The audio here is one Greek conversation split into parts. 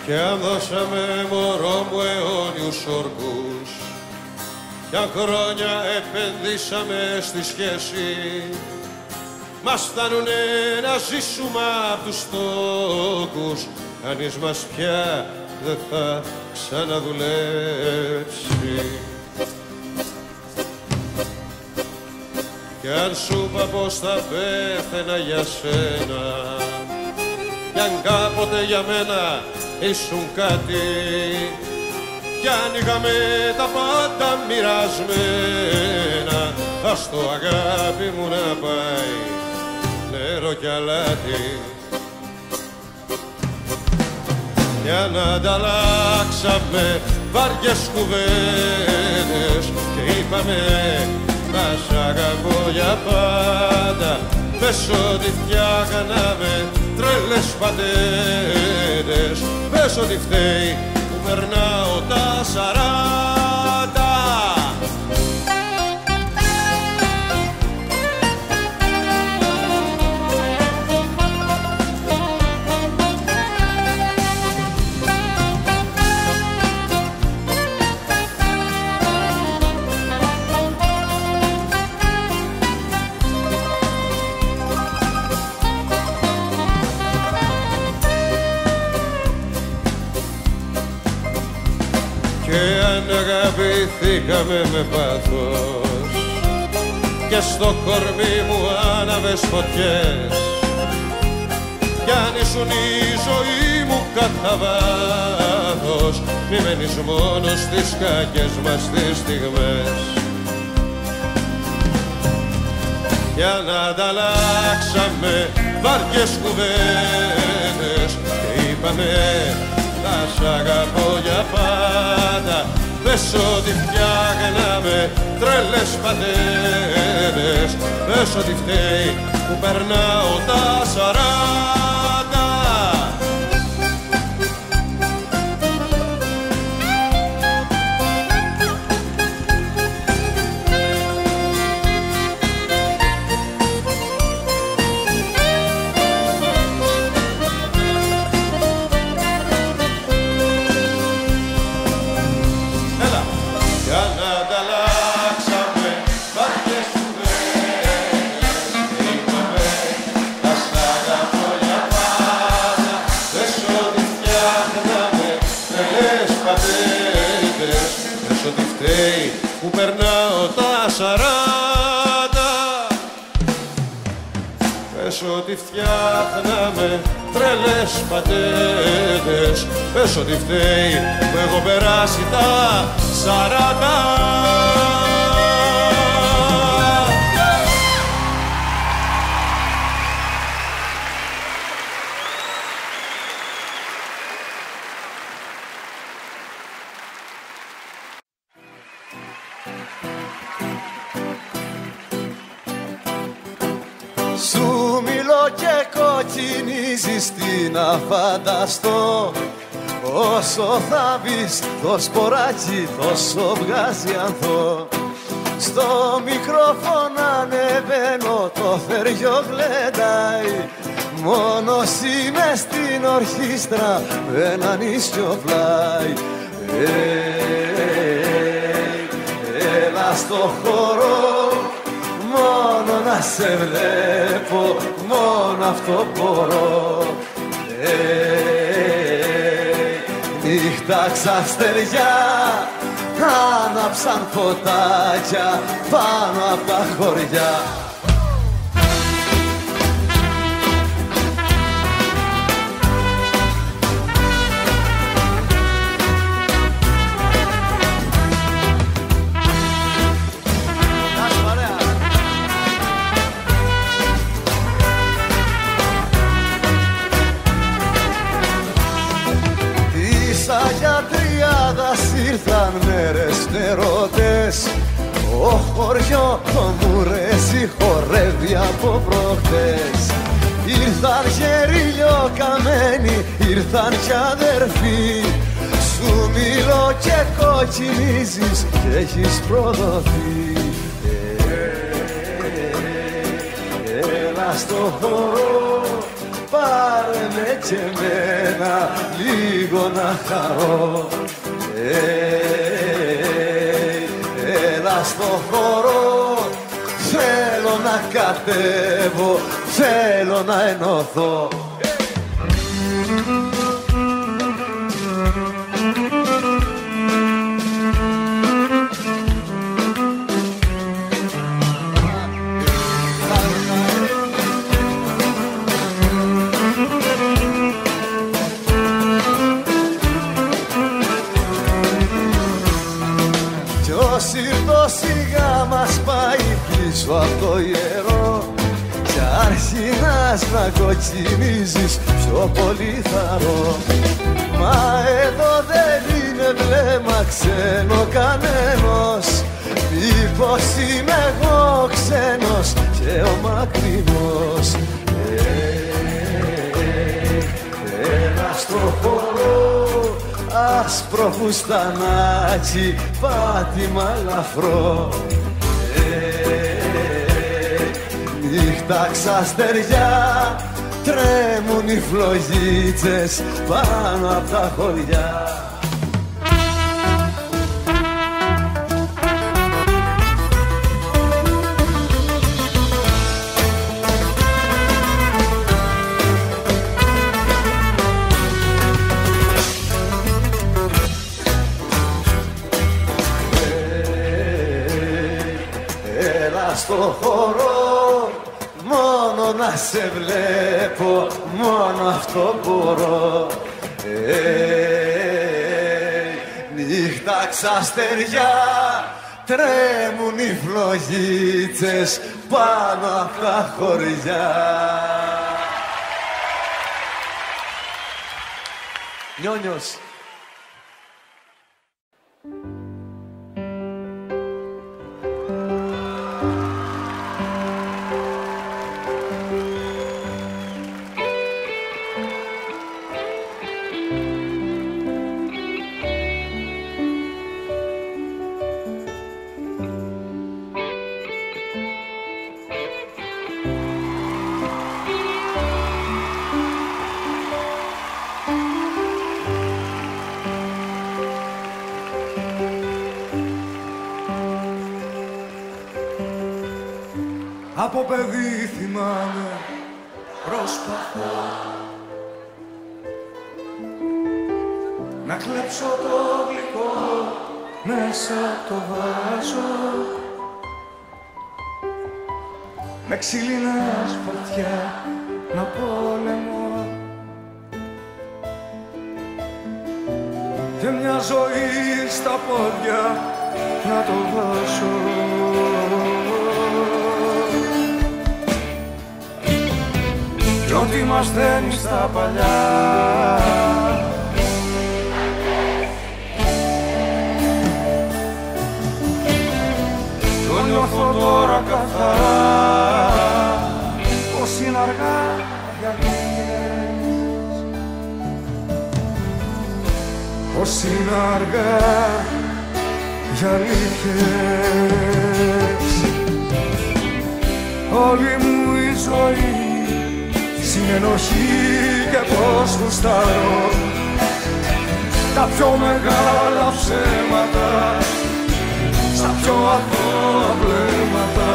Κι αν δώσαμε μωρό μου αιώνιους όρκους κι αν χρόνια επενδύσαμε στη σχέση μας φτάνουνε να ζήσουμε απ' τους τόκους κανείς μας πια δεν θα ξαναδουλέψει. Κι αν σου είπα πως θα πέθαινα για σένα κι αν κάποτε για μένα ήσουν κάτι κι αν είχαμε τα πάντα μοιρασμένα ας το αγάπη μου να πάει νερό κι αλάτι. Κι αν ανταλλάξαμε βαριές κουβέντες και είπαμε να σ' αγαπώ για πάντα πες ότι φτιάχναμε τρελές πατέντες πες ότι φταίει που περνάω τα 40. Αγαπηθήκαμε με πάθος και στο κορμί μου άναβες φωτιές κι αν ήσουν η ζωή μου κατά βάθος μη μένεις μόνο στις κακές μας τις στιγμές. Κι αν ανταλλάξαμε βαριές κουβέντες και είπαμε να σ' αγαπώ για πάντα πες ότι φτιάχναμε τρελές πατέντες πες ότι φταίει που περνάω τα 40. Που περνάω τα 40 πες ότι φτιάχναμε τρελές πατέντες πες ότι φταίει που έχω περάσει τα 40. Σου μιλώ και κοκκινίζεις τι να φανταστώ όσο θα μπεις το σποράκι τόσο βγάζει ανθό. Στο μικρόφωνο ανεβαίνω το θεριό γλεντάει μόνος είμαι στην ορχήστρα με έναν ίσιο φλάι. Έλα στο χώρο μόνο να σε βλέπω, μόνο αυτό μπορώ. Νύχτα ξαστεριά άναψαν φωτάκια πάνω απ' τα χωριά. Ήρθαν μέρες νερότες, ο χωριό το μουρέζι χορεύει από προχτές. Ήρθαν γερίλιο καμένοι, ήρθαν κι αδερφοί. Σου μιλώ και κοκκινίζεις και έχεις προδοθεί. Έλα στο χώρο, πάρε με και εμένα λίγο να χαρώ. Έλα στο χώρο, θέλω να κατέβω, θέλω να ενωθώ. Σιγά μας πάει πίσω από το ιερό κι αρχινάς να κοκκινίζεις πιο πολύ θαρώ. Μα εδώ δεν είναι βλέμμα ξένο κανένας, μήπως είμαι εγώ ξένος και ο μακρινός. Ένα στο χώρο, άσπρο φουστανάκι, πάτημα ελαφρώ. Νύχτα ξαστεριά, τρέμουν οι φλογίτσες πάνω απ' τα χωριά. Στο χώρο μόνο να σε βλέπω, μόνο αυτό μπορώ. Νύχτα ξαστεριά, τρέμουν οι φλογίτσες πάνω απ' τα χωριά. Νιόνιος. Από παιδί θυμάμαι, προσπαθώ να κλέψω το γλυκό μέσα από το βάσο, με ξύλινα σπαθιά να πόλεμω και μια ζωή στα πόδια να το βάσω. Κι ό,τι μας δένει στα παλιά το νιώθω τώρα καθαρά, πως είναι αργά για αλήθειες, πως είναι αργά για αλήθειες. Όλη μου η ζωή συνενοχή και πως γουστάρω τα πιο μεγάλα ψέματα στα πιο αθώα βλέμματα.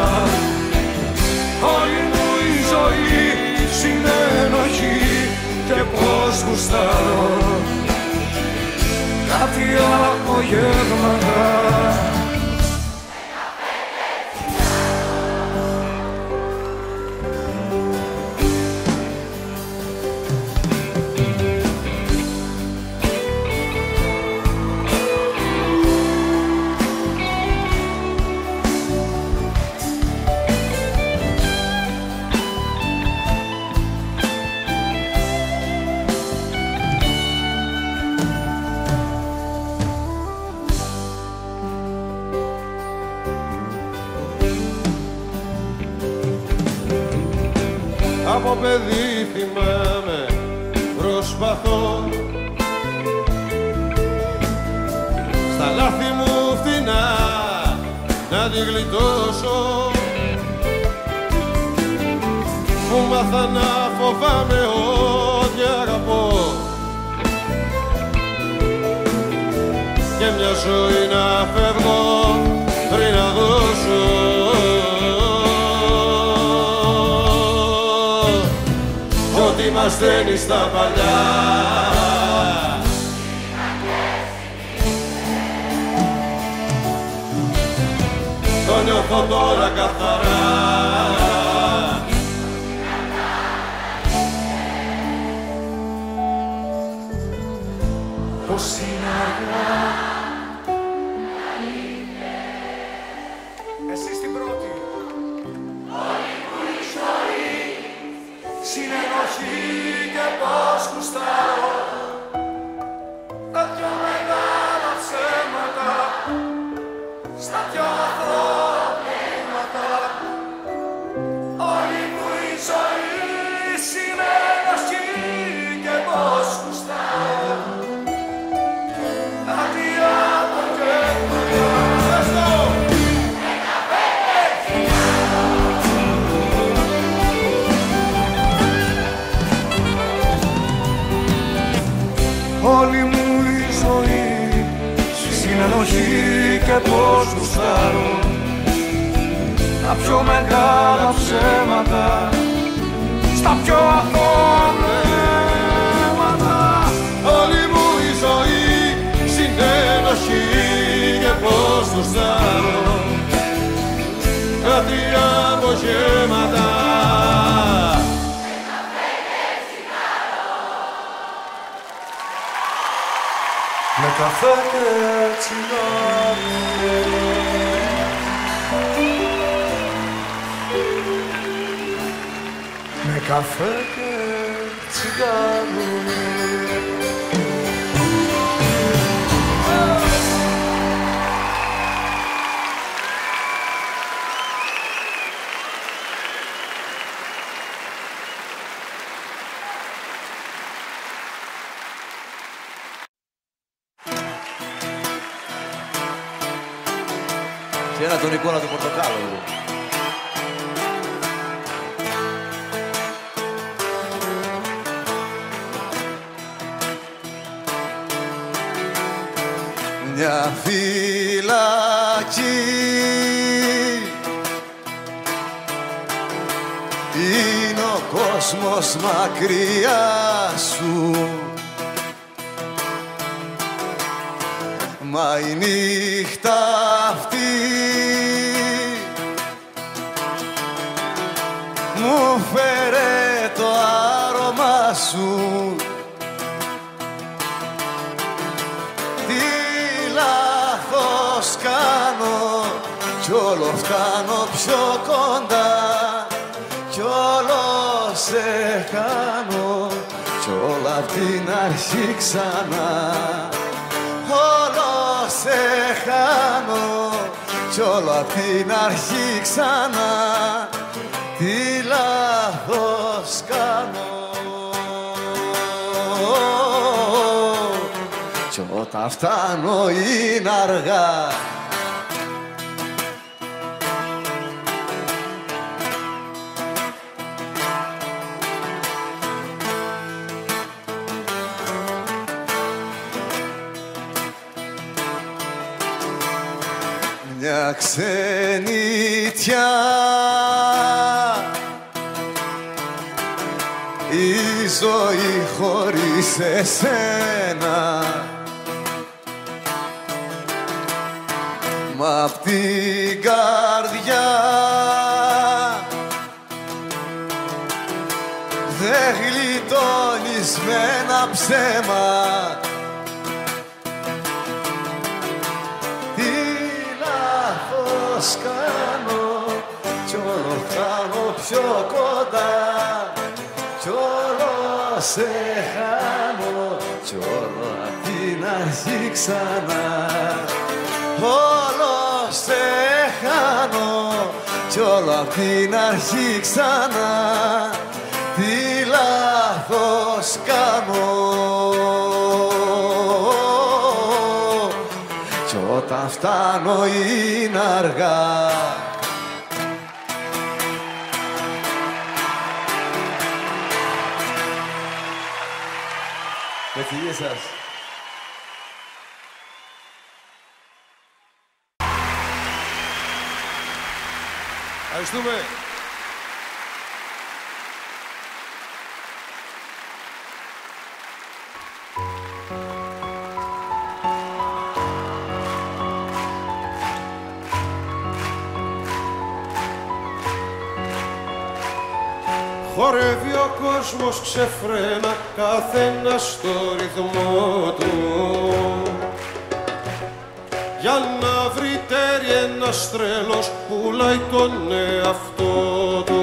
Όλη μου η ζωή συνενοχή και πως γουστάρω κάτι απογεύματα. Από παιδί θυμάμαι, προσπαθώ στα λάθη μου φθηνά να τη γλιτώσω. Μου μάθα να φοβάμαι ζωή να φεύγω πριν να δώσω. Κι ό,τι μας στέλνει στα παλιά το νιώθω τώρα καθαρά. Πως είναι αργά. Εσύ στην πρώτη. Όλη μου η ζωή συνενοχή και πως γουστάρω τα πιο μεγάλα ψέματα στα πιο αθώα πλήματα. Όλη μου η ζωή συνενοχή και πως γουστάρω κάτι άλλο και όλη μου η ζωή συνενοχή και πως γουστάρω τα πιο μεγάλα ψέματα στα πιο αθώα πλέματα. Όλη μου η ζωή συνένοχη και πως γουστάρω κάτι απογεύματα. Με καφέ και τσιγάρο. Με καφέ και τσιγάρο. Και ένα τον εικόνα του πορτοκάλου. Μια φυλακή είναι ο κόσμος μακριά σου, μα η νύχτα αυτή μου φέρε το άρωμά σου. Τι λάθος κάνω κι όλο φτάνω πιο κοντά κι όλο σε χάνω κι όλα απ' την αρχή ξανά. Όλο σε χάνω κι όλο απ' την αρχή ξανά. Τι λάθος κάνω κι όταν φτάνω είναι αργά. Μια ξενιτιά η ζωή χωρίς εσένα, μα απ' την καρδιά δεν γλιτώνεις με ένα ψέμα. Τι λάθος κάνω κι όλο φτάνω πιο κοντά κι όλο σε χάνω κι όλο απ' την αρχή ξανά. Όλο σε χάνω κι όλο απ' την αρχή ξανά. Τι λάθος κάνω κι όταν φτάνω είναι αργά. Με φιλίες σας. Ευχαριστούμε. Χορεύει ο κόσμος ξεφρένα, καθένας στο ρυθμό του. Για να βρει τέρι ένας τρελός πουλάει τον εαυτό του.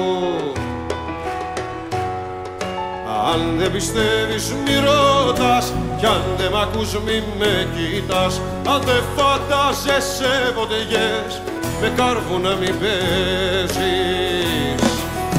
Αν δεν πιστεύεις μη ρωτάς, κι αν δεν μ' ακούς μη με κοιτάς. Αν δεν φαντάζεσαι βοτεγιές, με κάρβουνα μη παίζεις.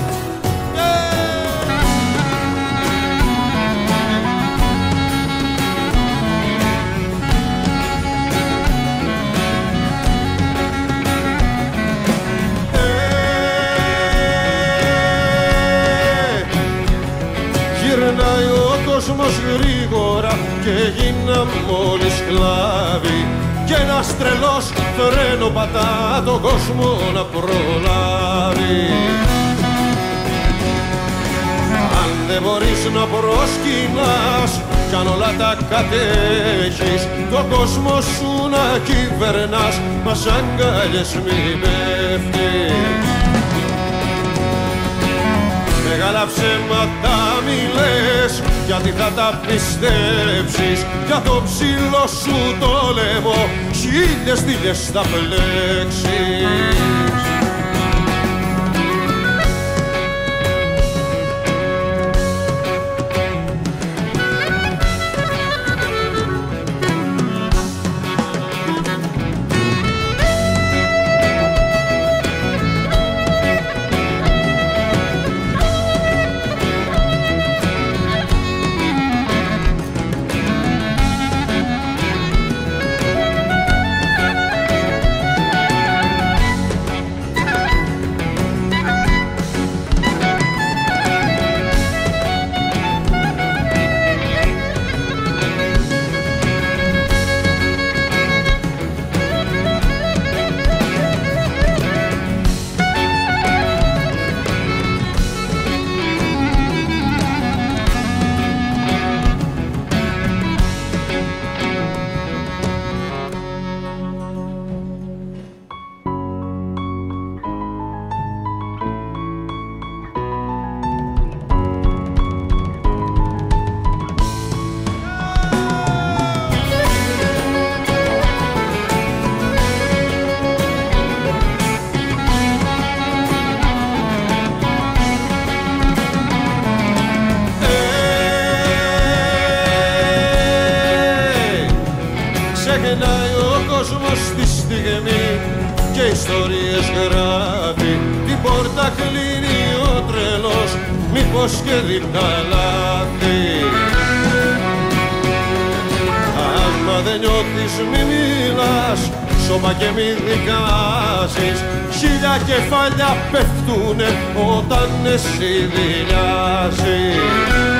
Γυρνάει ο κόσμος γρήγορα και γίναμε όλοι σκλάβοι. Κι ένας τρελός τρένο πατά τον κόσμο να προλάβει. Αν δεν μπορείς να προσκυνάς, κι αν όλα τα κατέχεις, τον κόσμο σου να κυβερνάς, μα σαν αγκάλιες μη πέφτεις. Μεγάλα ψέματα μη λες, γιατί θα τα πιστέψεις. Για το ψήλο σου το λαιμό, χίλιες θύλες θα πλέξεις. Ξεχνάει ο κόσμος τη στιγμή και ιστορίες γράφει. Την πόρτα κλείνει ο τρελός, μήπως και δει τα λάθη. Άμα δεν νιώθεις μη μιλάς, σώμα και μη δικάζεις. Χίλια κεφάλια πέφτουνε όταν εσύ δειλιάζεις.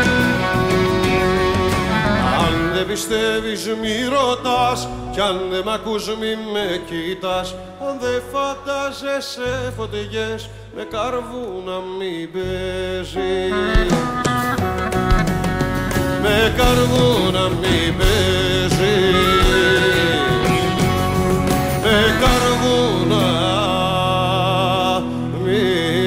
Αν δεν πιστεύεις μη ρωτάς, κι αν δεν μ' ακούς μη με κοιτάς. Αν δεν φαντάζεσαι φωτιές, με καρβούνα μη παίζεις. Με καρβούνα μη παίζεις. Με καρβούνα μη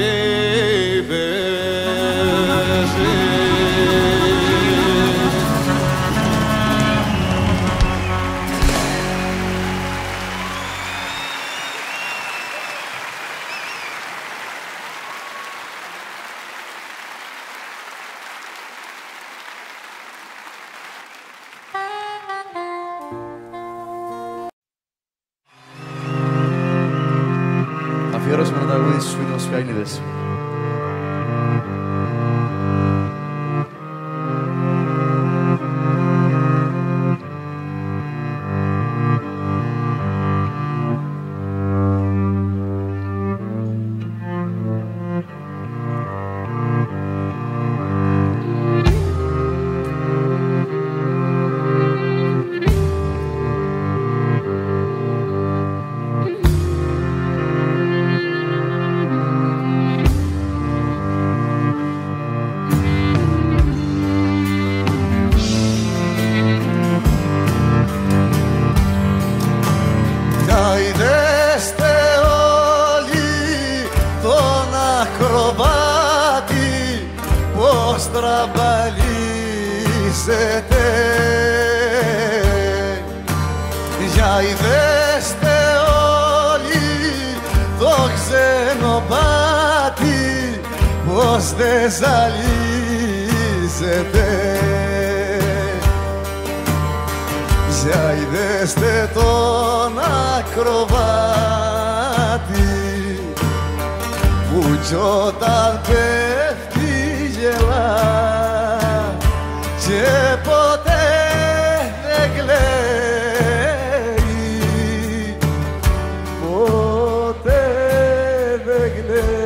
Αφιέρωση με ένα τραγούδι στους Σουηδούς Πιανίδες. στραμπαλίζεται. Γιαηδέστε όλοι το ξενοπάτι πως δεν ζαλίζεται. Γιαηδέστε τον ακροβάτη που κι όταν πέφτει γελά και ποτέ δεν κλαίει, ποτέ δεν κλαίει.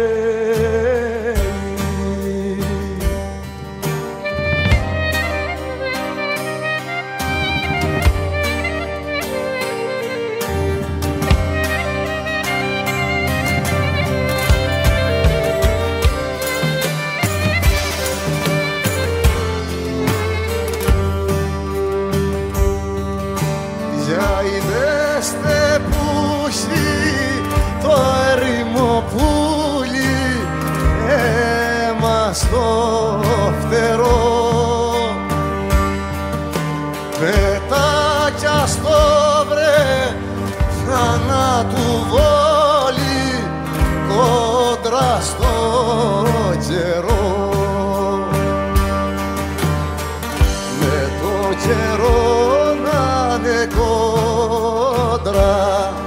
Στο φτερό πετάκια στο βρε θανάτου βόλι κόντρα στο καιρό. Με το καιρό να είναι κόντρα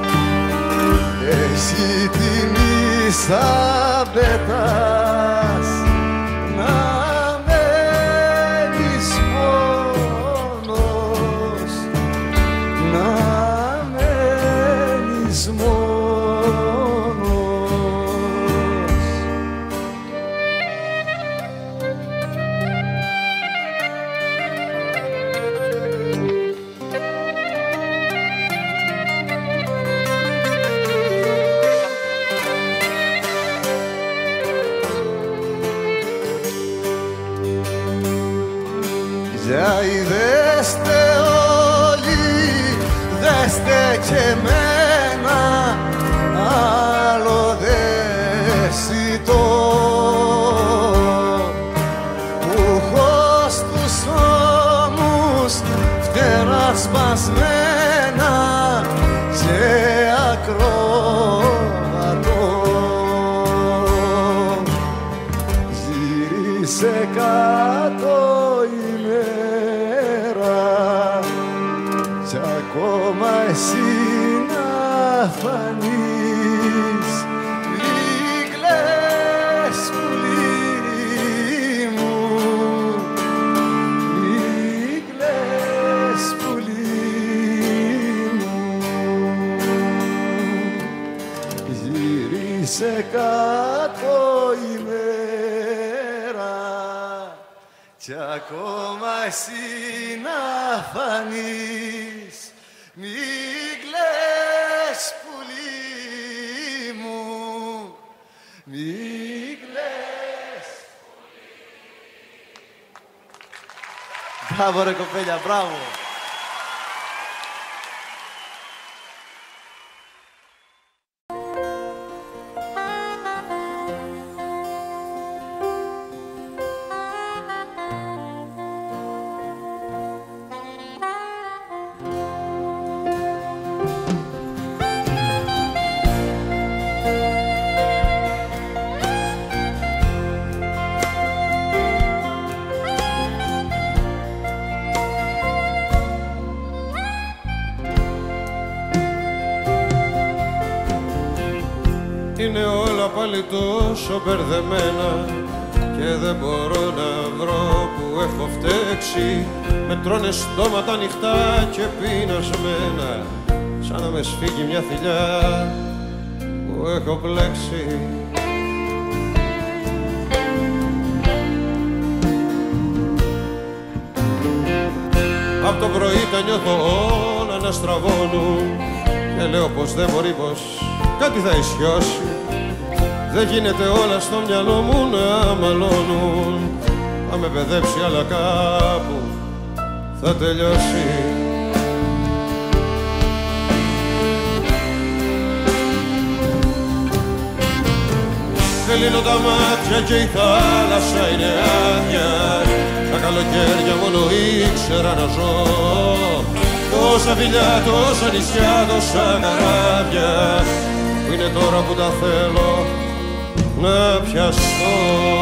εσύ τιμή σαν πετάς. Γιαηδέστε όλοι, δέστε και εμένα, άλλο δεν ζητώ, που έχω στους ώμους φτερά σπασμένα και ακρόβατο. Γύρισε κάτω κι ακόμα εσύ να φανείς. Μη κλαις πουλί μου, μη κλαις πουλί μου. Γύρισε κάτω η μέρα κι ακόμα εσύ να φανείς. Μη κλαις πουλί μου, μη κλαις πουλί. Μπράβο ρε κοπέλια, μπράβο. Είναι όλα πάλι τόσο μπερδεμένα και δεν μπορώ να βρω που έχω φταίξει. Με τρώνε στόματα ανοιχτά και πεινασμένα, σαν να με σφίγγει μια θηλιά που έχω πλέξει. Απ' το πρωί τα νιώθω όλα να στραβώνουν και λέω πως δεν μπορεί, πως κάτι θα ισιώσει. Δεν γίνεται όλα στο μυαλό μου να μαλώνουν. Θα με παιδέψει αλλά κάπου θα τελειώσει. Κλείνω τα μάτια και η θάλασσα είναι άδεια. Τα καλοκαίρια μόνο ήξερα να ζω. Τόσα φιλιά, τόσα νησιά, τόσα καράβια, που είναι τώρα που τα θέλω να πιαστώ.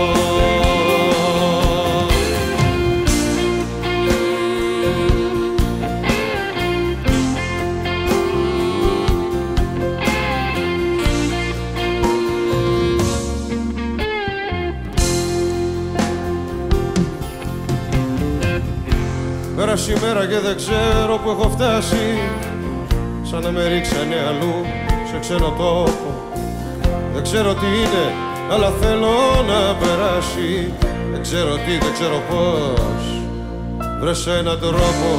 Πέρασε η μέρα και δεν ξέρω που έχω φτάσει. Σαν να με ρίξανε αλλού σε ξένο τόπο. Δεν ξέρω τι είναι, αλλά θέλω να περάσει. Δεν ξέρω τι, δεν ξέρω πώς. Βρες έναν τρόπο.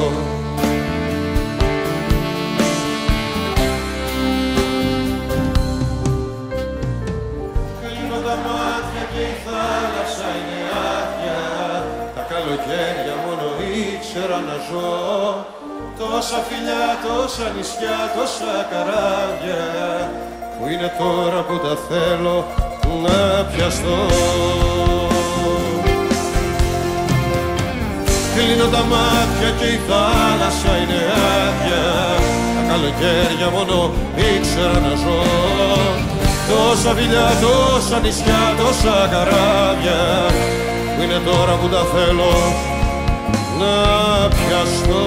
Κλείνω τα μάτια και η θάλασσα είναι άδεια. Τα καλοκαίρια μόνο ήξερα να ζω. Τόσα φιλιά, τόσα νησιά, τόσα καράβια, που είναι τώρα που τα θέλω να πιαστώ. Κλείνω τα μάτια και η θάλασσα είναι άδεια. Τα καλοκαίρια μόνο ήξερα να ζω. Τόσα φιλιά, τόσα νησιά, τόσα καράβια, που είναι τώρα που τα θέλω να πιαστώ.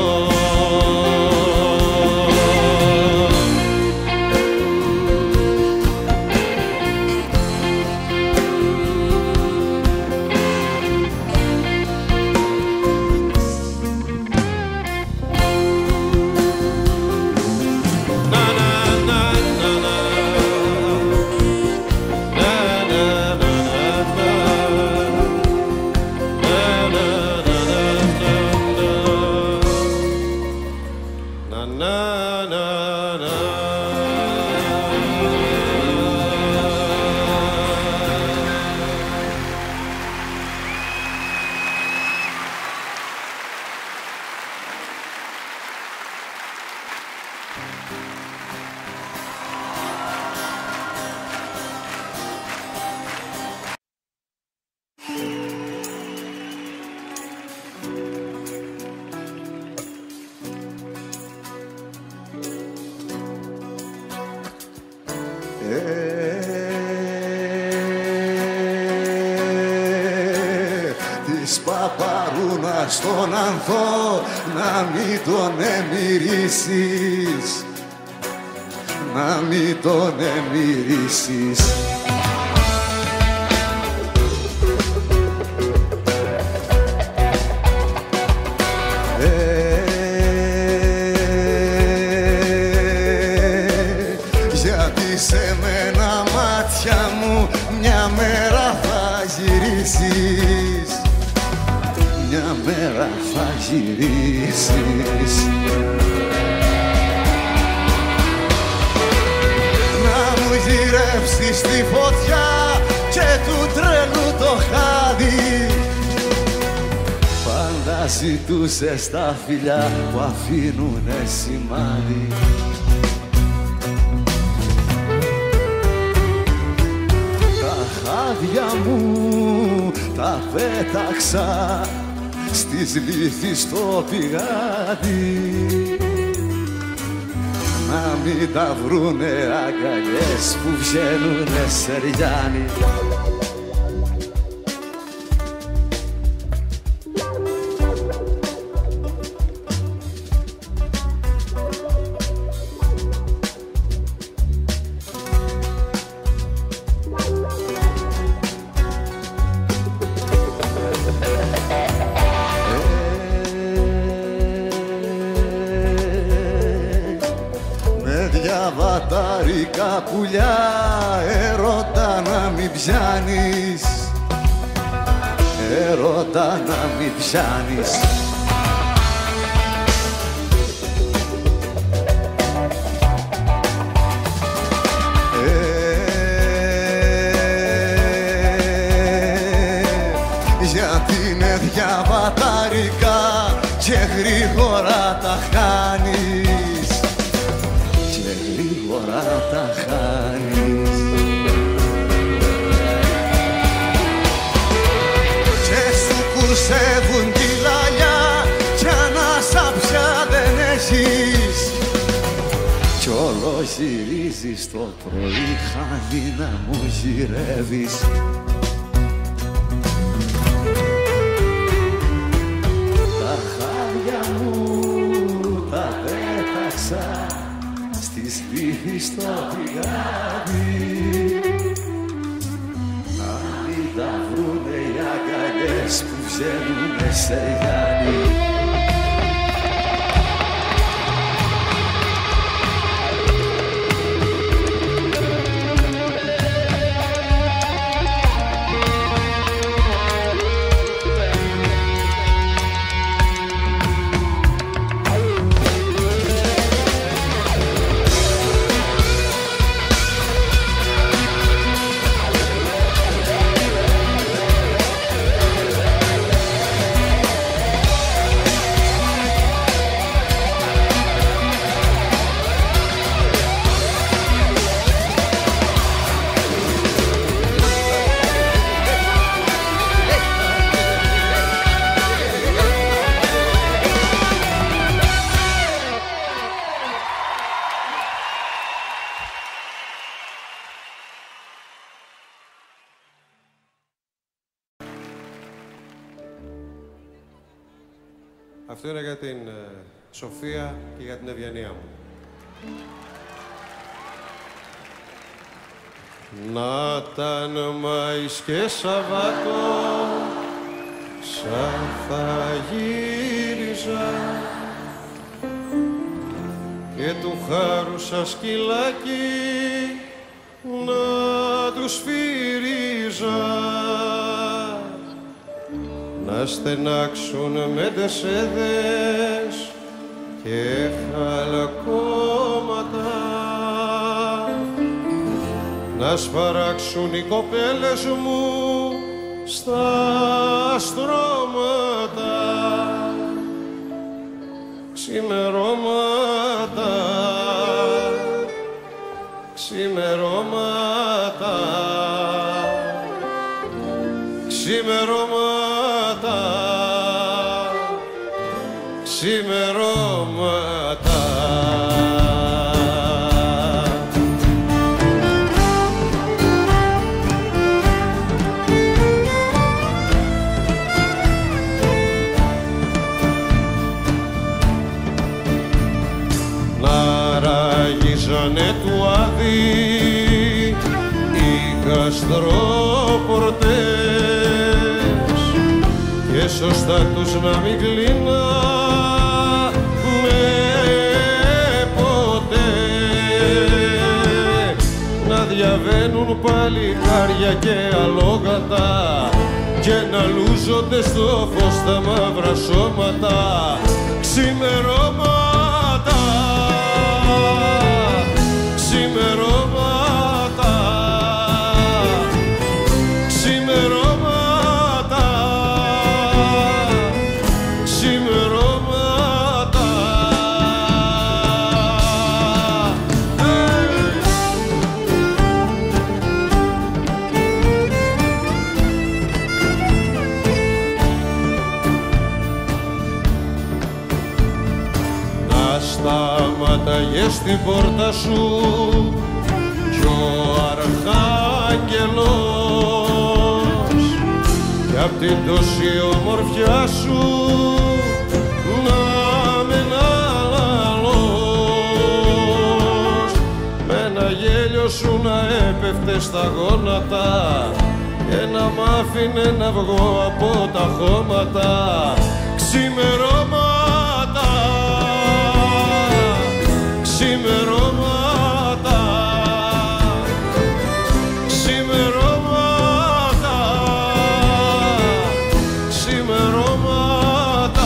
Της παπαρούνας στον ανθό να μην τον εμμυρίσεις, να μην τον εμμυρίσεις. Γιατί σε μένα μάτια μου μια μέρα θα γυρίσεις, μια μέρα θα γυρίσεις. Να μου γυρεύσεις τη φωτιά και του τρελού το χάδι. Πάντα ζητούσες τα φιλιά που αφήνουνε σημάδι. Τα χάδια μου τα πέταξα στις λύθεις στο πηγάδι. Να μην τα βρούνε αγκαλιές που βγαίνουνε σεριάνι. Διαβατάρικα πουλιά έρωτα να μην πιάνεις, έρωτα να μην πιάνεις. Γιατί είναι διαβατάρικα και γρήγορα τα χάνεις, και γρήγορα τα χάνεις. γυρίζεις το πρωί, χάνει να μου γυρεύεις. Τα χάδια μου τα πέταξα στη στήθη στο πηγάδι, να μην τα βρουνε οι αγκαλιές που βγαίνουνε σε Γιάννη. Αυτό είναι για την Σοφία και για την Ευγενία μου. Να ήταν Μάης και Σαββάτο, σαν θα γύριζα και του χάρουσα σκυλάκι να του σφύριζα, να στενάξουν με τεσέδες και χαλακώματα, να σπαράξουν οι κοπέλες μου στα στρώματα, ξημερώματα, ξημερώματα, ξημερώματα, ξημερώματα. Να ράγιζανε του Άδη οι γαστρόπορτες και σωστά τους να μην κλείνανε ποτέ, να διαβαίνουν παλικάρια και αλόγατα και να λούζονται στο φως τα μαύρα σώματα, ξημερώματα, ξημερώματα, ξημερώματα, ξημερώματα. Να σταματάγες στην πόρτα σου κι ο Αρχάγγελος κι απ' την τόση ομορφιά σου να μ' εναλλαλώς, με ένα γέλιο σου να έπεφτε στα γόνατα και να μ' άφηνε να βγω από τα χώματα, ξημερώματα, ξημερώματα, ξημερώματα, ξημερώματα.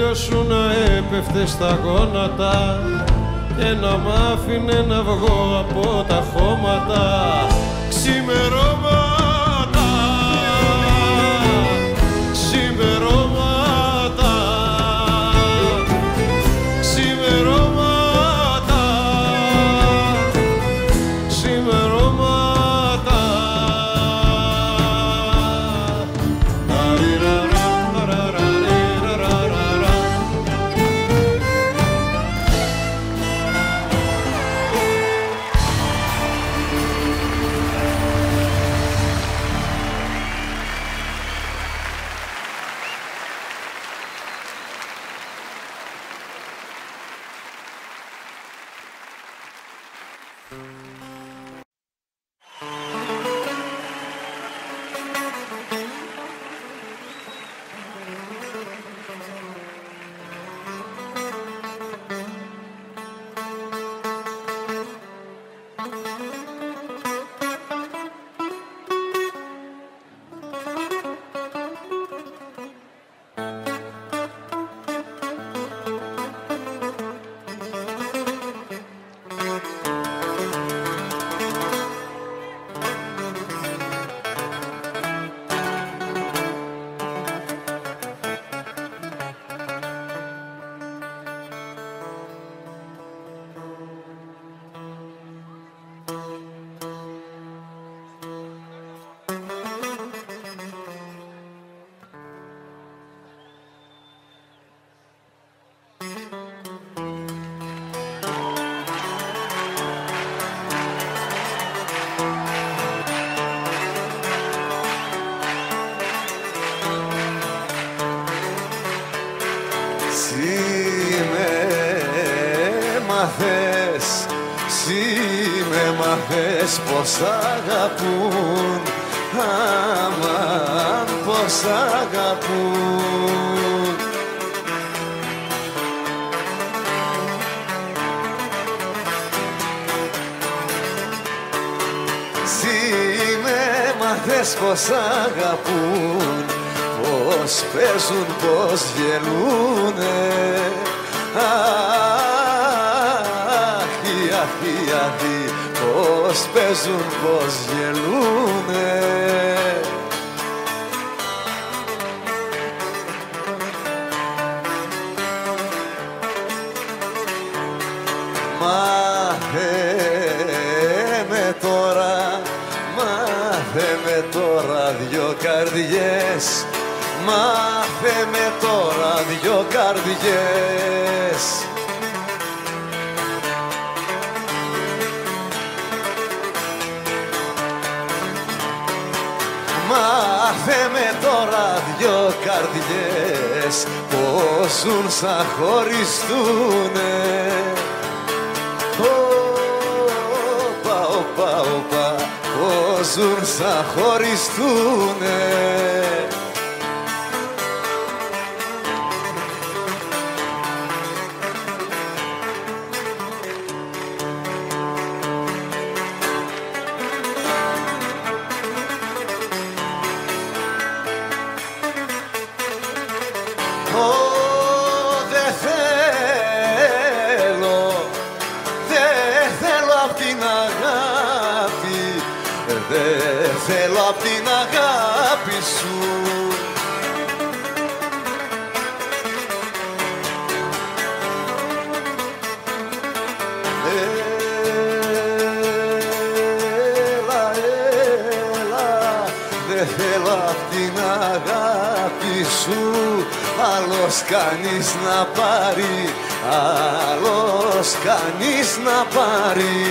γιος σου να έπεφτε στα γόνατα και να μ' άφηνε να βγω από τα χώματα. Ξημερώματα, ξημερώματα, ξημερώματα, ξημερώματα. μάθες πως αγαπούν, αμάν πως αγαπούν. Μάθες πως αγαπούν, πως παίζουν, πως γελούνε. Αχι, αχι, αχι, πως παίζουν, πως γελούνε. Μάθε με τώρα, μάθε με τώρα δυο καρδιές, μάθε με τώρα δυο καρδιές. Μάθε με τώρα δυο καρδιές, πως ζουν σαν χωριστούνε. Όπα, όπα, όπα, πως ζουν σαν χωριστούνε. Δεν θέλω απ' την αγάπη σου. Έλα, έλα, δεν θέλω απ' την αγάπη σου. Άλλος κανείς να πάρει, άλλος κανείς να πάρει.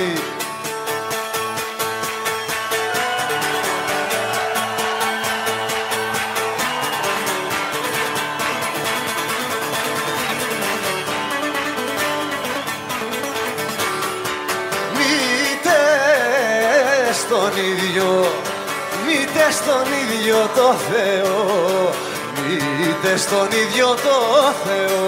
Μήτε στον ίδιο το Θεό, μήτε στον ίδιο το Θεό.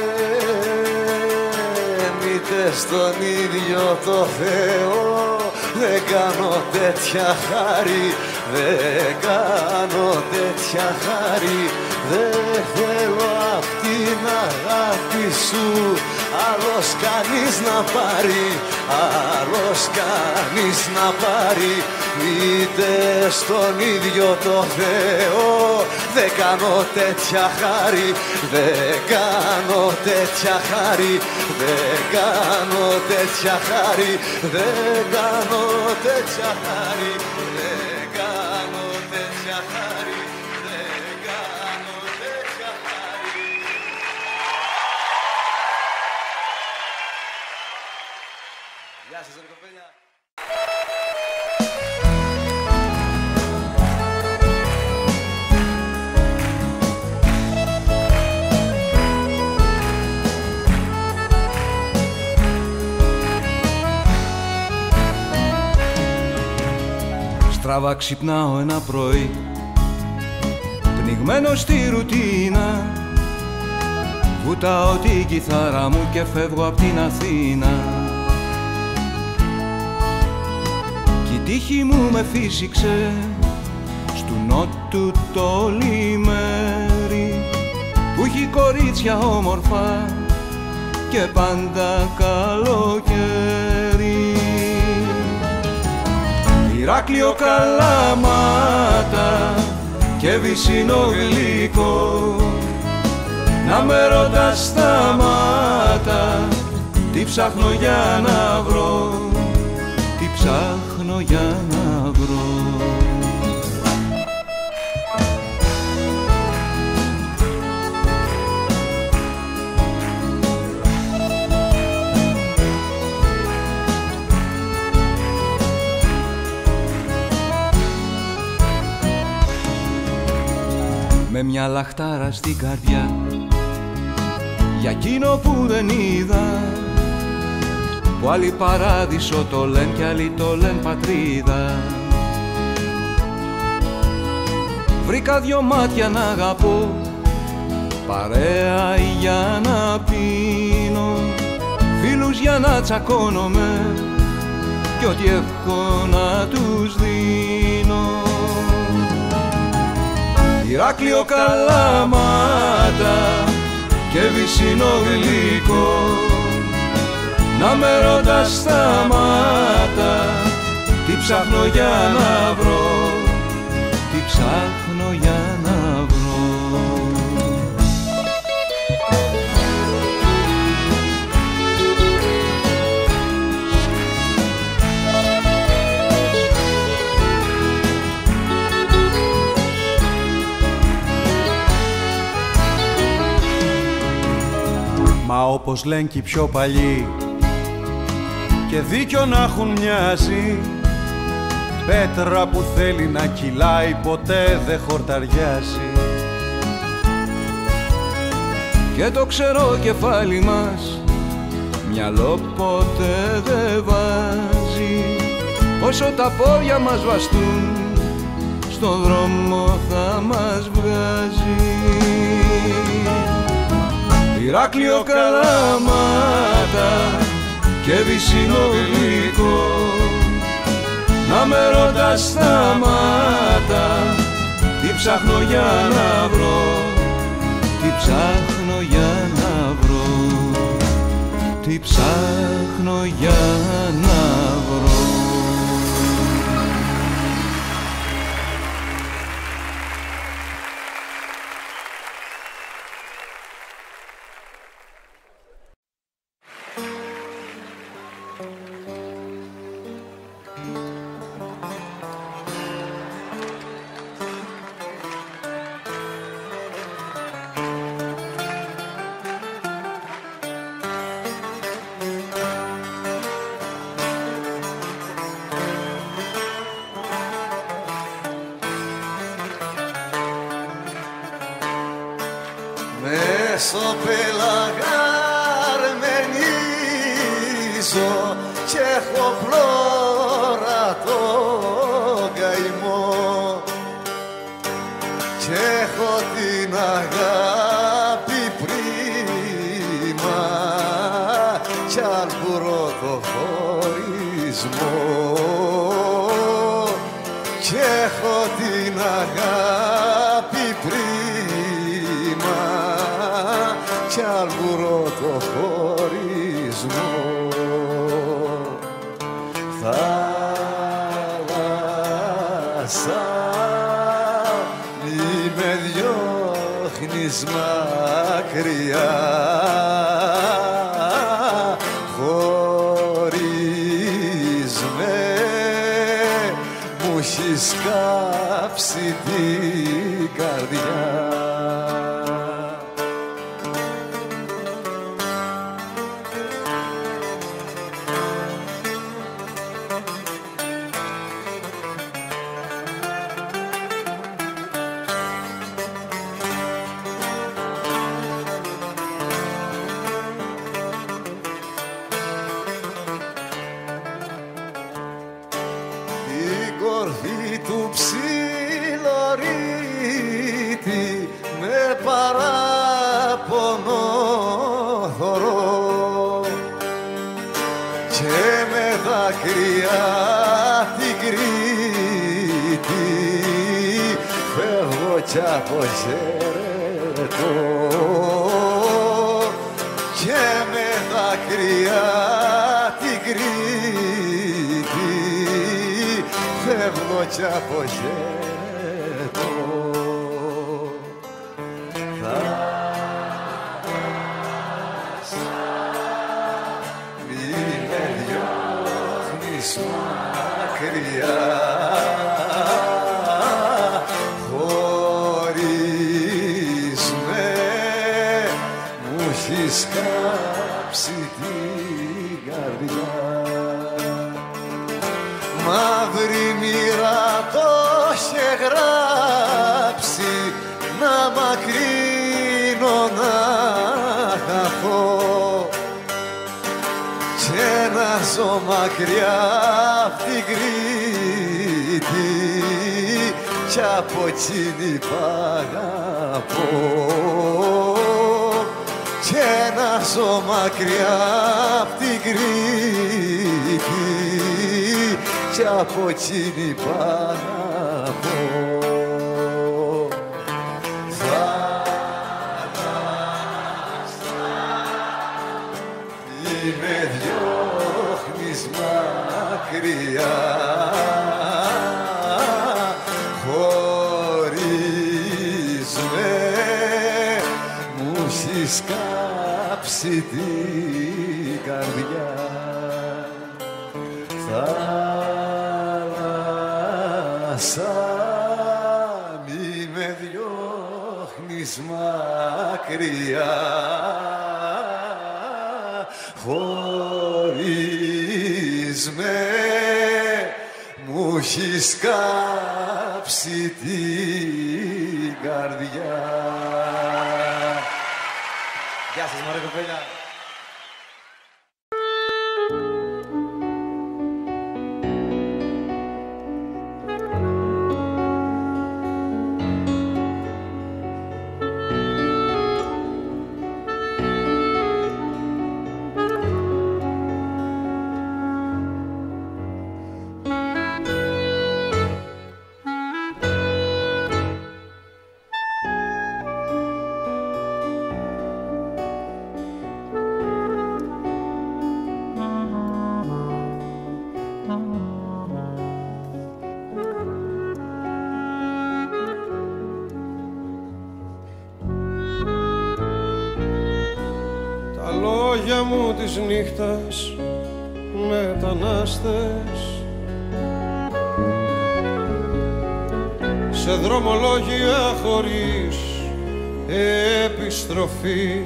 Μήτε στον ίδιο το Θεό, δεν κάνω τέτοια χάρη, δεν κάνω τέτοια χάρη. Δεν θέλω απ' την αγάπη σου άλλος κανείς να πάρει, άλλος κανείς να πάρει. Είτε στον ίδιο το Θεό δεν κάνω τέτοια χάρη, δεν κάνω τέτοια χάρη, δεν κάνω τέτοια χάρη, δεν κάνω τέτοια χάρη, δεν κάνω τέτοια χάρη, δεν κάνω τέτοια χάρη. Γεια σας ρε κοπέλια. Στραβά ξυπνάω ένα πρωί, πνιγμένος στη ρουτίνα. Βουτάω την κιθάρα μου και φεύγω απ' την Αθήνα. Κι η τύχη μου με φύσηξε στου νότου το λιμέρι, που έχει κορίτσια όμορφα και πάντα καλοκαίρι. Ηράκλειο, Καλαμάτα και βυσσινό γλυκό, να με ρωτάς σταμάτα, τι ψάχνω για να βρω, τι ψάχνω για να βρω. Με μια λαχτάρα στην καρδιά για εκείνο που δεν είδα, που άλλοι παράδεισο το λένε κι άλλοι το λένε πατρίδα. Βρήκα δυο μάτια να αγαπώ, παρέα για να πίνω, φίλους για να τσακώνομαι κι ό,τι έχω να τους δίνω. Ηράκλειο, Καλαμάτα και βυσσινό γλυκό, να με ρωτάς σταμάτα, τι ψάχνω για να βρω, τι ψάχνω για να βρω. Μα όπως λένε και οι πιο παλιοί, και δίκιο να έχουν μοιάζει, πέτρα που θέλει να κυλάει ποτέ δεν χορταριάζει. Και το ξερό κεφάλι μας μυαλό ποτέ δεν βάζει, όσο τα πόδια μας βαστούν στον δρόμο θα μας βγάζει. Ηράκλειο, Καλαμάτα και βυσσινό γλυκό, να με ρωτάς σταμάτα, τι ψάχνω για να βρω, τι ψάχνω για να βρω, τι ψάχνω για να βρω. Μεσοπελαγαρμενίζω κι έχω πλώρα το καημό κι έχω την αγάπη πρίμα κι αν μπορώ το χωρισμό. κι αλβουρό το χωρισμό. Θάλασσα, μη με διώχνεις μακριά, χωρίς με μου έχεις κάψει την καρδιά. Κορφή του ψιλορίτη με παράπονο θωρώ και με δάκρυα την Κρήτη φεύγω κι αποχαιρετώ και με δάκρυα την Κρήτη φεύγω κι αποχαιρετώ. Θάλασσα, μη με διώχνεις μακριά, χωρίς με μου έχεις κάψει την καρδιά. Μαύρη μοίρα το είχε γράψει να μακρύνω να χαθώ και να ζω μακριά απ' την Κρήτη κι από εκείνη που αγαπώ και να ζω μακριά απ' την Κρήτη κι από εκείνη που αγαπώ. Θάλασσα, μη με διώχνεις μακριά, χωρίς με μου έχεις κάψει την καρδιά. Θάλασσα, μη με διώχνεις μακριά, χωρίς με μου έχεις κάψει την καρδιά. Γεια σας μωρέ κοπέλια. Λόγια μου της νύχτας μετανάστες σε δρομολόγια χωρίς επιστροφή.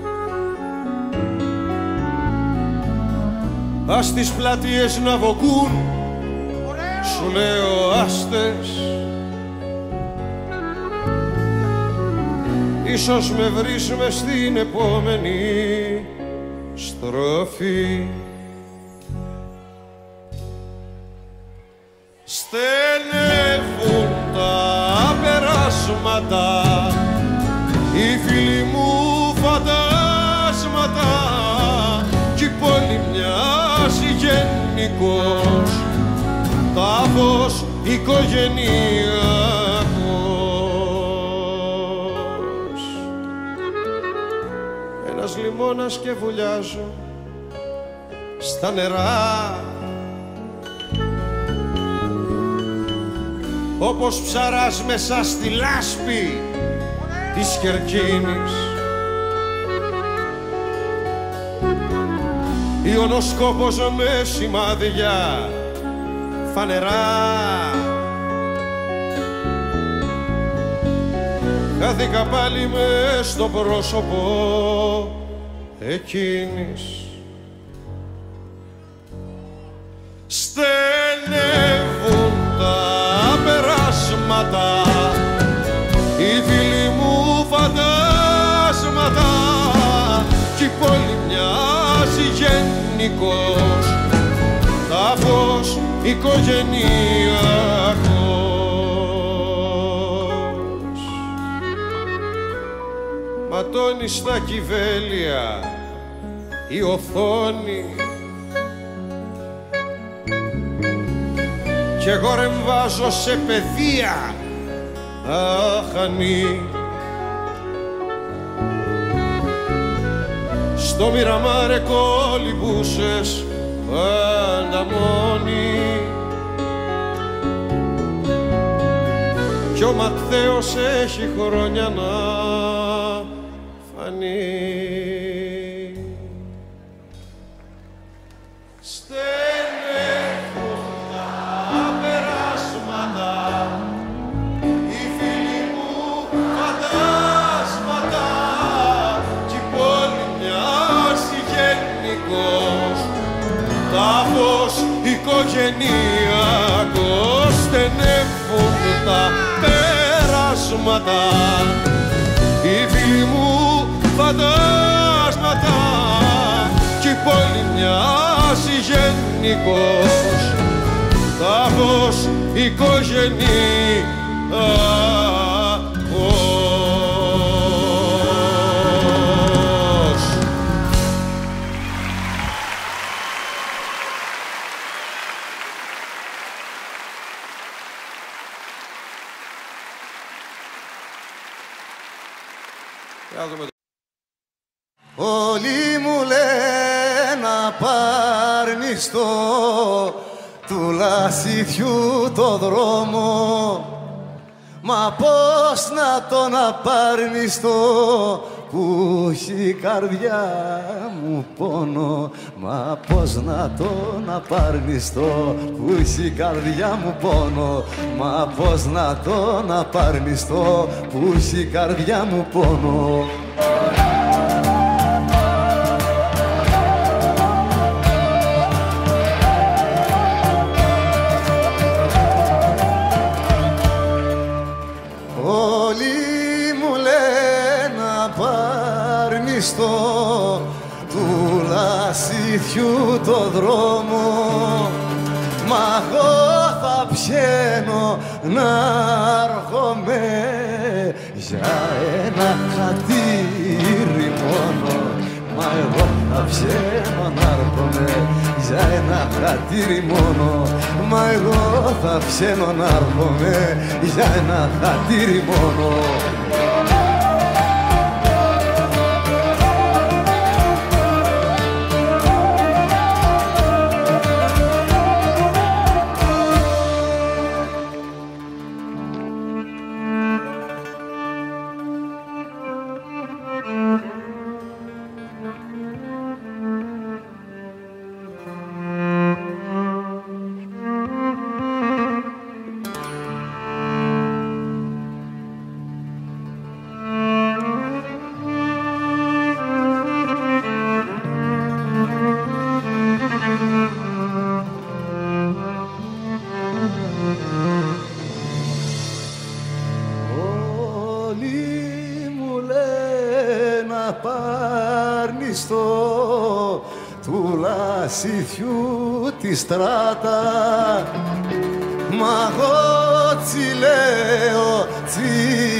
Ας τις πλατείες να βοκούν, σου λέω άστες, ίσως με βρεις μες στην επόμενη στροφή. Στενεύουν τα περάσματα, οι φίλοι μου φαντάσματα κι η πόλη μοιάζει γενικός τάφος οικογενειακός. χειμώνας και βουλιάζω στα νερά, όπως ψαράς μέσα στη λάσπη της Κερκίνης. Ιωνοσκόπος με σημάδια φανερά, χάθηκα πάλι μες στο πρόσωπο εκείνης. Στενεύουν τα περάσματα, οι φίλοι μου φαντάσματα, κι η πόλη μοιάζει γενικός, τάφος οικογενειακός. Ματώνει στα κυβέλια η οθόνη κι εγώ ρεμβάζω σε παιδεία αχανή. Στο Μιραμάρε κολυμπούσες πάντα μόνη κι ο Ματθαίος έχει χρόνια να φανεί. Στενεύουν τα περάσματα, οι φίλοι μου φαντάσματα, κι η πόλη μοιάζει γενικός, τάφος οικογενειακός. Στενεύουν τα περάσματα, οι φίλοι μου φαντάσματα, κι η πόλη μοιάζει γενικός, τάφος οικογενειακός. Όλοι μου λένε απαρνιστό του λασιθιού το δρόμο, μα πώς να τον απαρνιστώ που έχει η καρδιά μου πόνο, μα πώς να τον απαρνιστώ που έχει η καρδιά μου πόνο, μα πώς να τον απαρνιστώ που έχει η καρδιά μου πόνο. Του λασιθιού το δρόμο, μα εγώ θα πιένω να έρχομαι για ένα χατήρι μόνο, μα εγώ θα πιένω να έρχομαι για ένα χατήρι μόνο, μα εγώ θα πιένω να έρχομαι για ένα χατήρι μόνο. Του λασιθιού τη στράτα, μα εγώ τσιλέω τσι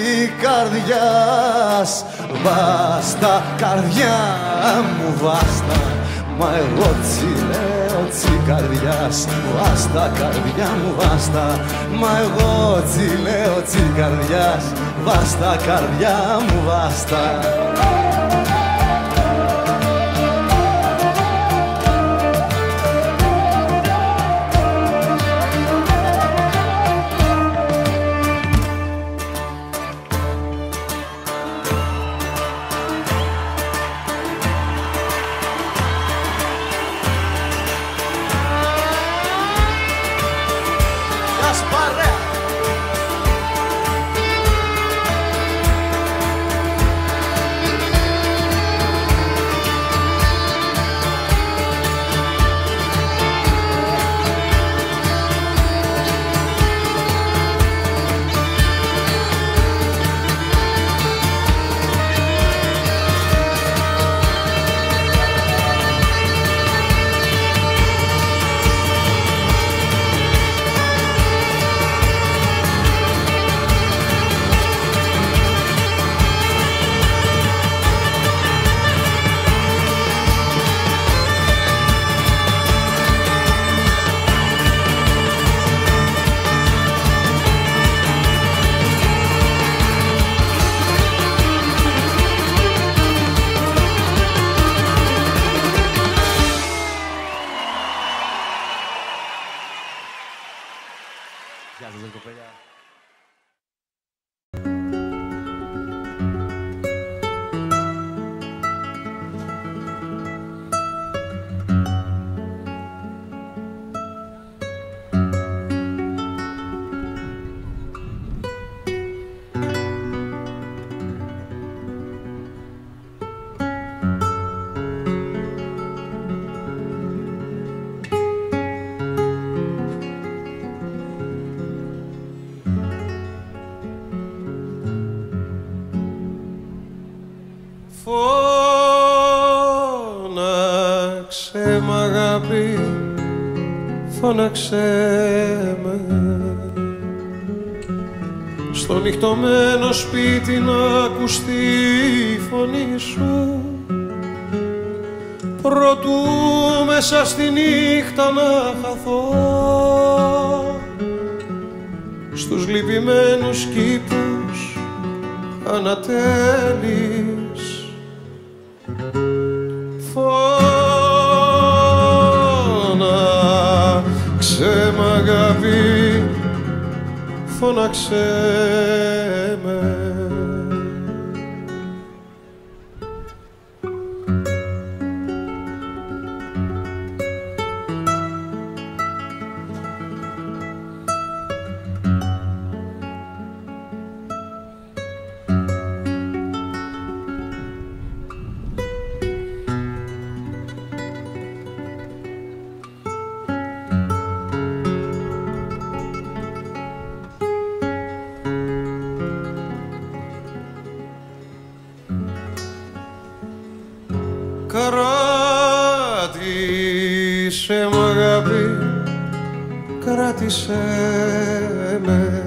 καρδιάς, βάστα καρδιά μου βάστα, μα εγώ τσιλέω τσι καρδιάς, βάστα καρδιά μου βάστα, μα εγώ τσιλέω τσι καρδιάς, βάστα καρδιά μου βάστα. μ' αγάπη, φώναξέ με. Στο νυχτωμένο σπίτι να ακουστεί η φωνή σου, προτού μέσα στη νύχτα να χαθώ στους λυπημένους κήπους ανατέλεις. Φώναξε μ' αγάπη, φώναξε με. Κράτησε μ' αγάπη, κράτησε με.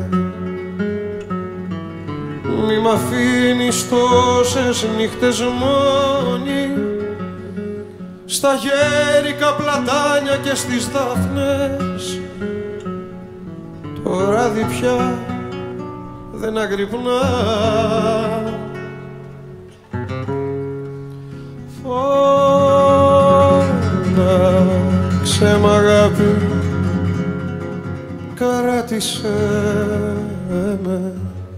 Μη μ' αφήνεις τόσες νύχτες μόνη, στα γέρικα πλατάνια και στις δάφνες. Το βράδυ πια δεν αγρυπνά. Φώναξε μ' αγάπη, κράτησε με.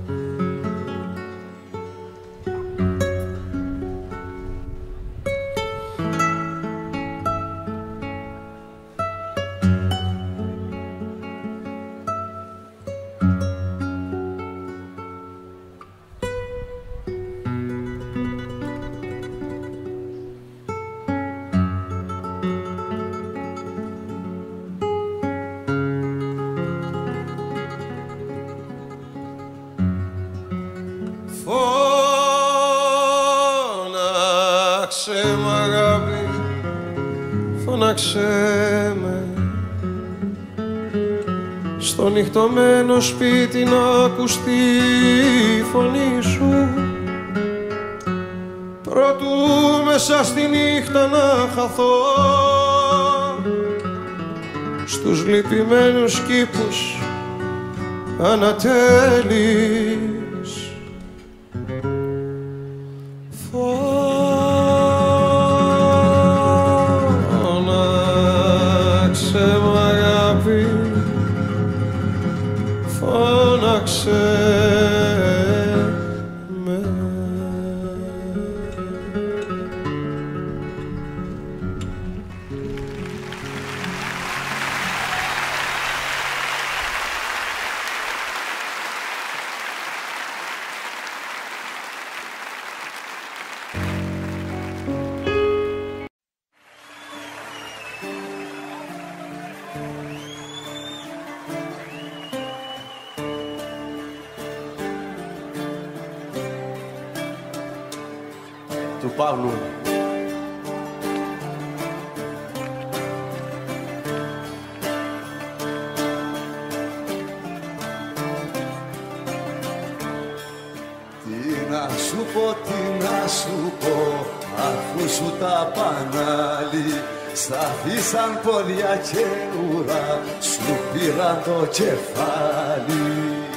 Φώναξε μ' αγάπη, φώναξε με. Στο νυχτωμένο σπίτι να ακουστεί η φωνή σου, προτού μέσα στη νύχτα να χαθώ στους λυπημένους κήπους ανατέλεις. Φώναξε μ' αγάπη, φώναξε με. Του Παύλου. Τι να σου πω, τι να σου πω, αφού σου τα πανάλι σταθήσαν πόδια και ουρά, σου πήραν το κεφάλι.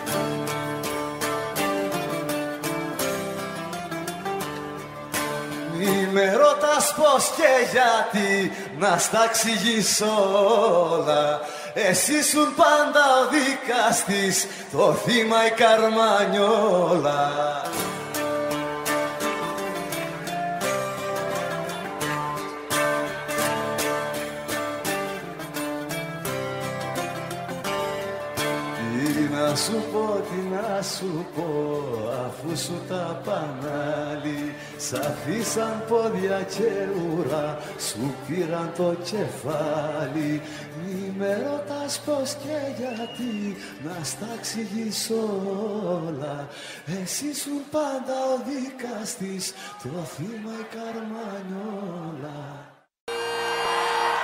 Μη με ρωτάς πως και γιατί, να στα εξηγήσω όλα. Εσύ ήσουν πάντα ο δικαστής, το θύμα η Καρμανιόλα. Τι να σου πω, τι να σου πω, αφού σου τα πανάλι σ' αφήσαν πόδια και ουρά, σου πήραν το κεφάλι. Μη με ρωτάς πως και γιατί, να στα εξηγήσω όλα. Εσύ ήσουν πάντα ο δικαστής, το θύμα η Καρμανιόλα.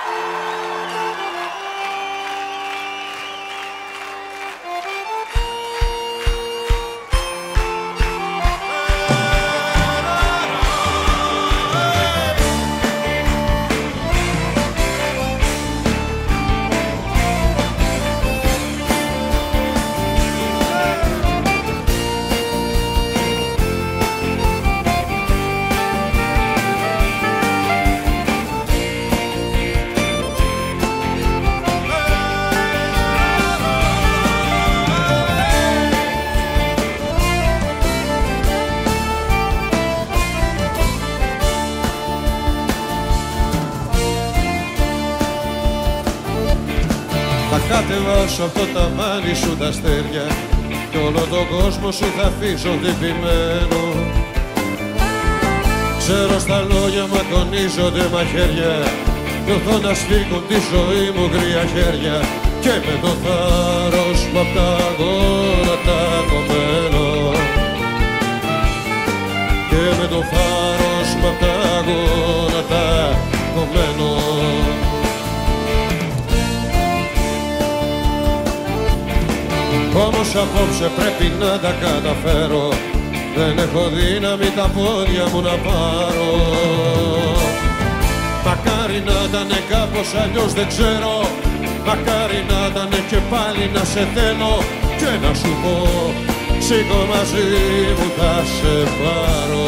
κατεβάσω από το ταβάνι σου τα αστέρια κι όλο τον κόσμο σου θα αφήσω τυπημένο. Ξέρω στα λόγια μου αγωνίζονται μαχαίρια, νιώθω να σφίγγουν τη ζωή μου γρία χέρια και με το θάρρος μου απ' τα γόνατα κομμένο. Και με το θάρρος μου απ' τα γόνατα κομμένο. Όμως απόψε πρέπει να τα καταφέρω, δεν έχω δύναμη τα πόδια μου να πάρω. Μακάρι να ήτανε κάπως αλλιώς δεν ξέρω, μακάρι να ήτανε και πάλι να σε θέλω και να σου πω σήκω μαζί μου θα σε πάρω.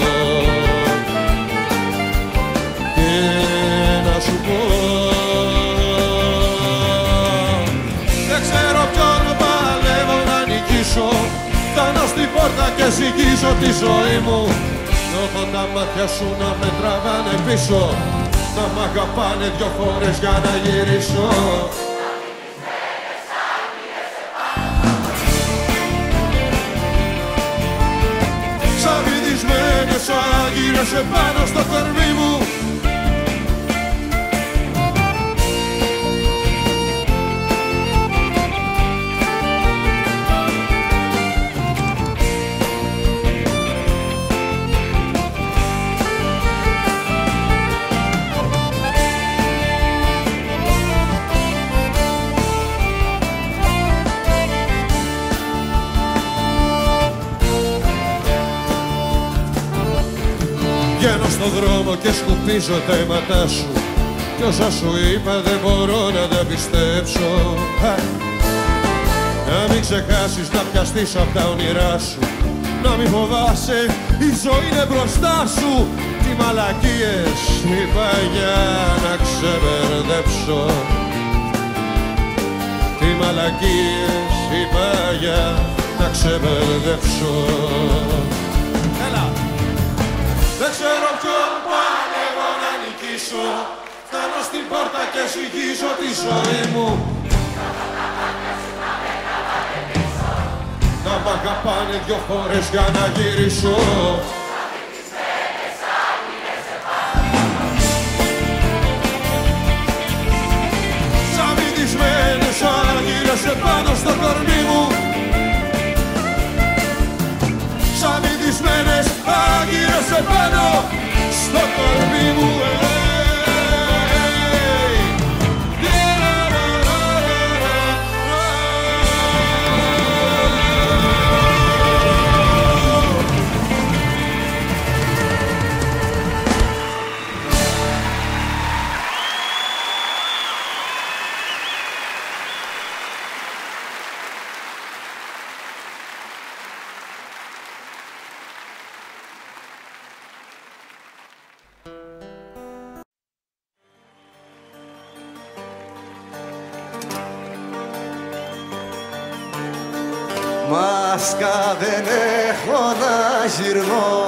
Και να σου πω δεν ξέρω ποιον παλεύω να νικήσω, φτάνω στην πόρτα και ζυγίζω τη ζωή μου. Νιώθω τα μάτια σου να με τραβάνε πίσω, να μ' αγαπάνε δυο φορές για να γυρίσω. Σαν βυθισμένες άγγυρες επάνω στο κορμί μου. Βγαίνω στον δρόμο και σκουπίζω τα αίματά σου κι όσα σου είπα δεν μπορώ να τα πιστέψω. Να μην ξεχάσεις να πιαστείς απ' τα όνειρά σου, να μην φοβάσαι, η ζωή είναι μπροστά σου. Τι μαλακίες είπα για να ξεμπερδέψω, τι μαλακίες είπα για να ξεμπερδέψω. Έλα! Δεν ξέρω ποιον παλεύω να νικήσω, φτάνω στην πόρτα και ζυγίζω τη ζωή μου. Να μ' αγαπάνε δυο φορές για να γυρίσω. Σαν βυθισμένες άγγυρες επάνω στο κορμί μου. Σαν βυθισμένες άγγυρες επάνω στο κορμί μου. Μάσκα δεν έχω να γυρνώ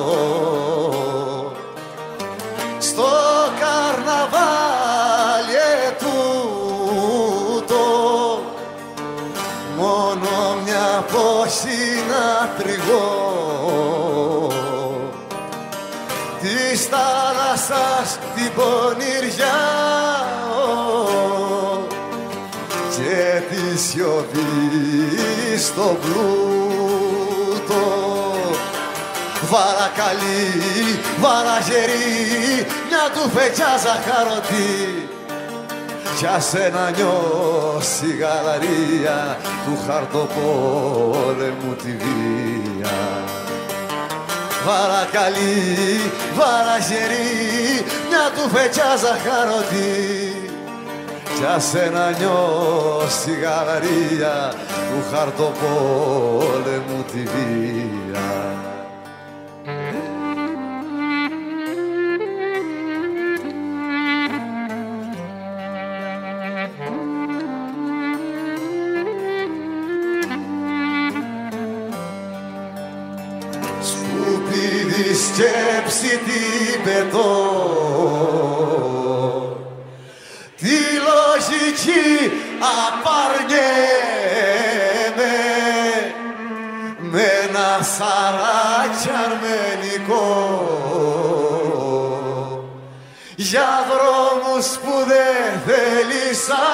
στο καρναβάλι ετούτο, μόνο μια πόση να τριγώ της θάλασσας την πονηριά και τη σιωπή στο πλούτο. Βάρα καλή, βάρα γερή, μια του φεκιά ζαχαρωτή κι άσε να νιώσει η γαλαρία του χαρτοπόλεμου τη βία. Βάρα καλή, βάρα γερή, μια του φεκιά ζαχαρωτή κι άσε να νιώσει η γαλαρία του χαρτοπόλεμου τη βία. Σκουπίδι σκέψη την πετώ, τη λογική απαρνητική σαράκι αρμενικό, για δρόμους που δεν θέλησα,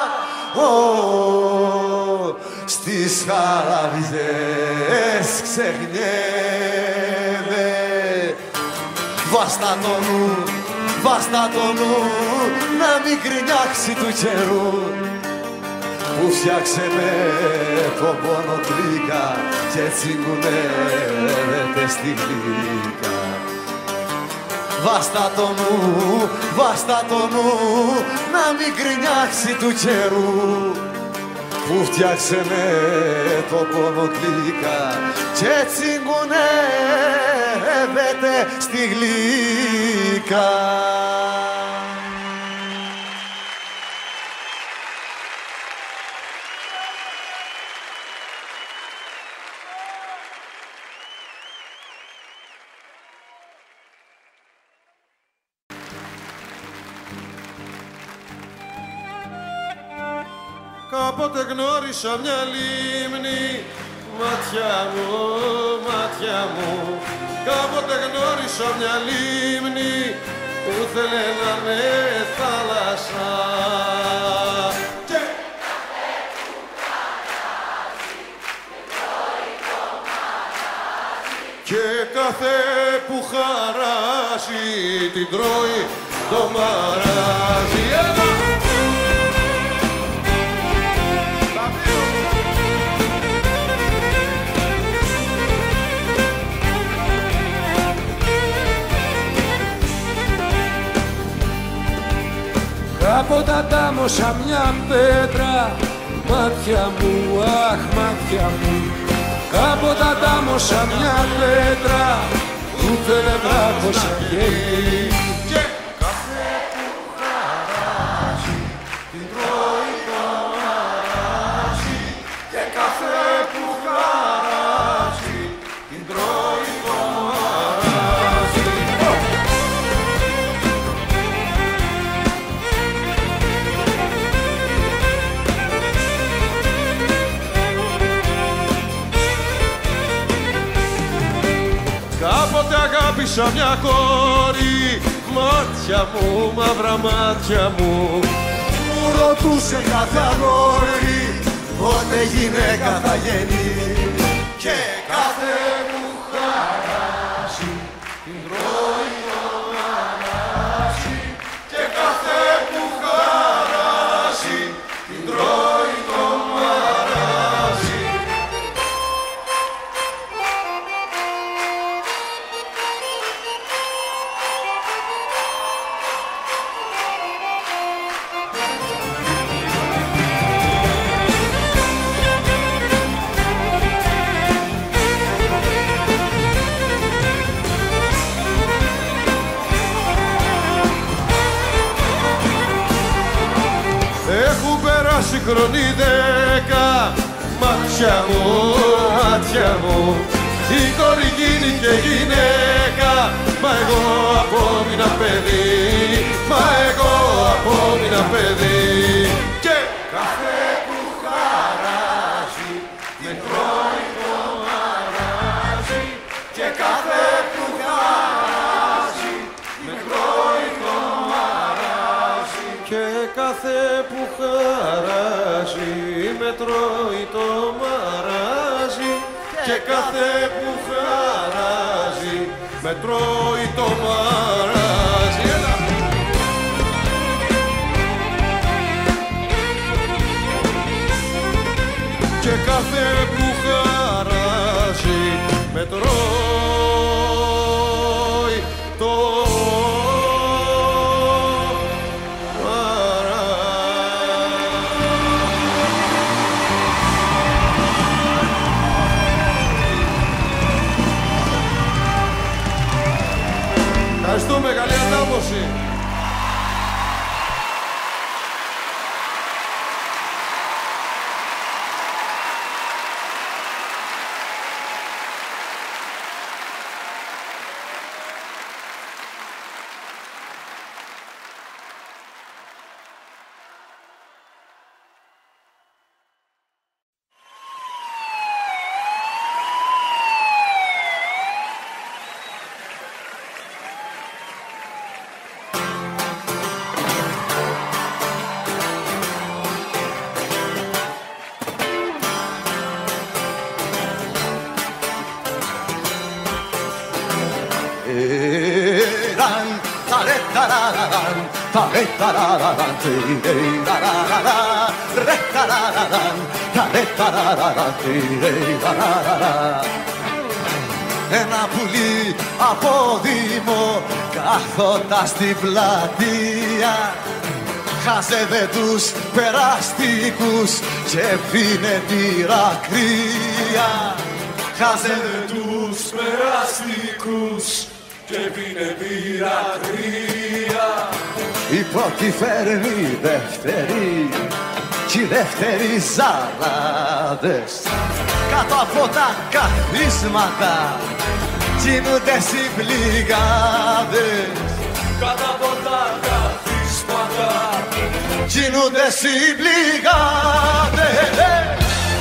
στις χαραβιές ξεχνιέμαι. Βάστα το νου, βάστα το νου, να μην κρινιάξει του καιρού, που φτιάξε με τον πόνο κλίκα και τσιγκουνεύεται στη γλύκα. Βάστα το νου, βάστα το νου, να μην κρινιάξει του καιρού, που φτιάξε με τον πόνο κλίκα και τσιγκουνεύεται στη γλύκα. Κάποτε γνώρισα μια λίμνη, μάτια μου, μάτια μου. Κάποτε γνώρισα μια λίμνη που θέλε να είναι θάλασσα. Και κάθε που χαράζει την τρώει το μαράζι. Κάποτε αντάμωσα μια πέτρα, μάτια μου, αχ μάτια μου. Κάποτε αντάμωσα μια πέτρα που θέλε βράχος αγγέλη. Και κάθε που χαράζει την τρώει το μαράζι. Και κάθε που χαράζει την τρώει το μαράζι. Κάποτε αγάπησα μια κόρη, μάτια μου, μαύρα μάτια μου. Μου ρωτούσε κάθε αγόρι πότε γυναίκα θα γίνει. Και κάθε που χαράζει την τρώει το μαράζι. Και κάθε που χαράζει την τρώει το μαράζι. Έχουν περάσει χρονοί 10, μάτια μου, μάτια μου. Η κόρη γίνηκε γυναίκα, μα εγώ απόμεινα παιδί, μα εγώ απόμεινα παιδί. Και κάθε που χαράζει την τρώει το μαράζι. Και κάθε που χαράζει την τρώει το μαράζι. Και κάθε που χαράζει με τρώει το μαράζι. Και κάθε που χαράζει με τρώει το μαράζι. Και κάθε που χαράζει με τρώει το ευχαριστούμε, καλή αντάμωση. Ένα πουλί από Δήμο κάθονταν στην πλατεία, χάζευε τους περαστικούς και πίνε μπύρα κρύα. Χάζευε τους περαστικούς και πίνε μπύρα κρύα. Η πρώτη φέρνει δεύτερη κι οι δεύτεροι ζαράδες κάτω από τα καθίσματα κινούνται συμπληγάδες. Κάτω από τα καθίσματα κινούνται συμπληγάδες.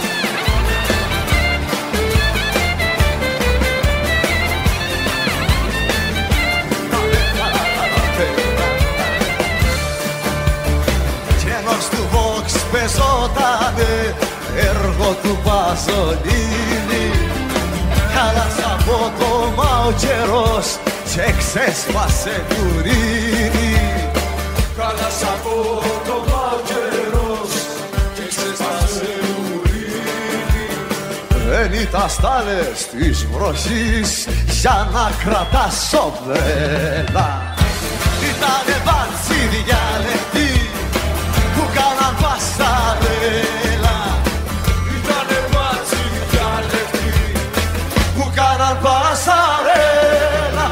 Του Vox πεζότανε έργο του Παζολίνη. Χάλασε από το Μάο καιρός και ξέσπασε κουρίνι. Χάλασε από το Μάο καιρός και ξέσπασε κουρίνι. Δεν ήταν στάλες της βροχής για να κρατάς σόμπρελα. Ήτανε βάντσι διαλεκτή που κάναν πασαρέλα. Ήτανε μπάτσι διαλεκτή που κάναν πασαρέλα.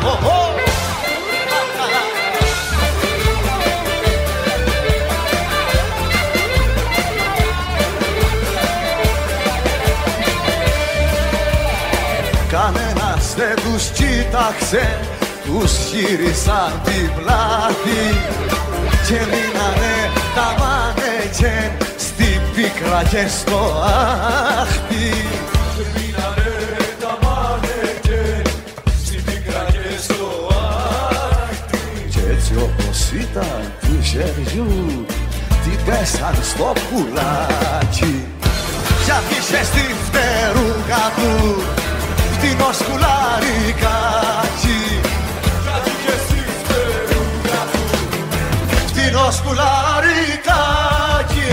Κανένας δεν τους κοίταξε, τους γύρισαν την πλάτη και μείνανε τα μάνεκεν στην πίκρα και στο άχτη. Και μείνανε τα μάνεκεν στην πίκρα και στο άχτη. Κι έτσι όπως ήταν του χεριού την πέσαν στο πουλάκι. Κι αφήσε στη φτερούγα του φτηνό σκουλαρικάκι. Φτηνό σκουλαρικάκι.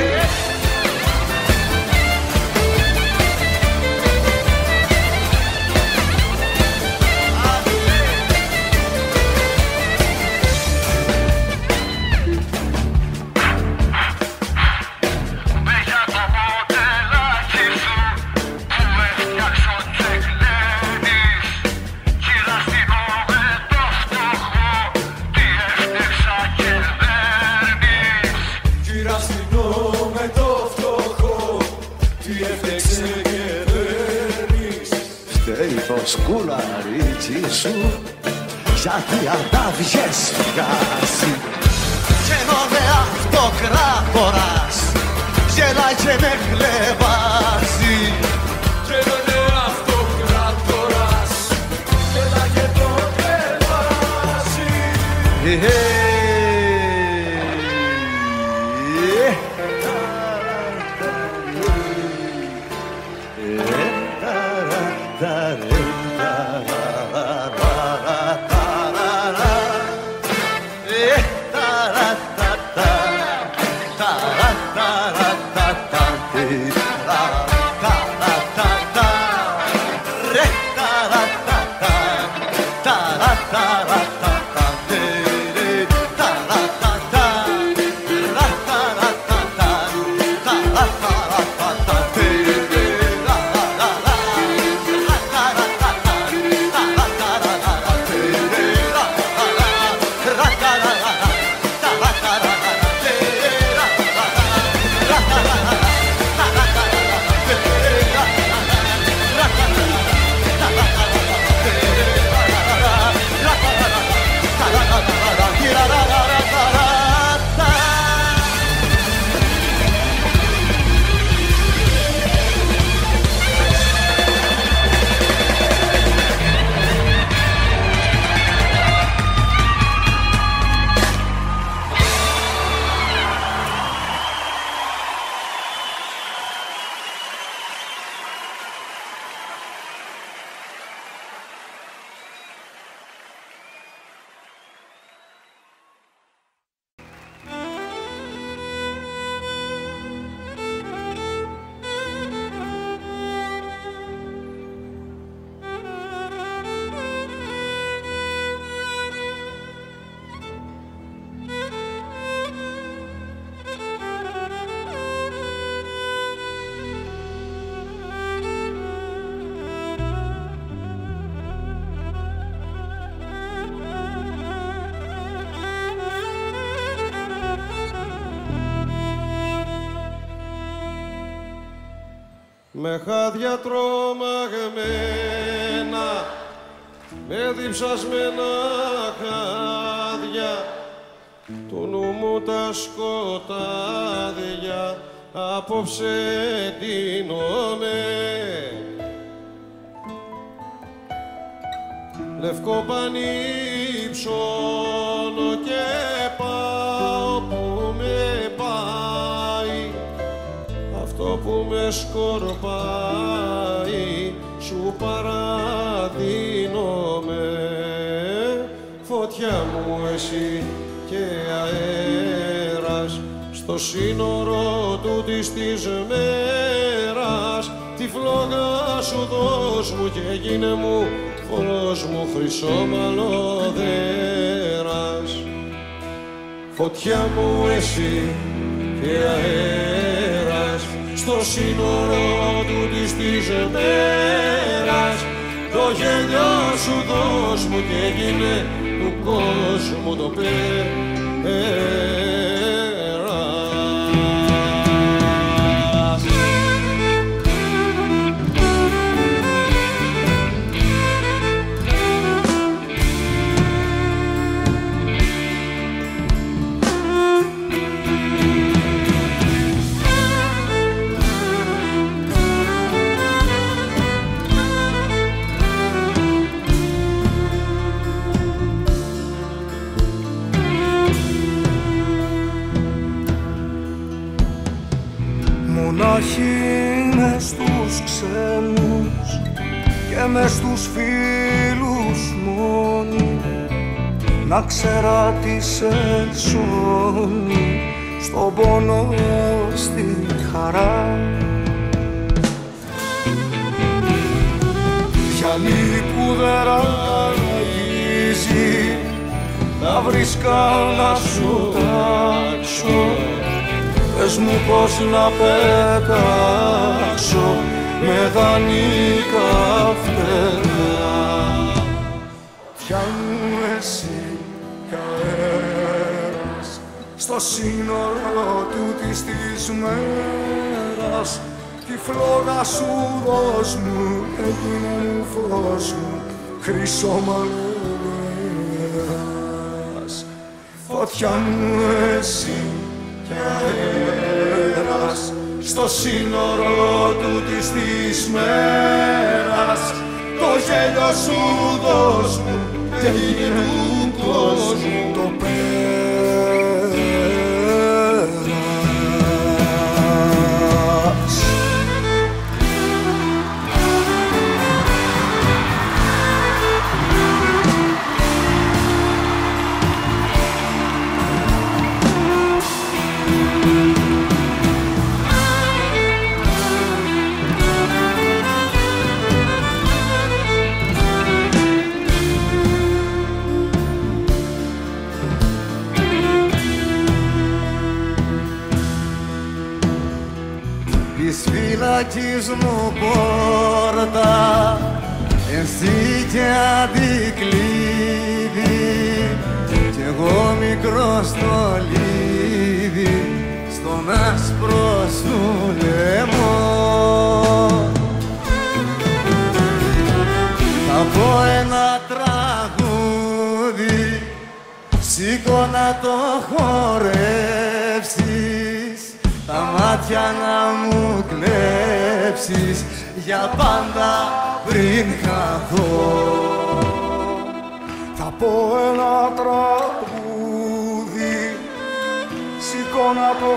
Το σκουλαρίκι σου γιατί αντάβγες φυγάσει. Κι ενώ με αυτοκράτορας γελάει και με χλεβάζει. Κι ενώ με αυτοκράτορας γελάει και το χλεβάζει. με χάδια τρομαγμένα, με διψασμένα χάδια, του νου μου τα σκοτάδια απόψε ντύνομαι. Λευκό πανί ψώνω και πάω που με πάει, αυτό που με σκορπάει σου παραδίνομαι. Φωτιά μου εσύ και αέρας, στο σύνορο τούτης της μέρας, τη φλόγα σου δώσ' μου και γίνε μου φως μου χρυσόμαλο δέρας. Φωτιά μου εσύ και αέρας, στο σύνορο τούτης της μέρας, το γέλιο σου δώσ' μου και γίνε του κόσμου το πέρας. Μονάχοι μες στους ξένους και μες στους φίλους μόνοι, να ξέρα τι σε σώνει στον πόνο, στη χαρά. Πιανή που δεν ραγίζει, θα βρίσκα να σου τάξω. Πες μου πως να πετάξω με δανεικά φτερά. Ποια μου εσύ κι αέρας, στο σύνορο τούτης της μέρας, τη φλόγα σου δώσ' μου, έγινε μου φως μου, χρυσόμαλο δέρας. Φωτιά μου εσύ κι αέρας, στο σύνορο τούτης της μέρας, το γέλιο σου δώσ' μου και γίνε του κόσμου το πέρας. Της φυλακής μου πόρτα εσύ και αντικλείδι, κι εγώ μικρό στο λίδι, στον άσπρο σου λαιμό. Θα πω ένα τραγούδι, σήκω να το χορεύσεις, τα μάτια να μου κλέψεις για πάντα πριν χαθώ. Θα πω ένα τραγούδι, σήκω να το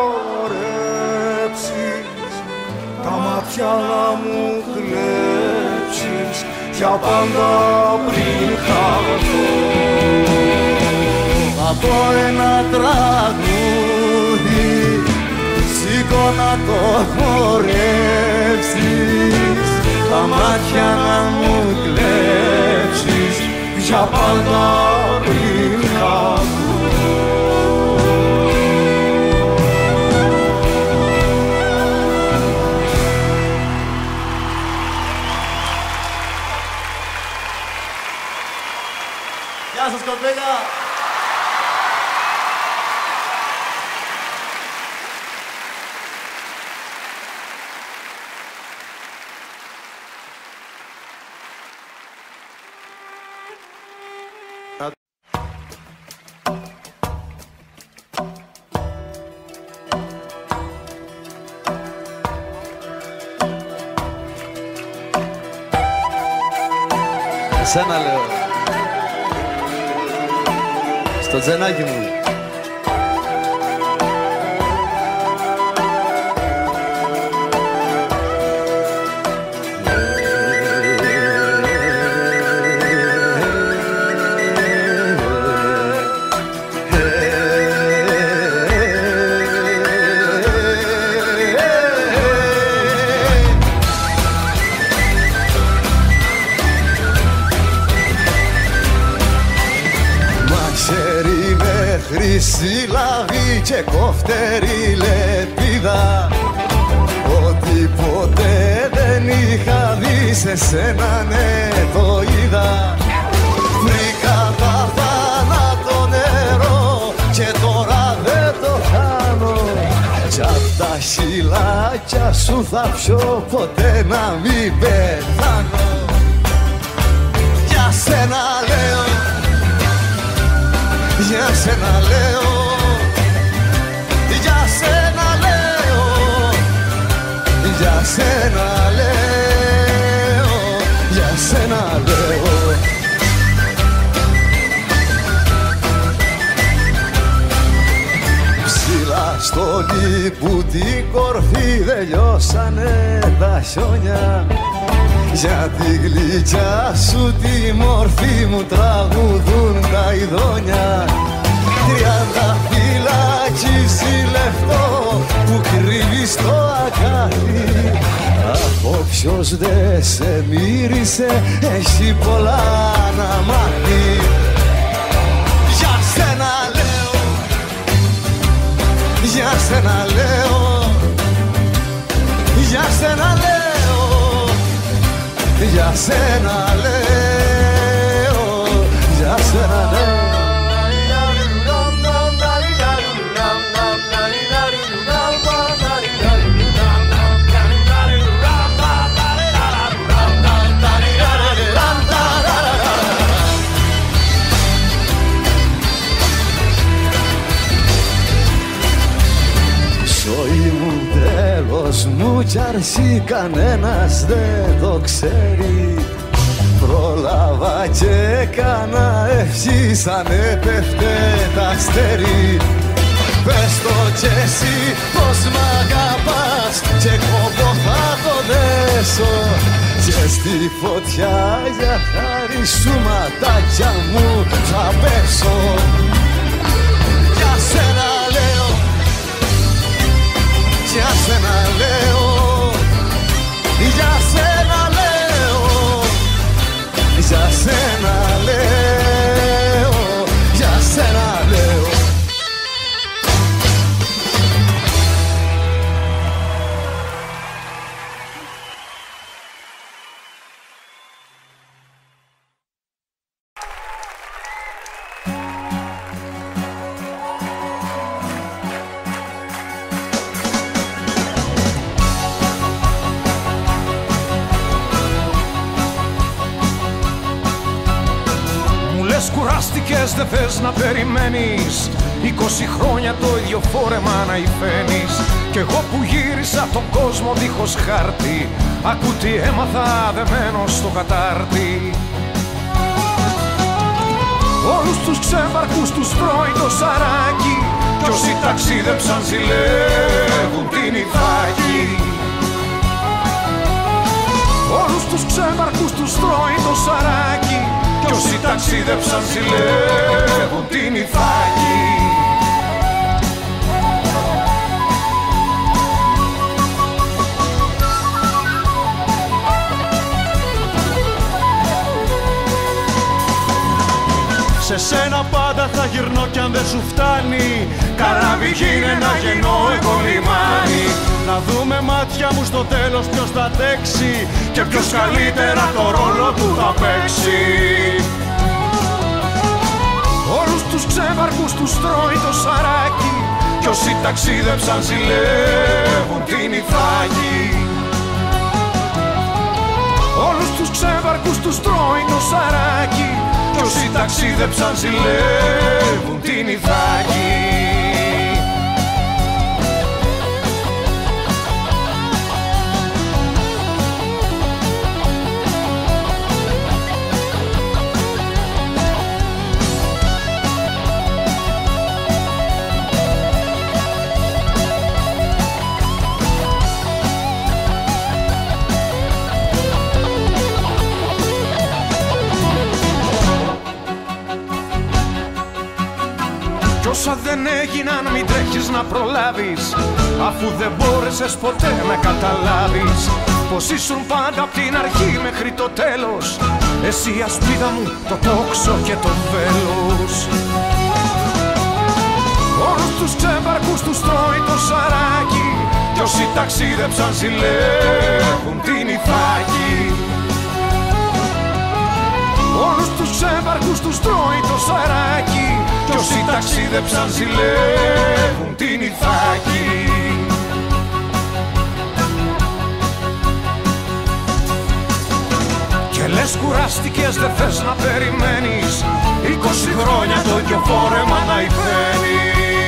χορέψεις, τα μάτια να μου κλέψεις για πάντα πριν χαθώ. Θα πω ένα τραγούδι, σήκω να το χορέψεις, τα μάτια να μου κλέψεις για πάντα πριν χαθώ. Γεια σας κοπέλια! σένα λέω. Στο τζενάκι μου. Χρυσή λαβή και κοφτερή λεπίδα, ότι ποτέ δεν είχα δει σε σένα, ναι το είδα. Βρήκα τα θάνατο νερό και τώρα δεν το χάνω, κι απ' τα χειλάκια σου θα πιω ποτέ να μην πεθάνω. Για σένα λέω, για σένα λέω, για σένα λέω, για σένα λέω, για σένα λέω. Ψηλά στο λίπου την κορφή δεν λιώσανε τα χιόνια, για τη γλυκιά σου τη μορφή μου τραγουδούν τα ειδόνια. 30 φυλακίσει λεφτό που κρύβει στο ακάθι, από ποιος δε σε μύρισε έχει πολλά να μάθει. Για σένα λέω, για σένα λέω, για σένα λέω, για σένα λέω, για σένα λέω. Ζωή μου, τέλος μου κι αρσί κανένας δεν το ξέρει. Πρόλαβα και έκανα ευχή σαν έπεφτε τα αστέρι. Πες το κι εσύ πως μ' αγαπάς και κόμπο θα το δέσω, και στη φωτιά για χάρη σου ματάκια μου θα πέσω. Για σένα λέω, για σένα λέω, για σένα λέω, για σένα λέω, για σένα λέω. Κουράστηκες, δεν θες να περιμένεις 20 χρόνια το ίδιο φόρεμα να υφαίνεις. Κι εγώ που γύρισα τον κόσμο δίχως χάρτη, ακού τι έμαθα δεμένος στο κατάρτι. Όλους τους ξεβαρκούς τους τρώει το σαράκι, κι όσοι ταξίδεψαν ζηλεύουν την Ιθάκη. Όλους τους ξεβαρκούς τους τρώει το σαράκι, κι όσοι ταξίδεψαν ζηλεύουν την Ιθάκη. Σε σένα πάντα θα γυρνώ κι αν δεν σου φτάνει, καράβι γίνε να γεννώ εγώ λιμάνι. Να δούμε μάτια μου στο τέλος ποιος θα αντέξει και ποιος καλύτερα το ρόλο του θα παίξει. Όλους τους ξεβαρκούς τους τρώει το σαράκι, κι όσοι ταξίδεψαν ζηλεύουν την Ιθάκη. Όλους τους ξεβαρκούς τους τρώει το σαράκι, κι όσοι ταξίδεψαν ζηλεύουν την Ιθάκη. δεν έγιναν μην τρέχεις να προλάβεις, αφού δεν μπόρεσες ποτέ να καταλάβεις πως ήσουν πάντα απ' την αρχή μέχρι το τέλος, εσύ η ασπίδα μου, το τόξο και το βέλος. Όλους τους ξέμπαρκους τους τρώει το σαράκι, κι όσοι ταξίδεψαν ζηλεύουν την Ιθάκη. Όλους τους ξέμπαρκους τους τρώει το σαράκι, κι όσοι ταξίδεψαν ζηλεύουν την Ιθάκη. Και λες κουράστηκες, δεν θες να περιμένεις 20 χρόνια το ίδιο φόρεμα να υφαίνεις.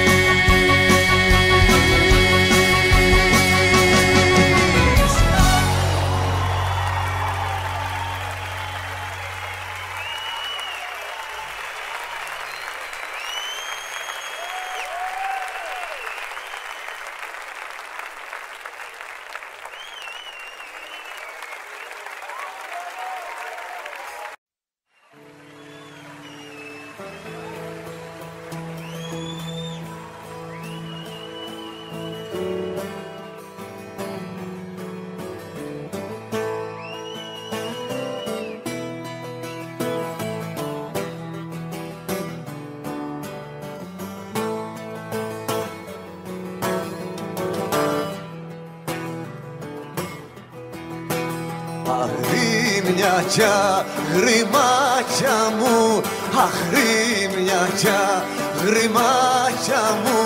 Αγρίμια γρημάτια μου, αγρίμια γρημάτια μου,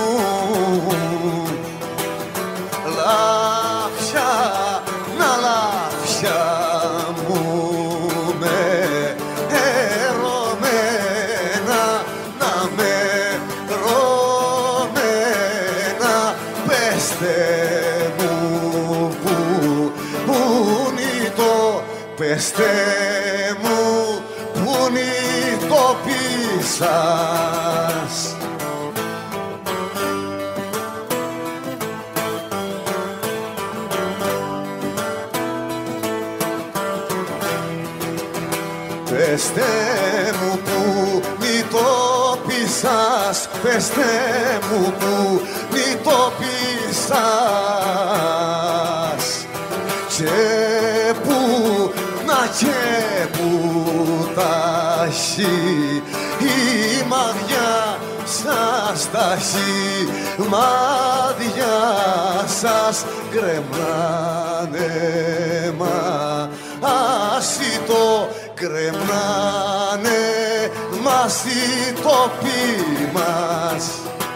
λάφια να λάφια μου με ερωμένα, να με ρωμένα, πέστε μου πέστε μου πουν οι τόποι σας. Πέστε μου πουν οι τόποι σας, πέστε μου πουν οι τόποι σας. Και που ταχύ η μαδιά σας ταχύ, μαδιά σας κρεμνάνε μασιτό, κρεμνάνε μασιτό πι μας.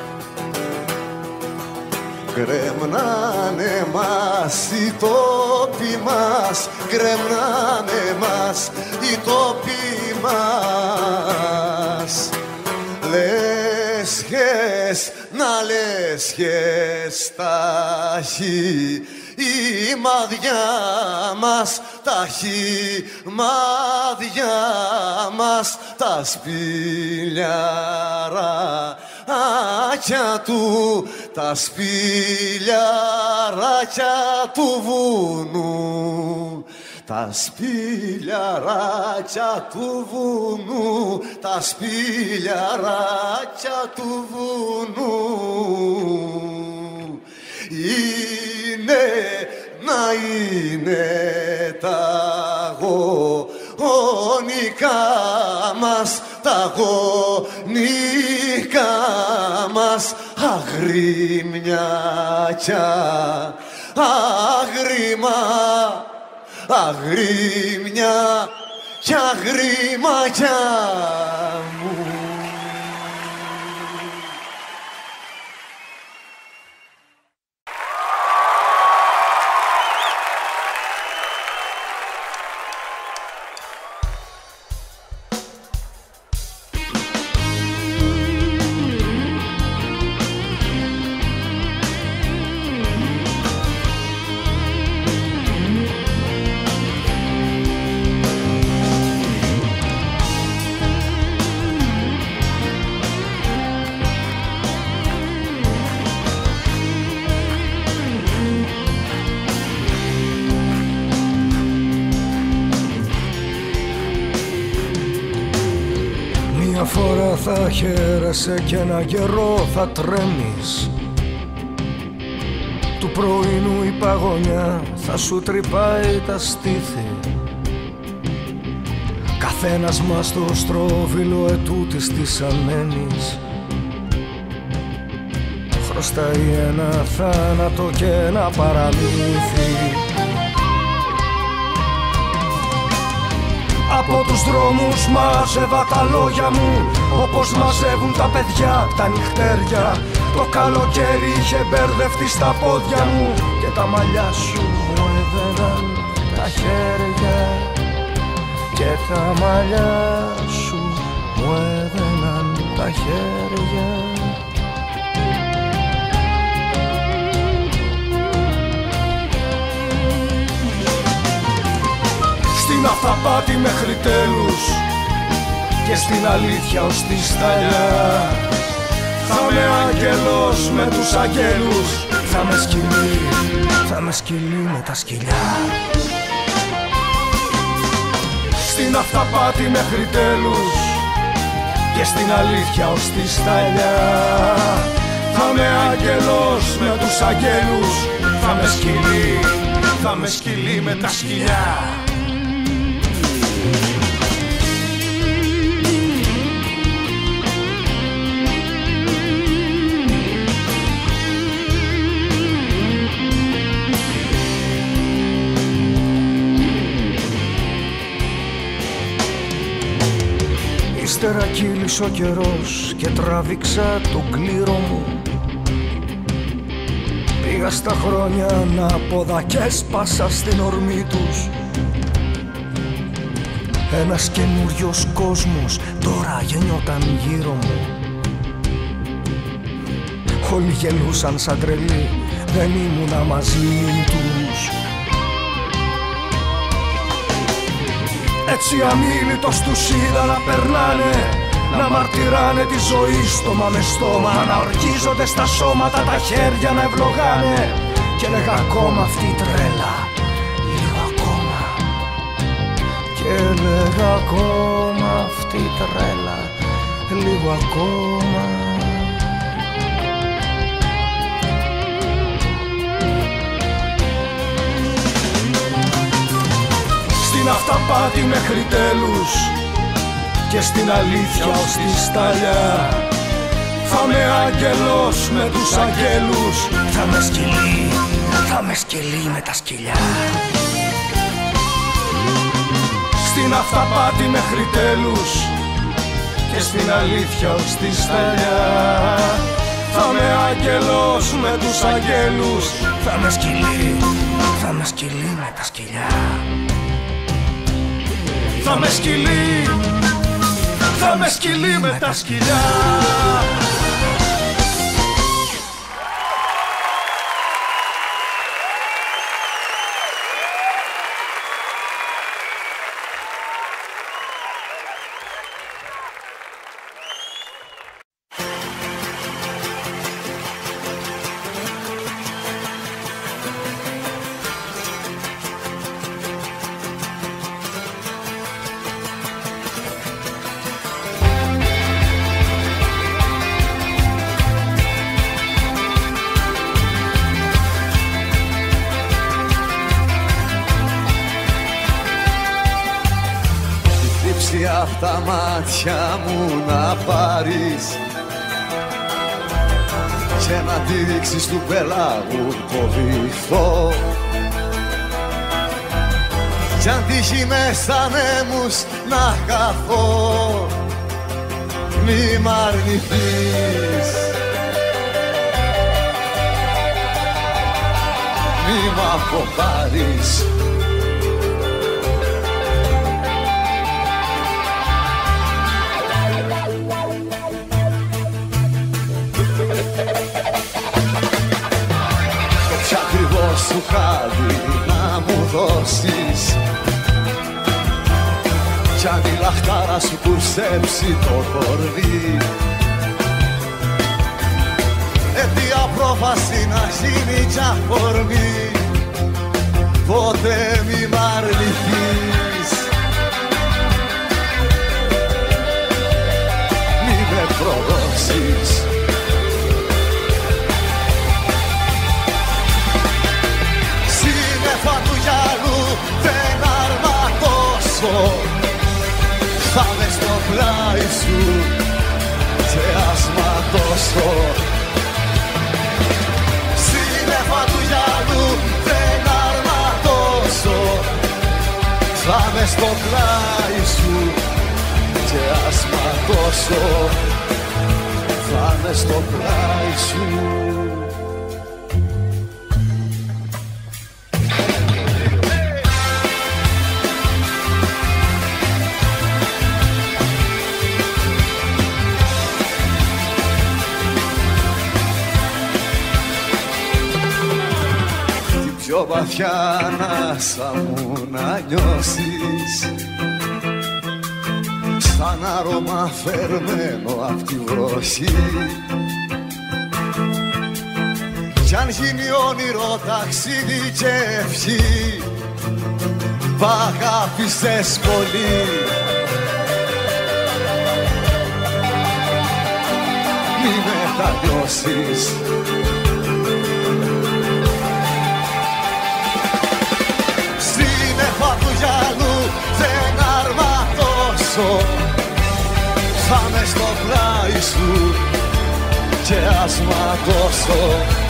Κρεμνάνε μας οι τόποι μας, κρεμνάνε μας οι τόποι μας. Λέσχες, να λέσχες ταχύ η μαδιά μας, ταχύ μαδιά μας, τα σπηλιαράκια του, τα σπηλιαράκια του βουνού, τα σπηλιαράκια του βουνού, τα σπηλιαράκια του βουνού. Είναι, να είναι τα αγωνικά μας, τα αγωνικά μας, αγρίμια αγρίμα, αγρίμια κι αγρίμακια μου. Μια φορά θα χαίρεσαι και ένα καιρό θα τρέμεις. Του πρωινού η παγωνιά θα σου τρυπάει τα στήθη. Καθένας μας στο στρόβιλο ετούτης της ανένης χρωστάει ένα θάνατο και ένα παραμύθι. Από τους δρόμους μάζευα τα λόγια μου, όπως μαζεύουν τα παιδιά τα νυχτέρια. Το καλοκαίρι είχε μπερδευτεί στα πόδια μου και τα μαλλιά σου μου έδαιναν τα χέρια. Και τα μαλλιά σου μου έδαιναν τα χέρια. Στην αυταπάτη μέχρι τέλους και στην αλήθεια ως τη σταλιά. Θα με άγγελος με τους αγγέλους, θα με σκυλί, θα με σκυλί με τα σκυλιά. Στην αυταπάτη μέχρι τέλους και στην αλήθεια ως τη σταλιά. Θα με άγγελος με τους αγγέλους, θα με σκυλί, θα με σκυλί με τα σκυλιά. Ύστερα κύλησε ο καιρός και τράβηξα τον κλήρο μου. Πήγα στα χρόνια ανάποδα και έσπασα στην ορμή τους. Ένας καινούριος κόσμος τώρα γεννιόταν γύρω μου. Όλοι γελούσαν σαν τρελοί, δεν ήμουνα μαζί τους. Έτσι αμίλητος τους είδα να περνάνε, να μαρτυράνε τη ζωή στόμα με στόμα, να ορκίζονται στα σώματα τα χέρια να ευλογάνε. Και έλεγα ακόμα αυτή η τρέλα, λίγο ακόμα. Και έλεγα ακόμα αυτή η τρέλα, λίγο ακόμα. Στην αυταπάτη μέχρι τέλους και στην αλήθεια ως τη σταλιά. Θα με άγγελος με τους αγγέλους, θα με σκυλί, θα με σκυλί με τα σκυλιά. Στην αυταπάτη μέχρι τέλους και στην αλήθεια ως τη σταλιά. Θα με άγγελος με τους αγγέλους, θα με σκυλί, θα με σκυλί με τα σκυλιά. Θα με σκυλί, θα με σκυλί με τα σκυλιά. Απ' τα μάτια μου να πάρεις και να τη ρίξεις του πελάγου το βυθό. Κι αν τύχει μες στα νέμους να χαθώ, μη μ' αρνηθείς, μη μ' αποπάρεις. Κι ακριβώς σου χάδι να μου δώσεις, κι αν η λαχτάρα σου κουρσέψει το κορμί, τι απρόφαση να γίνει κι αφορμή, ποτέ μη μ' αρνηθείς. προδώσεις. Σύννεφα του γυαλού δεν αρματώσω, θα μες στο πλάι σου και ας ματώσω. Σύννεφα του γυαλού δεν αρματώσω, θα μες στο πλάι σου και ας ματώσω, θα μες στο πλάι σου. Πιο βαθιά ανάσα μου να νιώσεις, σαν άρωμα φερμένο απ' τη βροχή. Κι αν γίνει όνειρο ταξίδι και ευχή, π' αγάπησες πολύ. Μη μετανιώσεις, σύννεφα του γυαλού δεν αρματώσω, θα μες στο πλάι σου και ας ματώσω.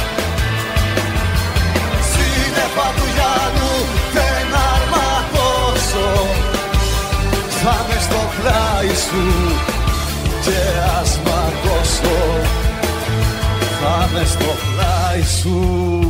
Σύννεφα του γυαλού δεν αρματώσω, θα μες στο πλάι σου και ας ματώσω, θα μες στο πλάι σου.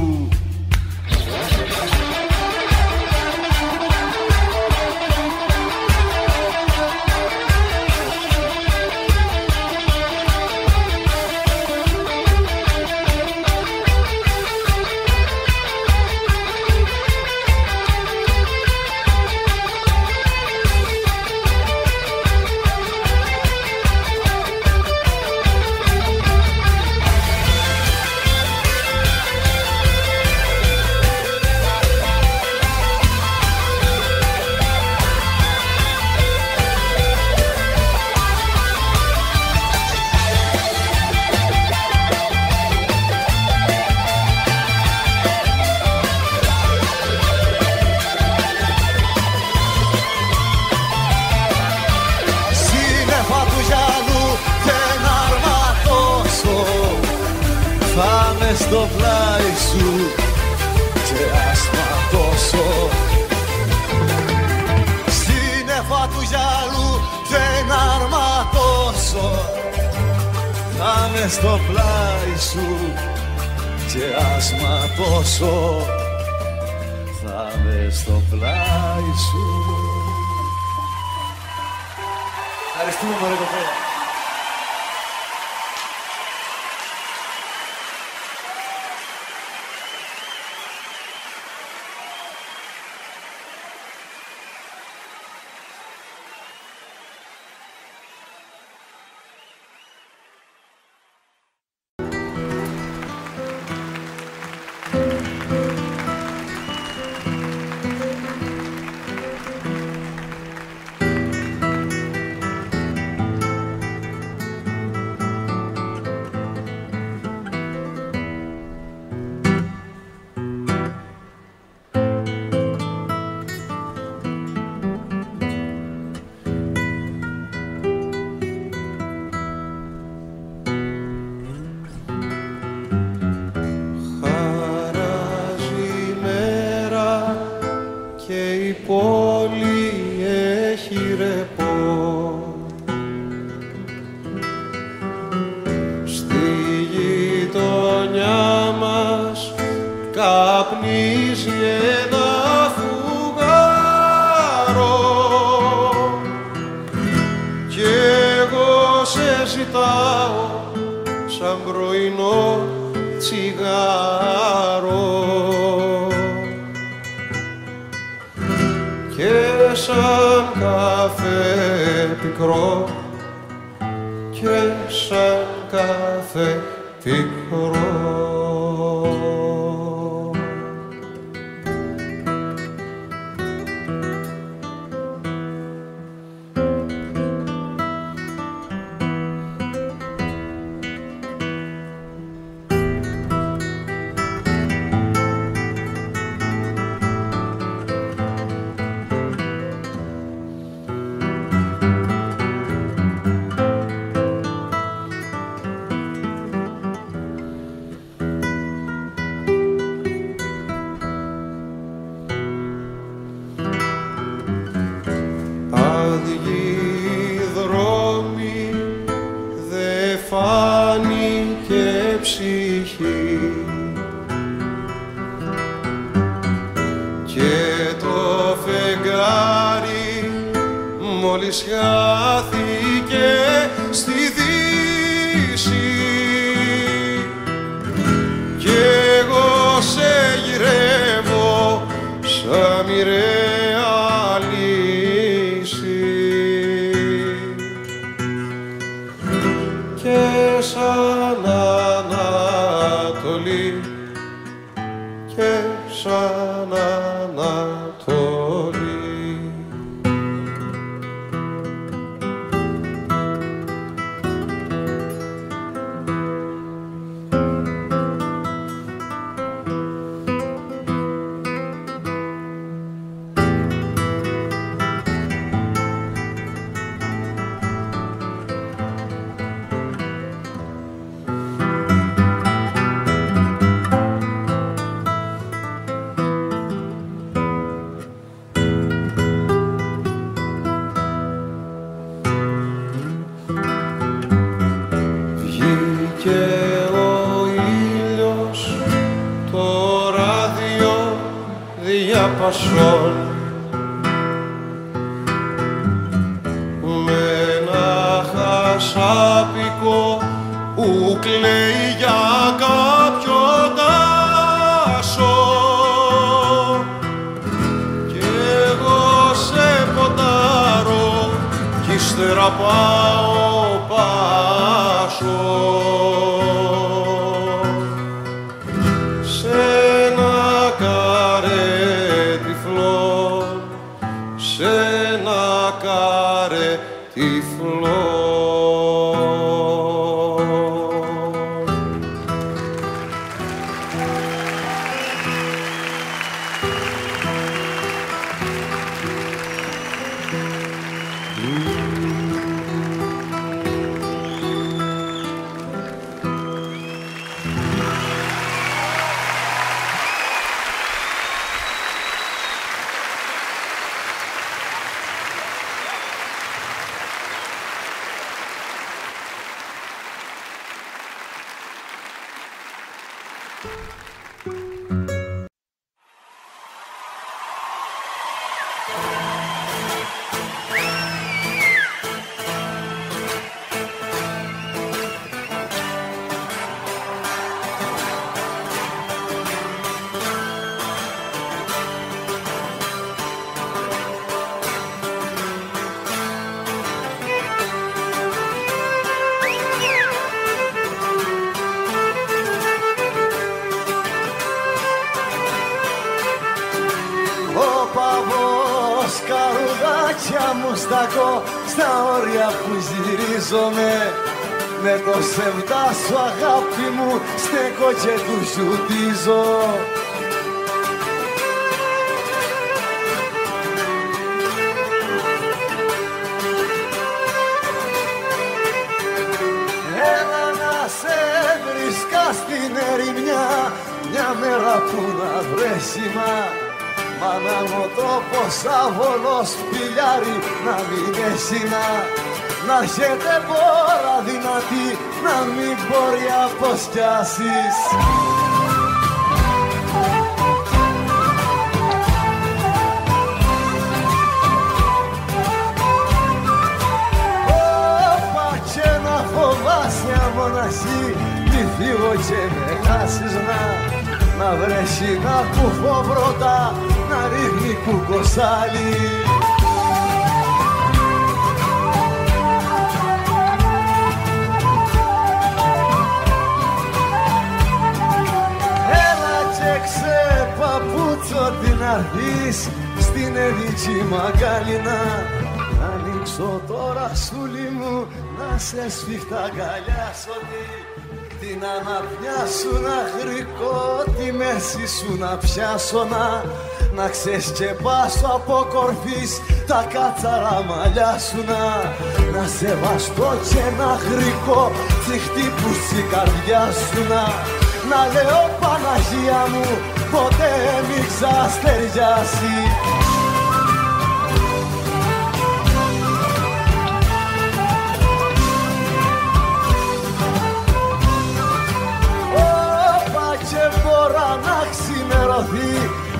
Στο πλάι σου και ας ματώσω. Σύννεφα του γυαλού δεν αρματώσω, θα μες στο πλάι σου και ας ματώσω, θα μες στο πλάι σου. Ευχαριστούμε μωρέ κοπέλα. θυσιάθηκε στη Δύση κι εγώ σε γυρεύω σαν μοιραία λύση και σαν Ανατολή και σαν Ανατολή. Πασόν με ένα χασάπικο που κλαίει για κάποιο τάσο κι εγώ σε ποτάρω κι ύστερα πάω πάσο στα όρια που γυρίζομαι με το σεβδά σου αγάπη μου στέκω και του ζουτίζω. Έλα να σε βρίσκα στην ερημιά μια μέρα που να βρέσιμα μάνα μου τόπος άβολος πηλιάρι να μην έσυνα να έρχεται πόρα δυνατή να μην μπορεί αποσκιάσεις. Όπα και να φοβάσαι αμοναχή μη φύγω και με χάσεις να βρέσει να κουφώ πρώτα να ρίχνει κουκοσάλι. Έλα και ξεπαπούτσω την αρθείς στην εδική μαγκάλινα να ανοίξω τώρα σούλη μου να σε σφιχτά αγκαλιάσω την αναπιά σου να γρικώ, τη μέση σου να πιάσω να ξεσκεπάσω από κορφής τα κάτσαρα μαλλιά σου να σεβαστώ και να γρικώ τη χτύπουση καρδιά σου να λέω Παναγία μου ποτέ μη ξαστεριάσει.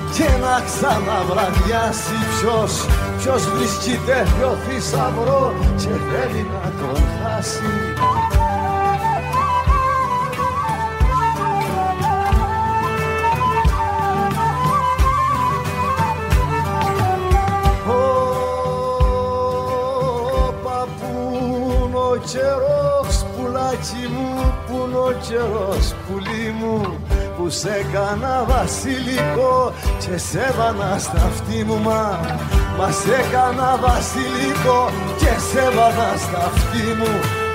και να ξαναβραδιάσει. Ποιος βρίσκει τέτοιο θησαυρό και θέλει να τον χάσει. Καιρός πουλάκι μου, που είναι ο καιρός πουλί μου, που σε έκανα βασιλικό και σε έβανα στα αυτή μου. Μα σε έκανα βασιλικό και σε έβανα στα αυτή μου.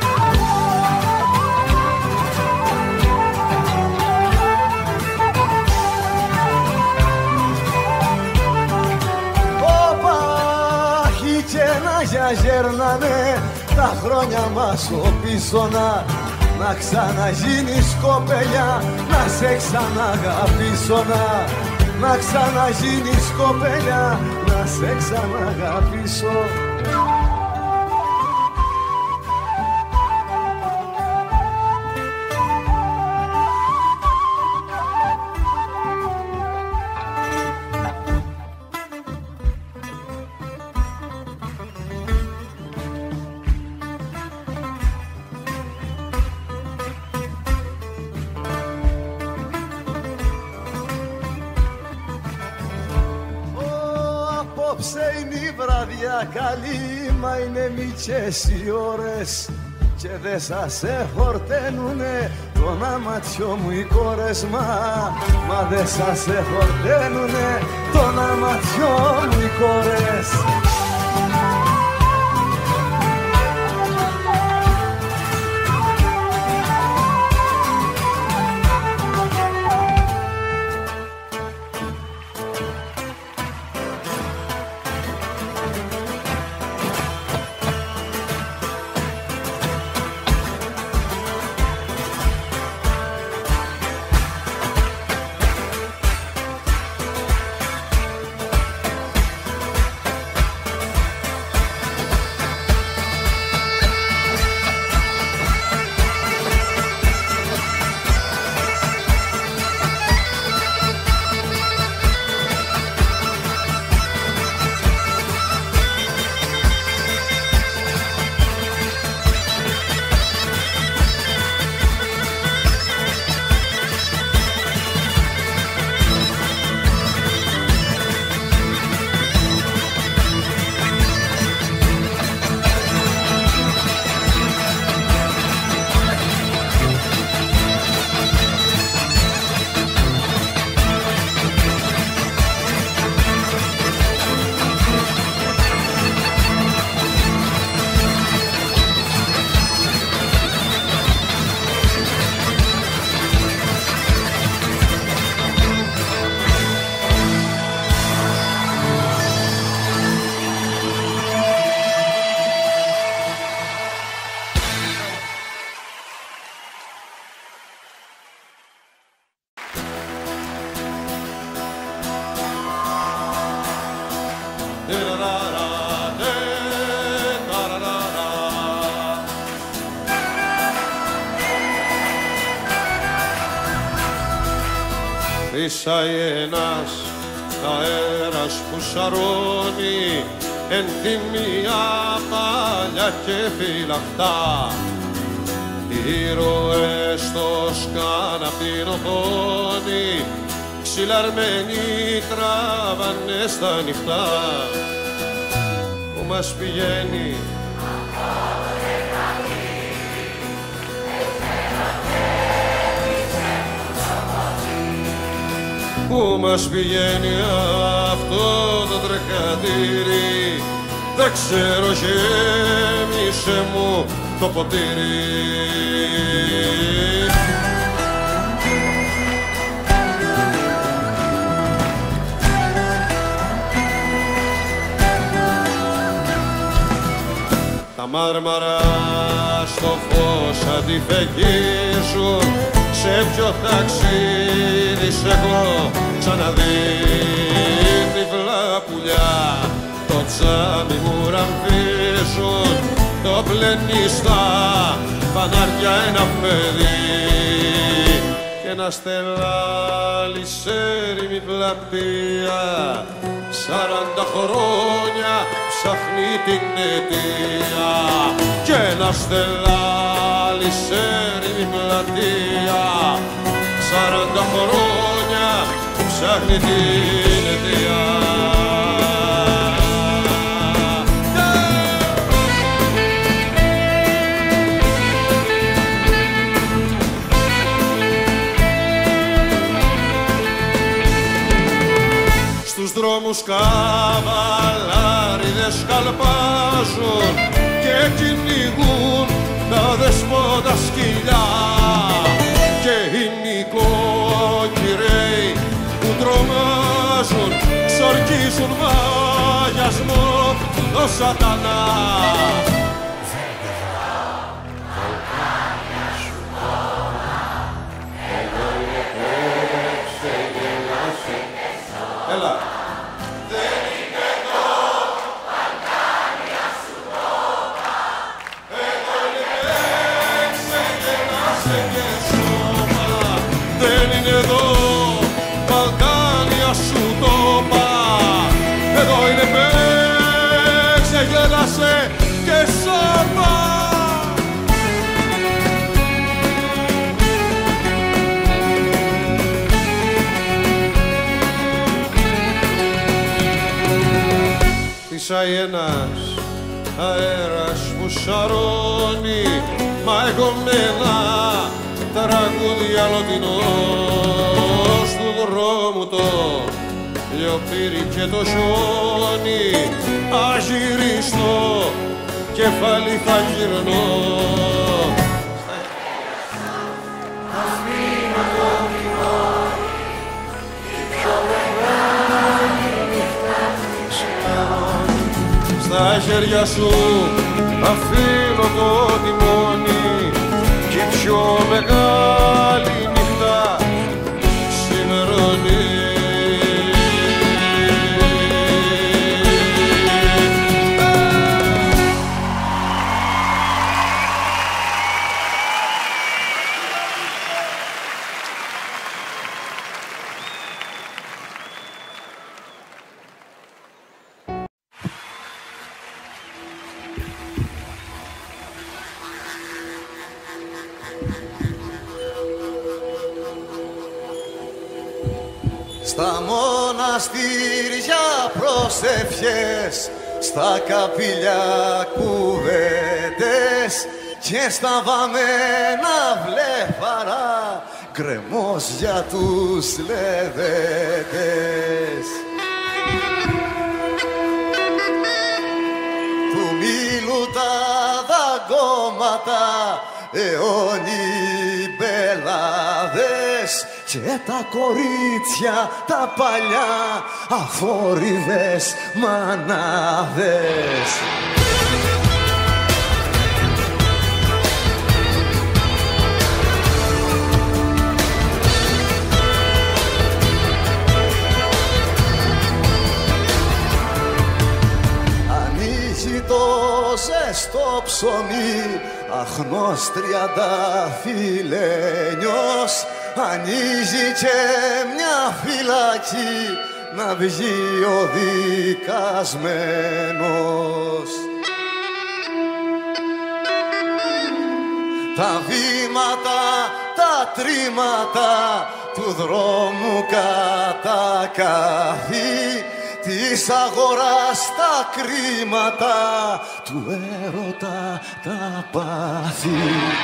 Όπα, και να γιαγέρνανε τα χρόνια μας ο πίσω να ξαναγίνεις κοπελιά, να σε ξαναγαπήσω να ξαναγίνεις κοπελιά, να σε ξαναγαπήσω. Απόψε είναι η βραδιά καλή, μα είναι μητσές οι ώρες και δε σας εχορταίνουνε τον αματιό μου οι κόρες. Μα δε σας εχορταίνουνε τον αματιό μου οι κόρες. Φύσαει ένας αέρας που σαρώνει εν τη μία παλιά και φυλαχτά. Ήρωες το σκάν απ' την οθόνη, ξυλαρμένοι τράβανε στα νυχτά. Που μας πηγαίνει που μας πηγαίνει αυτό το τρεκατήρι, δεν ξέρω, γέμισε μου το ποτήρι. Τα μάρμαρα στο φως αντιφεγγίζουν, σε ποιο ταξίδι σ' έχω ξαναδεί. Τυφλά πουλιά το τσάμι μου ραμφίζουν, το πλένει στα φανάρια ένα παιδί. και ένα στελάλι σε έρημη πλατεία 40 χρόνια ψάχνει την αιτία και ένα στελάλι σε έρημη πλατεία 40 χρόνια ψάχνει την αιτία. Στους δρόμους καβαλάριδες καλπάζουν και κυνηγούν τα δεσπότα σκυλιά και οι νοικοκυρέοι που τρομάζουν ξορκίζουν μαγιασμό το σατανά. Έλα. Δεν είναι εδώ, παγκάνια σου τόπα. Εδώ είναι παίξε και νάσε και σώμα. Δεν είναι εδώ, παγκάνια σου τόπα. Εδώ είναι παίξε και νάσε και σώμα. Φυσάει ένας αέρας που σαρώνει μαγωμένα τραγούδια λωτινός του δρόμου το λιοπύρι και το χιόνι αγυρίστο κεφάλι θα γυρνώ. Στα χέρια σου αφήνω το τιμόνι κι η πιο μεγάλη νύχτα ξημερώνει. Στα μοναστήρια προσευχές, στα καπηλιά κουβέντες και στα βαμμένα βλέφαρα γκρεμός για τους λεβέντες. Του μήλου τα δαγκώματα αιώνιοι μπελάδες και τα κορίτσια τα παλιά αφόριδες μανάδες. Ανοίγει το ζεστό ψωμί αχνός τριανταφυλλένιος, ανοίγει και μια φυλακή να βγει ο δικασμένος. Τα βήματα, τα τρίματα του δρόμου κατακαθεί, της αγοράς τα κρίματα, του έρωτα τα πάθη.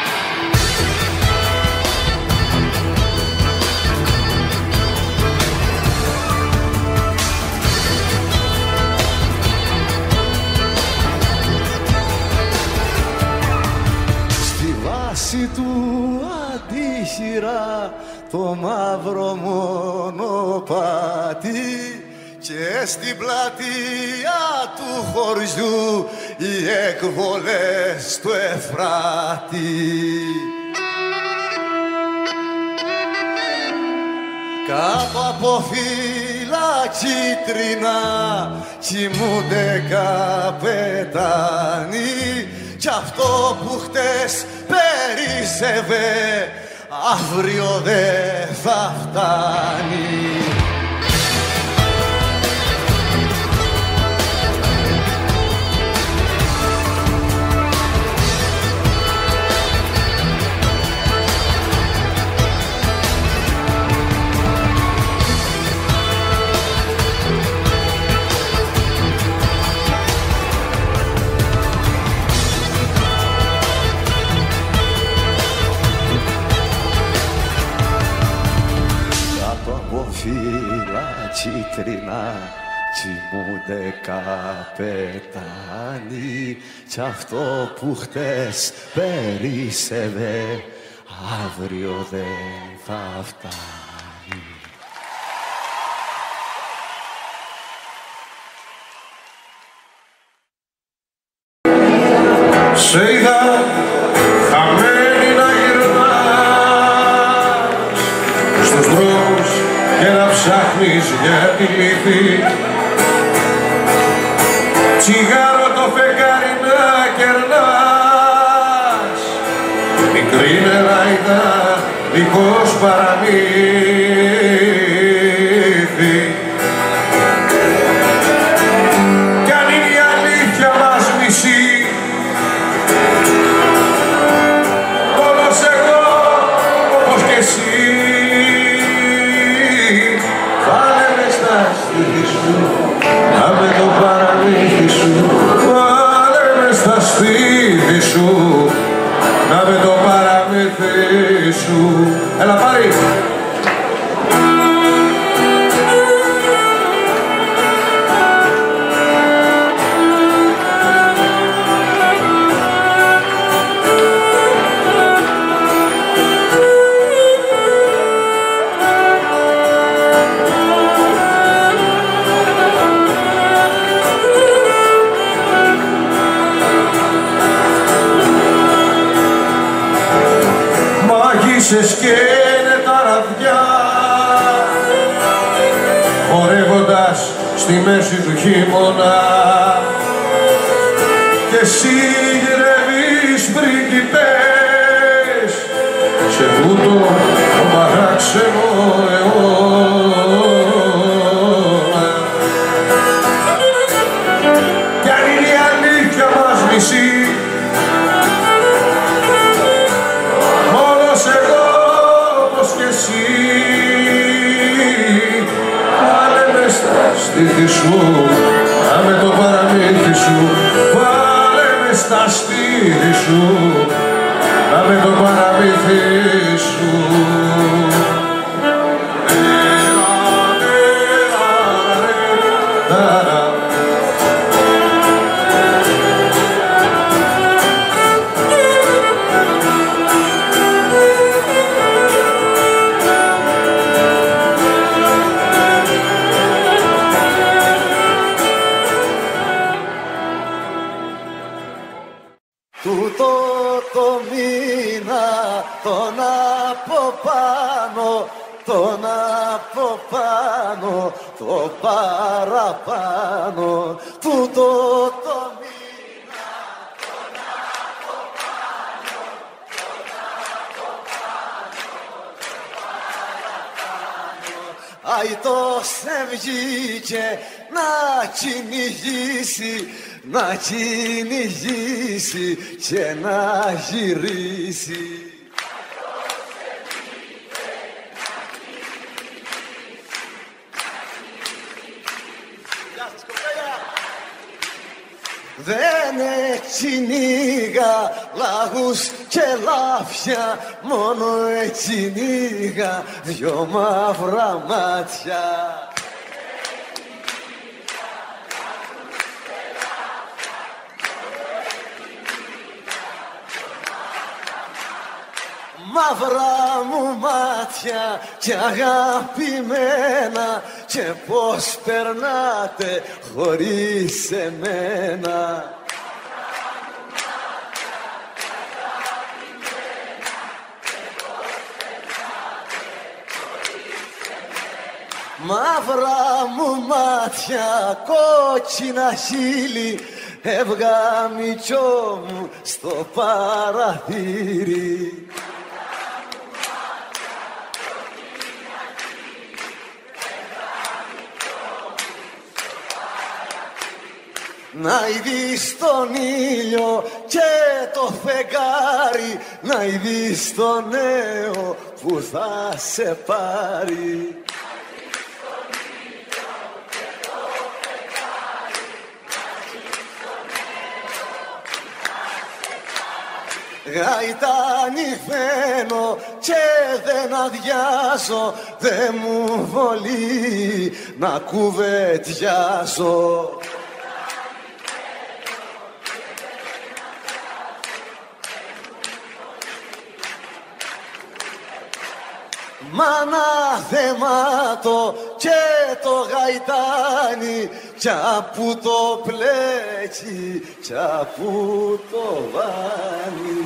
Στη βάση του αντίχειρα το μαύρο μονοπάτι και στην πλατεία του χωριού οι εκβολές του Εφράτη. Κάτω από φύλλα κίτρινα κοιμούνται καπετάνοι κι αυτό που χτες περίσευε αύριο δεν θα φτάνει. Κίτρινα κοιμούνται καπετάνοι κι αυτό που χτες περίσσευε αύριο δεν θα φτάνει. Σε είδα χαμένη να γυρνάς στους δρόμους και να ψάχνεις για τη λύθη, τσιγάρο το φεγγάρι να κερνάς, μικρή νεράιδα δίχως παραμύθι. Κι αν είναι η αλήθεια μας μισή, όλος εγώ όπως κι εσύ, να με το παραμύθι σου, βάλε μες στα σπίτι σου, να με το παραμύθι σου. Έλα πάρει! Σε σκαίνε τα ραβδιά, χορεύοντας στη μέση του χειμώνα, και εσύ γυρεύεις πρίγκιπες σε τούτο το παράξενο αιώνα. Κι αν είναι η αλήθεια μας μισή, σπίτι σου, να με το παραμύθι σου, βάλε με στα σπίτι σου, να με το παραμύθι σου. Τούτο το μήνα τον από πάνω, τον από πάνω, το παραπάνω. Τούτο το μήνα τον από πάνω, τον από πάνω, το παραπάνω. Αητός βγήκε να κυνηγήσει, να κυνηγήσει και να γυρίσει. Δεν κυνήγα λαγούς και λάφια, μόνο κυνήγα δυο μαύρα μάτια. Μαύρα μου μάτια και αγαπημένα, και πώς περνάτε χωρίς εμένα. Μαύρα μου μάτια, κόκκινα χείλη, έβγα μητσό μου στο παραθύρι. να ειδείς τον ήλιο και το φεγγάρι, να ειδείς το νέο που θα σε πάρει. Γαϊτάνι φαίνω και δεν αδειάζω, δεν μου βολεί να κουβεντιάζω. Μάνα θεμάτο και το γαϊτάνι, κι απού το πλέκει, κι απού το βάνει.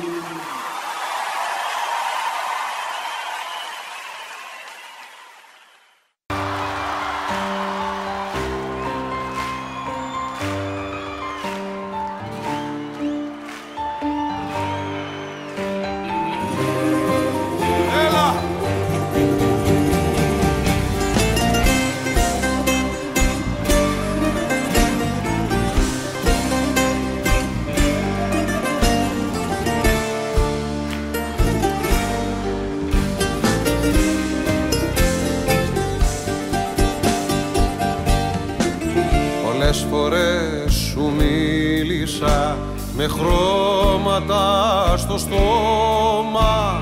Πολλές φορές σου μίλησα με χρώματα στο στόμα,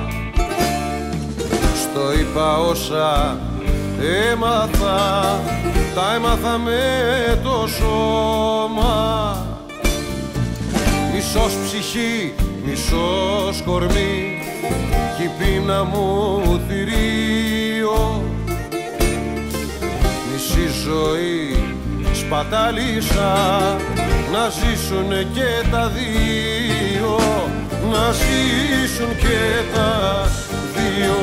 στο είπα όσα έμαθα, τα έμαθα με το σώμα. Μισός ψυχή, μισός κορμί, κι η πείνα μου θηρίο. Μισή ζωή σπατάλησα, να ζήσουν και τα δύο, να ζήσουν και τα δύο.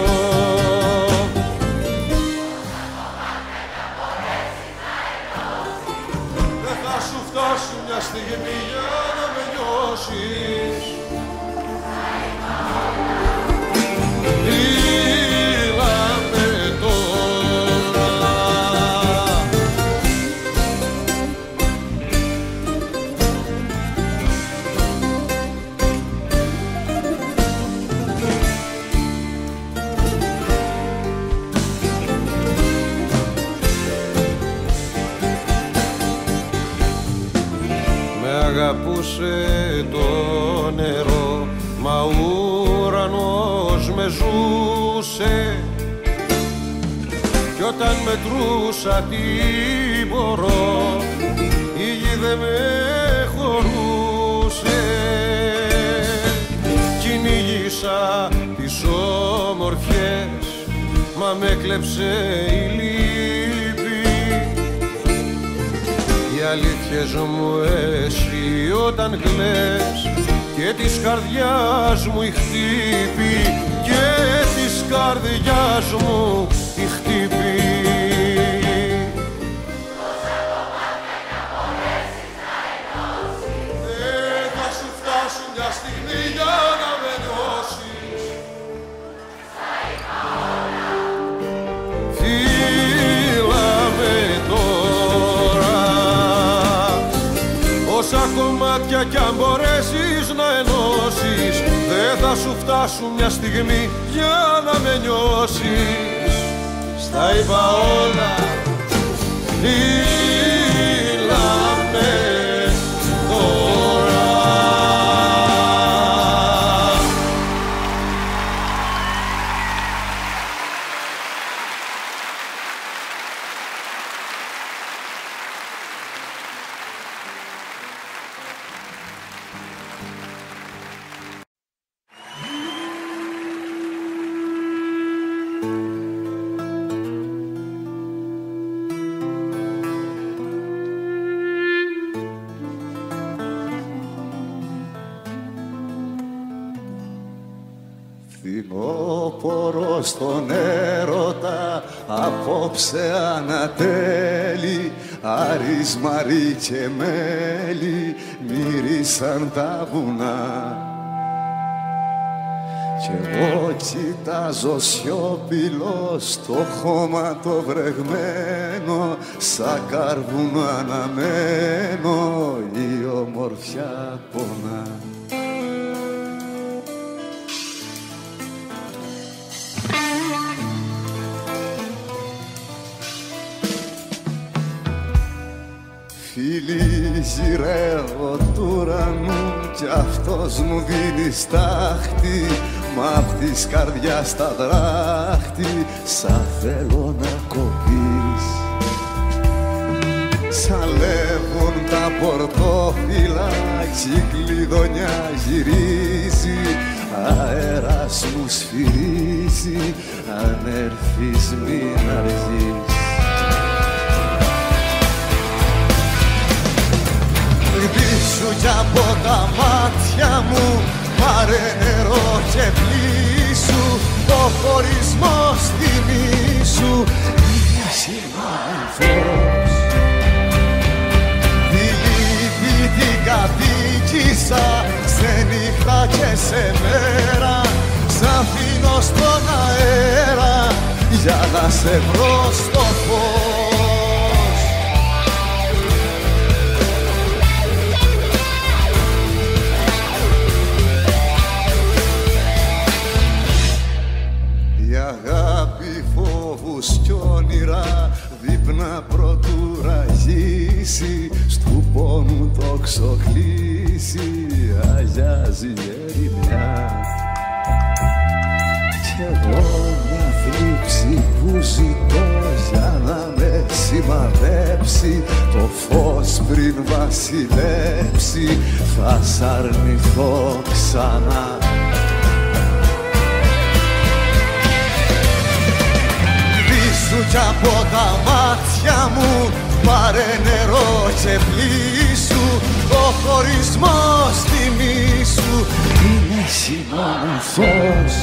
Δεν θα σου φτάσει μια στιγμή για να με νιώσεις. Αγαπούσε το νερό, μα ο ουρανός με ζούσε, κι όταν μετρούσα τι μπορώ, η γη δεν με χωρούσε. Κυνήγησα τις όμορφιες, μα με κλέψε η λύπη. Οι αλήθειες μου εσύ όταν κλαις, και της καρδιάς μου η χτύπη, και της καρδιάς μου η χτύπη. Δεν θα σου φτάσουν μια στιγμή για να με νιώσεις. Φίλα με τώρα, όσα κομμάτια κι αν μπορέσεις να ενώσεις, δεν θα σου φτάσουν μια στιγμή για να με νιώσεις. Στα είπα όλα, φίλα με τώρα. Φθινόπορο στον έρωτα, απόψε ανατέλει, Άρης, Μαρή και μέλι μύρισαν τα βουνά. Κι εγώ κοιτάζω σιωπηλός το χώμα το βρεγμένο, σαν κάρβουνο αναμένο, η ομορφιά πονά. Φίλοι, γυρεύω του ουρανού κι αυτός μου δίνει στάχτη, μ' απ' της καρδιάς τα δράχτη, σαν θέλω να κοπείς. Σαλεύουν τα πορτόφυλλα κι η κλειδονιά γυρίζει, αέρας μου σφυρίζει, αν έρθεις μην αργείς. Πίσω κι από τα μάτια μου πάρε νερό και πλήσου, το χωρισμός θυμίσου είναι συνάνθρωπος. Τη λύπη την κατοίκησα σε νύχτα και σε μέρα, σ' αφήνω στον αέρα για να σε βρω στο φως. Αγάπη, φόβους κι όνειρα δείπνα πρωτού ραγίσει, στου πόνου το ξοκλήσει, αγιάζει η ερημιά. Κι εγώ μια θλίψη που ζητώ για να με σημαδέψει, το φως πριν βασιλέψει θα σ' αρνηθώ ξανά. Κι από τα μάτια μου πάρε νερό και πλήσου, το χωρισμός θυμίσου είναι χειμώνα φως.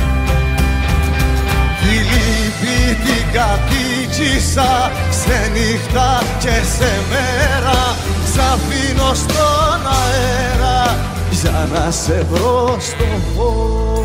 Τη λύπη την κατοίκησα σε νύχτα και σε μέρα, σ' αφήνω στον αέρα για να σε βρω στο φως.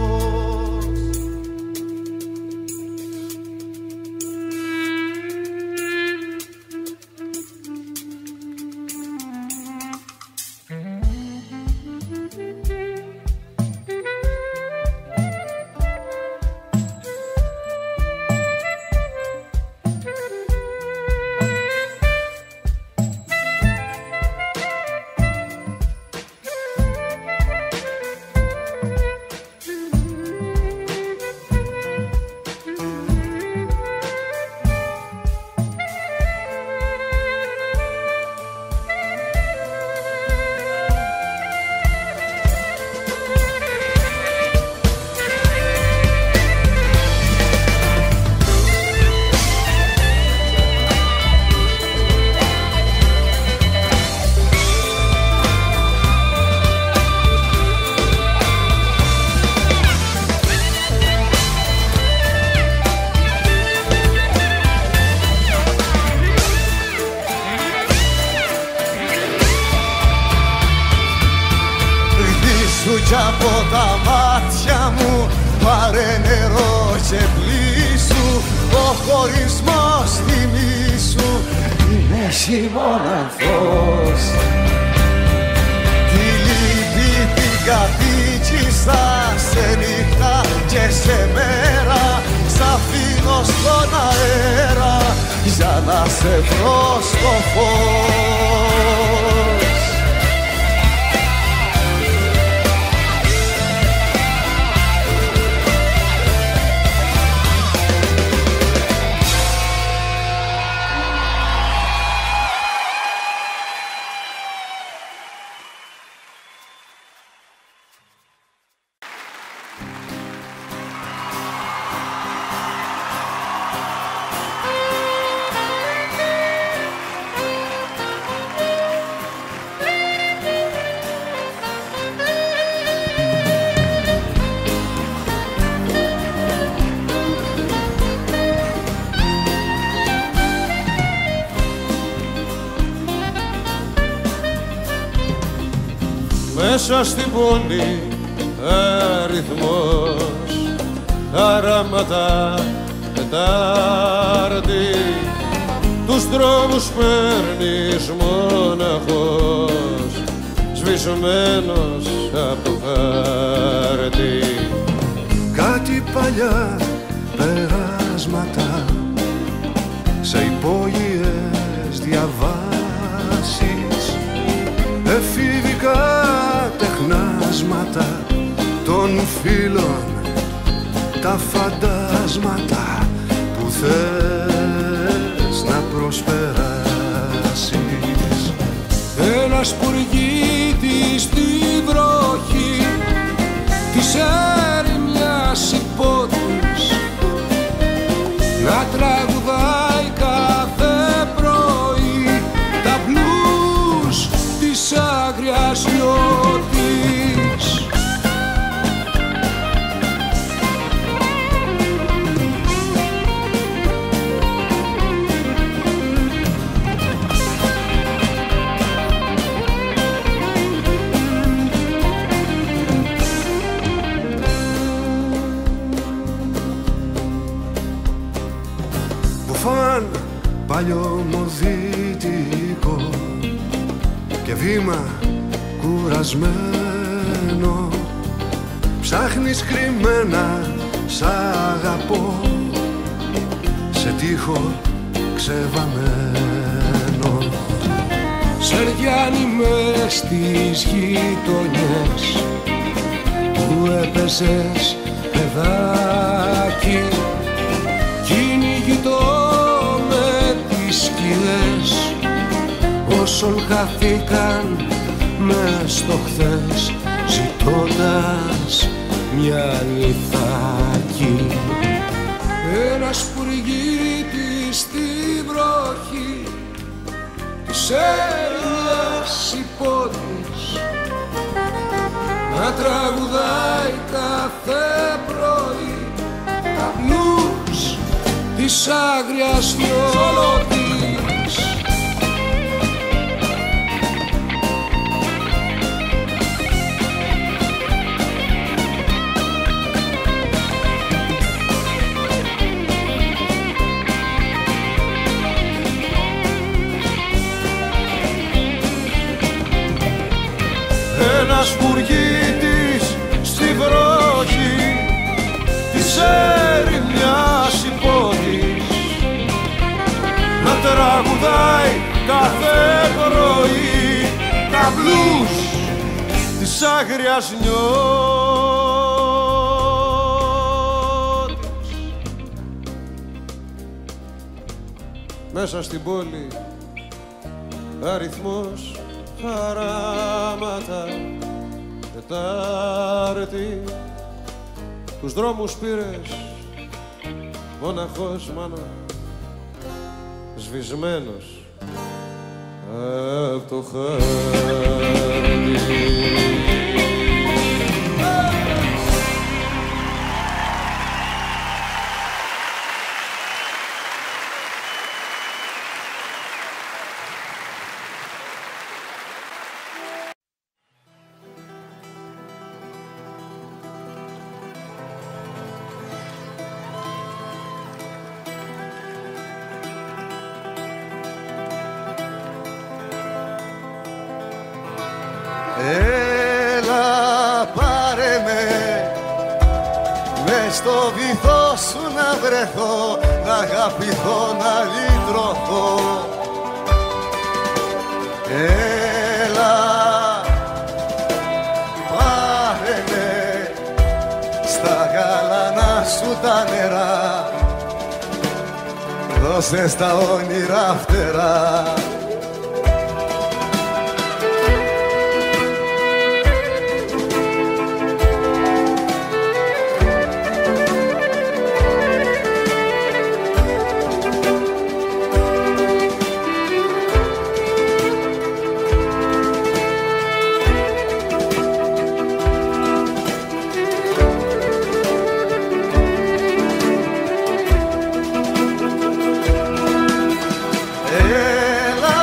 Κι από τα μάτια μου πάρε νερό και πλήσου, ο χωρισμός θυμίσου είναι χειμώνα φως. Τη λύπη την κατοίκησα σε νύχτα και σε μέρα, σ' αφήνω στον αέρα για να σε βρω στο φως. Μέσα στην πόλη αριθμός, αράματα Τετάρτη, τους δρόμους παίρνεις μοναχός, σβησμένος από το χάρτη. Κάτι παλιά περάσματα σε υπόγειες διαβάσεις, εφηβικά τεχνάσματα των φίλων, τα φαντάσματα που θες να προσπεράσεις. Ένας πουργίτης στη βροχή της έρημιας υπότης να τραγουδάει κάθε πρωί τα μπλούς της άγριας νιώτης. Μπουφάν παλιωμοδυτικό και βήμα κουρασμένο, ψάχνεις κρυμμένα σ' αγαπώ σε τοίχο ξεβαμένο. Σεριάνι μες στις γειτονιές που έπαιζες παιδάκι, κυνηγητό με τις σκυλές όσο χαθήκαν μες στο χθες, ζητώντας μια νυθάκι. Ένας πουργίτης στη βροχή της έρημιας υπότης να τραγουδάει κάθε πρωί τα μπλούς της άγριας νιώτης. Ένας πουργίτης στη βροχή της έρημιας υπότης να τραγουδάει κάθε πρωί τα μπλούς της άγριας νιώτης. Μέσα στην πόλη αριθμός, χαράματα Τετάρτη, τους δρόμους πήρες μοναχός μάνα, σβησμένος απ' το χάρτη. Έλα πάρε με μες στο βυθό σου να βρεθώ, να αγαπηθώ, να λυτρωθώ. Έλα πάρε με στα γαλανά σου τα νερά, δώσε στα όνειρα φτερά. Έλα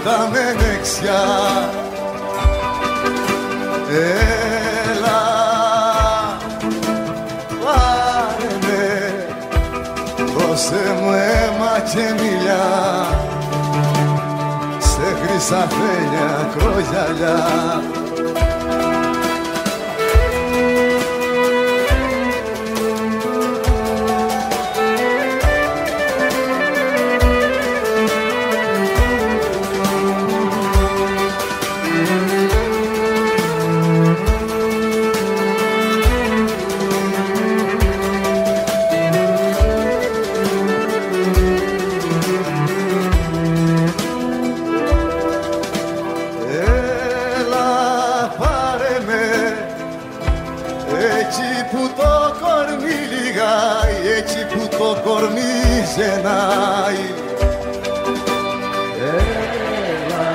νύχτα με δεξιά. Έλα, πάρε με, δώσε μου αίμα και μιλιά, σε χρυσαφένια κρογιαλιά. Γεννάει. Έλα,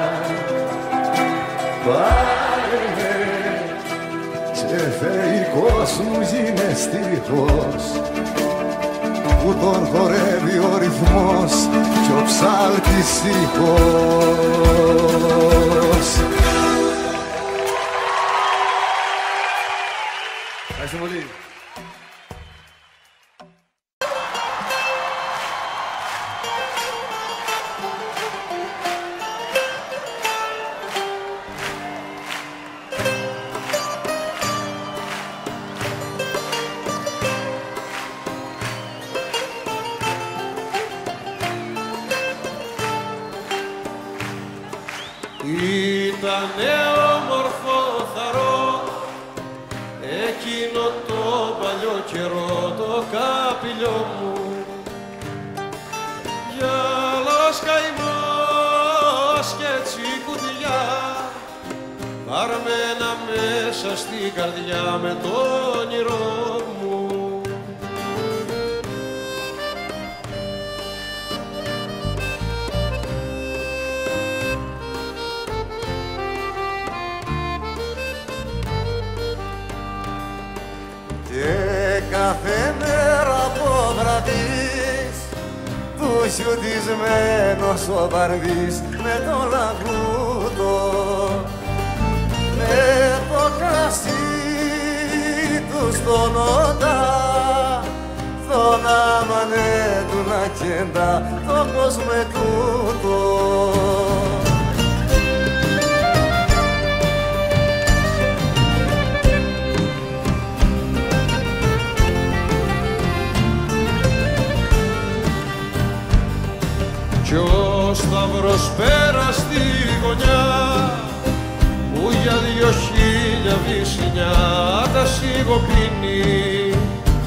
πάρε με και θεϊκός μου γίνε στίχος που τον χορεύει ο ρυθμός κι ο ψάλτης ήχος. Ευχαριστώ πολύ. Ήτανε όμορφο θαρό εκείνο το παλιό καιρό το καπηλιό μου, γυαλός καημός και τσικουδιά παρμένα μέσα στην καρδιά με το όνειρό μου. Και κάθε μέρα από βραδείς που σιωτισμένος ο βαρδής με το λαγούτο, με το κρασί του στον όντα, στον άμανε του να κέντα το κόσμο τούτο. Κι ο σταυρός πέρα στη γωνιά που για 2000 βυσσινιά τα σιγοπίνει,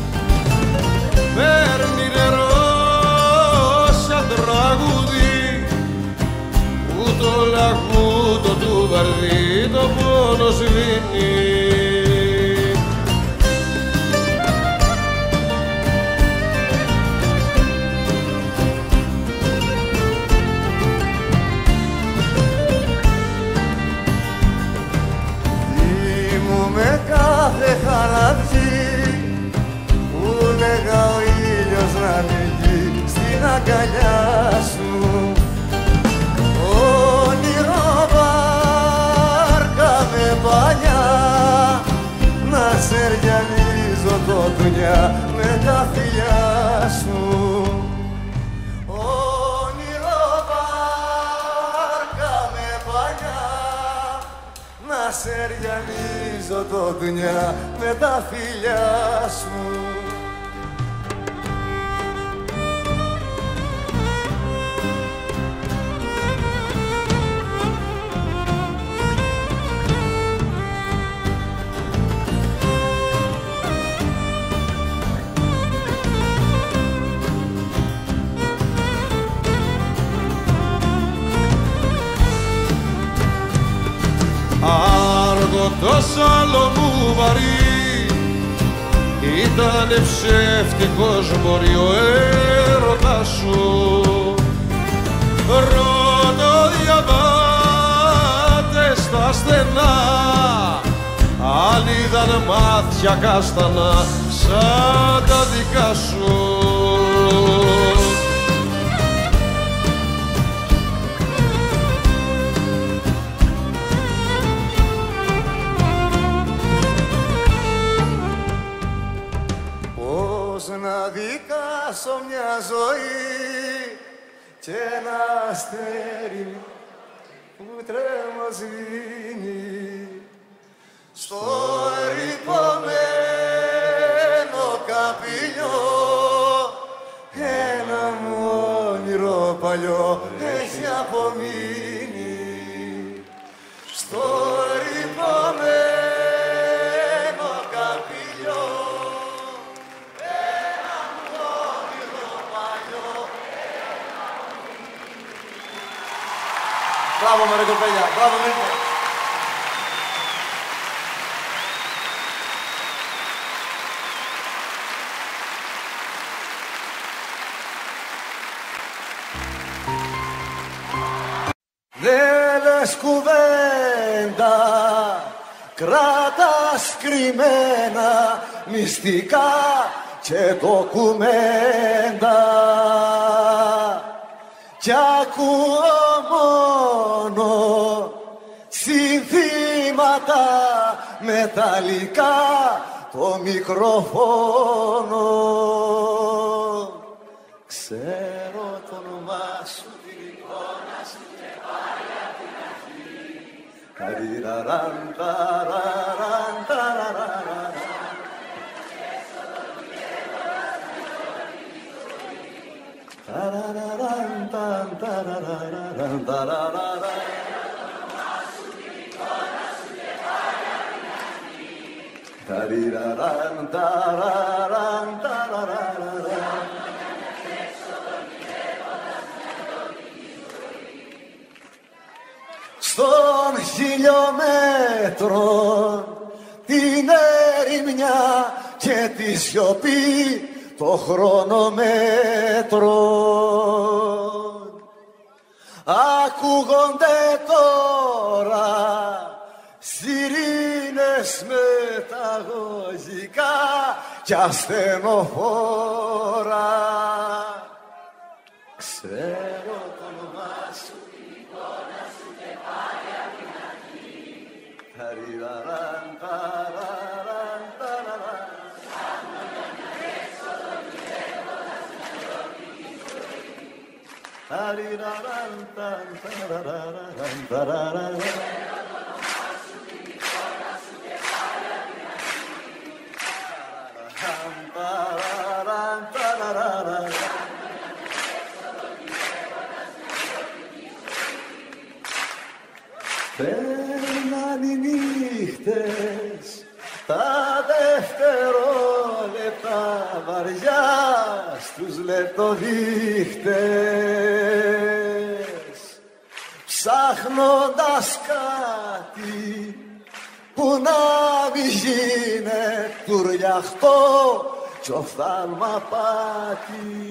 παίρνει νερό σαν τραγούδι που το λαγούτο του βαρδί το πόνο σβήνει. Με κάθε χαραψή που λέγα ο ήλιος να βγει στην αγκαλιά σου, όνειρο βάρκα με παλιά να σε γυαλίζω το δουνιά με τα φιλιά σου. Να σε ριανίζω το δουνιά με τα φιλιά σου. Άργο το άλλο μου βαρύ ήτανε ψεύτικος μωρί ο έρωτας σου. Ρωτώ διαβάτες στα στενά αν είδαν μάτια κάστανα σαν τα δικά σου. χάσω μια ζωή και ένα αστέρι που τρέμω σβήνει στο ερειπωμένο καπηλιό. Ένα μου όνειρο παλιό έχει απομείνει στο ερειπωμένο καπηλιό. Ένα μου όνειρο παλιό. Μπράβο με ρε κοπέλια, μπράβο Μίρκο. Δεν λες κουβέντα, κράτας κρυμμένα μυστικά και ντοκουμέντα κι ακούω μόνο συνθήματα μεταλλικά το μικρόφωνο. Ξέρω το όνομά σου, την εικόνα σου και πάλι απ' την αρχή. Καριραραν, ταραραν, ταραραν. Ταραραν, ταν, ταραραν, ταραραν. Καριραραν, ταραραν, ταραραν. Στον χιλιόμετρο την ερημιά και τη σιωπή το χρονομέτρο ακούγονται τώρα σιρήνες μεταγωγικά κι ασθενοφόρα. Ξέρω το όνομά σου, την εικόνα σου και πάλι απ' την αρχή. Ταριραραν, ταραραν, ταραραν. Ταριραραν, ταραραν, ταραραν. Περνάνε οι νύχτες, τα δευτερόλεπτα βαριά στους λεπτοδείχτες, ψάχνοντας κάτι που να μη γίνε τουριαχτό κι οφθάλμα πάτη.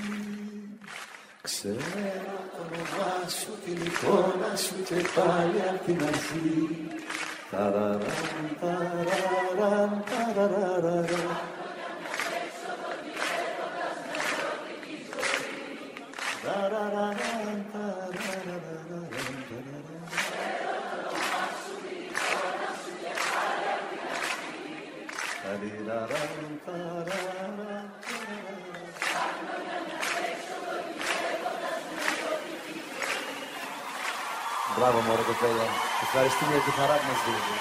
Ξέρω το όνομά σου, την εικόνα σου και πάλι απ' την αρχή. Ταραραν, ταραραν, ταραραραν. Ταραραν, ταραραραν. Μπράβο μωρέ κοπέλα. Ευχαριστούμε για τη χαρά που μας δίνετε.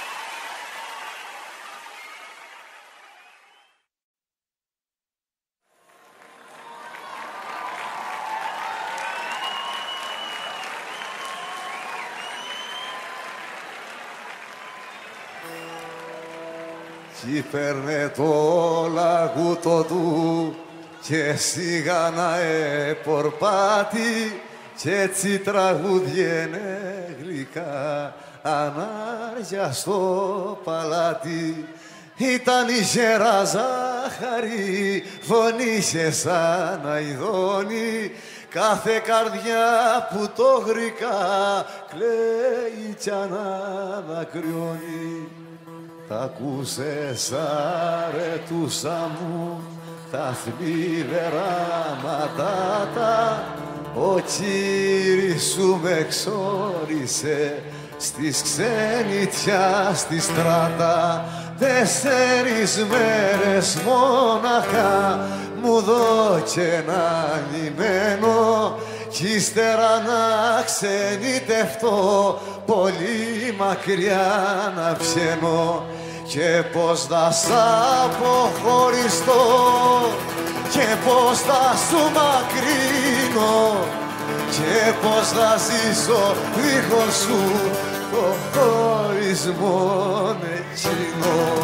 Κι παίρνε το λαγούτο του και σιγά να πορπάτη κι έτσι τραγουδιένε γλυκά ανάρια στο παλάτι. Ήταν η γερά ζάχαρη, φωνήσε σαν αηδόνι, κάθε καρδιά που το γρυκά κλαίει κι αναδακρυώνει. Τ' ακούσες αρετούσα μου τα θλιβερά ματάτα, ο κύρις σου με εξόρισε στις ξενιτιά στη στράτα. 4 μέρες μόναχα μου δώκε ένα λιμένο κι ύστερα να ξενιτευτώ, πολύ μακριά να ψένω και πως θα σ' αποχωριστώ και πως θα σου μακρύνω και πως θα ζήσω δίχως σου το χωρισμό εκείνο.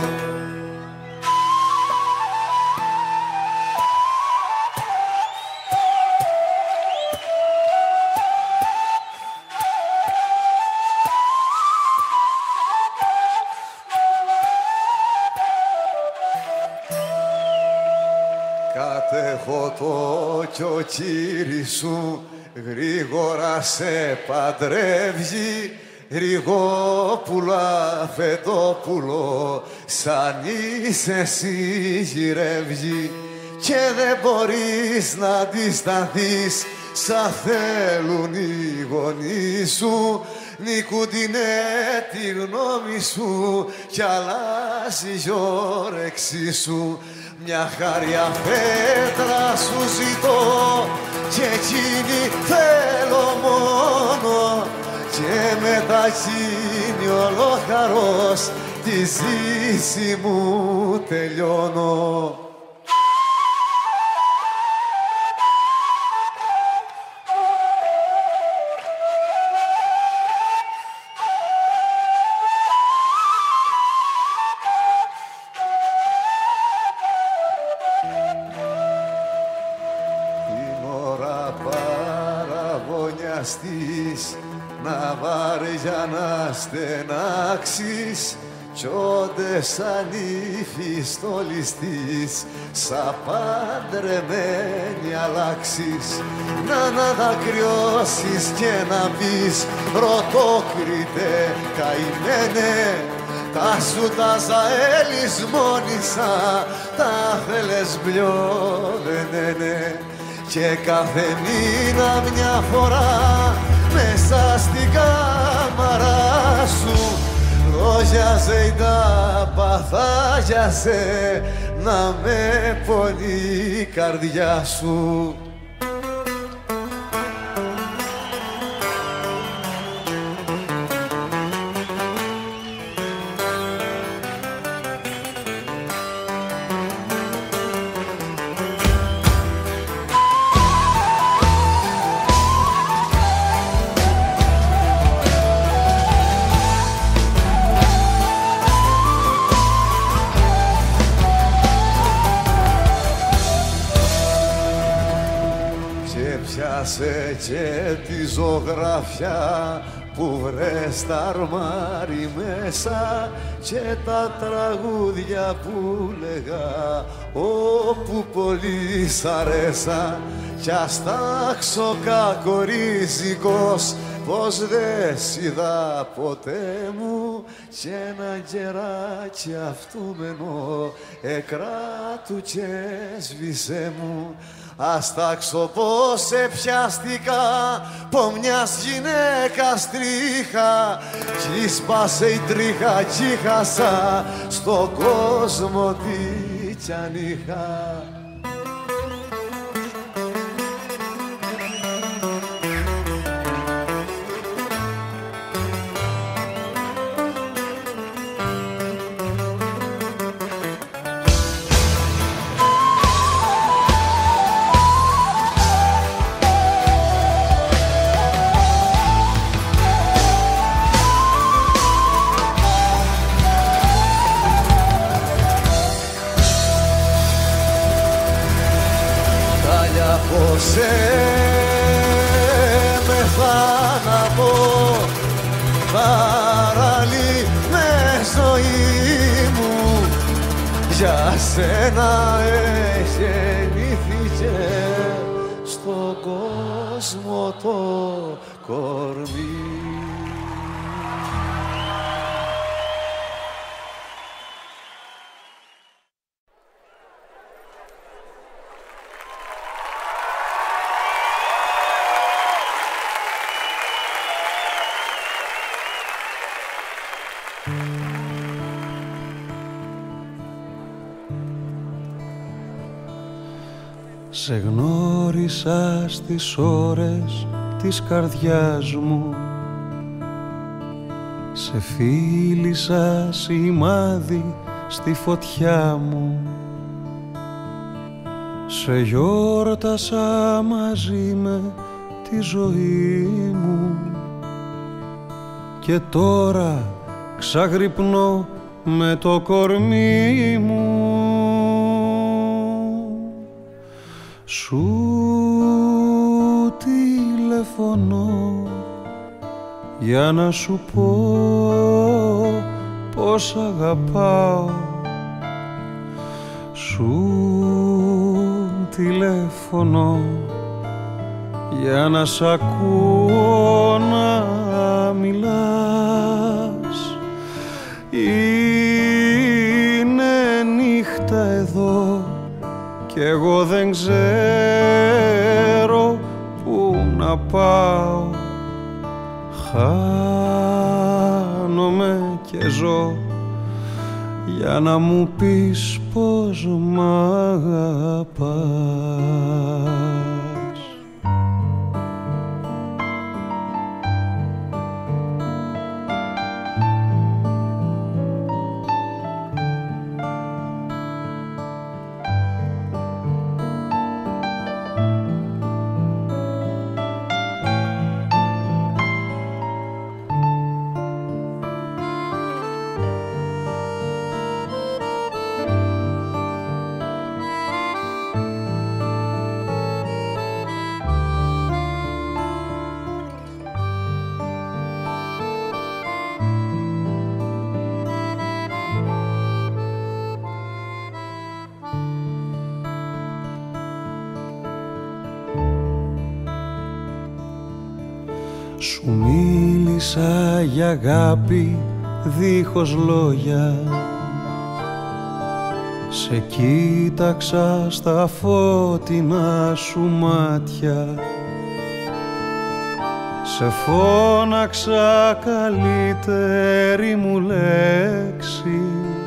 Κατέχω το κι ο κύρις σου γρήγορα σε παντρεύει, Ριγόπουλα, Φετόπουλο, σαν είσαι εσύ γυρεύει και δεν μπορείς να αντισταθείς σαν θέλουν οι γονείς σου. Νικούντινε τη γνώμη σου κι αλλάζει η όρεξή σου. Μια χάρια πέτρα σου ζητώ και εκείνη θέλω μόνο και μεταξύνει ολοχαρός τη ζήση μου τελειώνω. Να βάρια να στενάξεις κι όντες ανήφης το ληστής σαν παντρεμένη αλλάξεις. Να δακρυώσεις και να πεις πρωτόκριτε καημένε, τα σου τα ζαέλισμόνισα, τα θέλες μπλιόδενένε και κάθε μήνα μια φορά μέσα στην κάμαρα σου δώζιαζε η τάπα, θάγιασε να με πονεί η καρδιά σου. Πιάσε και τη ζωγραφιά που βρες τα αρμάρι μέσα και τα τραγούδια που λέγα όπου πολύ σ' αρέσα κι ας τάξω κακορίζικος πως δε σ' είδα ποτέ μου κι ένα κεράκι αυτούμενο εκράτου και σβήσε μου. Ας τάξω πως σε πιάστηκα από μιας γυναίκας τρίχα κι σπάσε η τρίχα κι χάσα στον κόσμο τι κι αν είχα. Με θάνατο παραλύ με ζωή μου για σένα γεννήθηκε στον κόσμο το κορμί. Σε γνώρισα στις ώρες της καρδιάς μου, σε φίλησα σημάδι στη φωτιά μου, σε γιόρτασα μαζί με τη ζωή μου και τώρα ξαγρυπνώ με το κορμί μου. Σου τηλεφωνώ για να σου πω πως αγαπάω. Σου τηλεφωνώ για να σ' ακούω να μιλάς. Είναι νύχτα εδώ κι εγώ δεν ξέρω πού να πάω. Χάνομαι και ζω για να μου πεις πως μ' αγαπάς. Σου μίλησα για αγάπη δίχως λόγια, σε κοίταξα στα φώτινα σου μάτια, σε φώναξα καλύτερη μου λέξη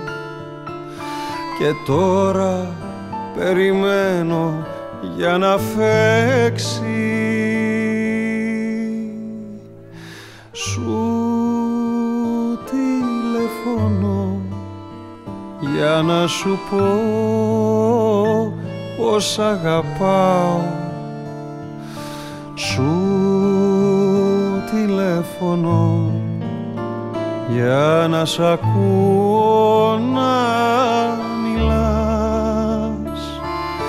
και τώρα περιμένω για να φέξει. Σου τηλεφωνώ για να σου πω πως αγαπάω. Σου τηλεφωνώ για να σ' ακούω να μιλάς.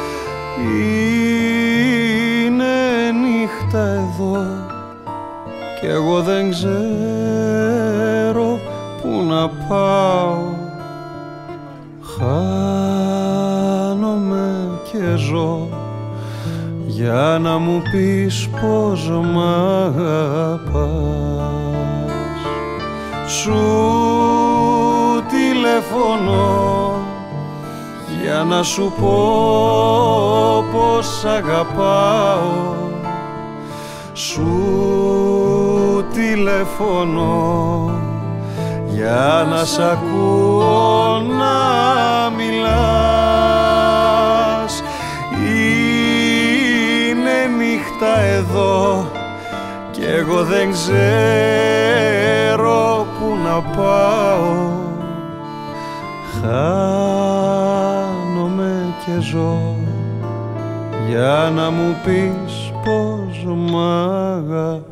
Είναι νύχτα εδώ κι εγώ δεν ξέρω πού να πάω. Χάνομαι και ζω για να μου πεις πως μ' αγαπάς. Σου τηλεφωνώ για να σου πω πως αγαπάω. Σου τηλεφωνώ για να σ' ακούω να μιλάς. Είναι νύχτα εδώ κι εγώ δεν ξέρω πού να πάω. Χάνομαι και ζω για να μου πεις πως μ' αγαπάς.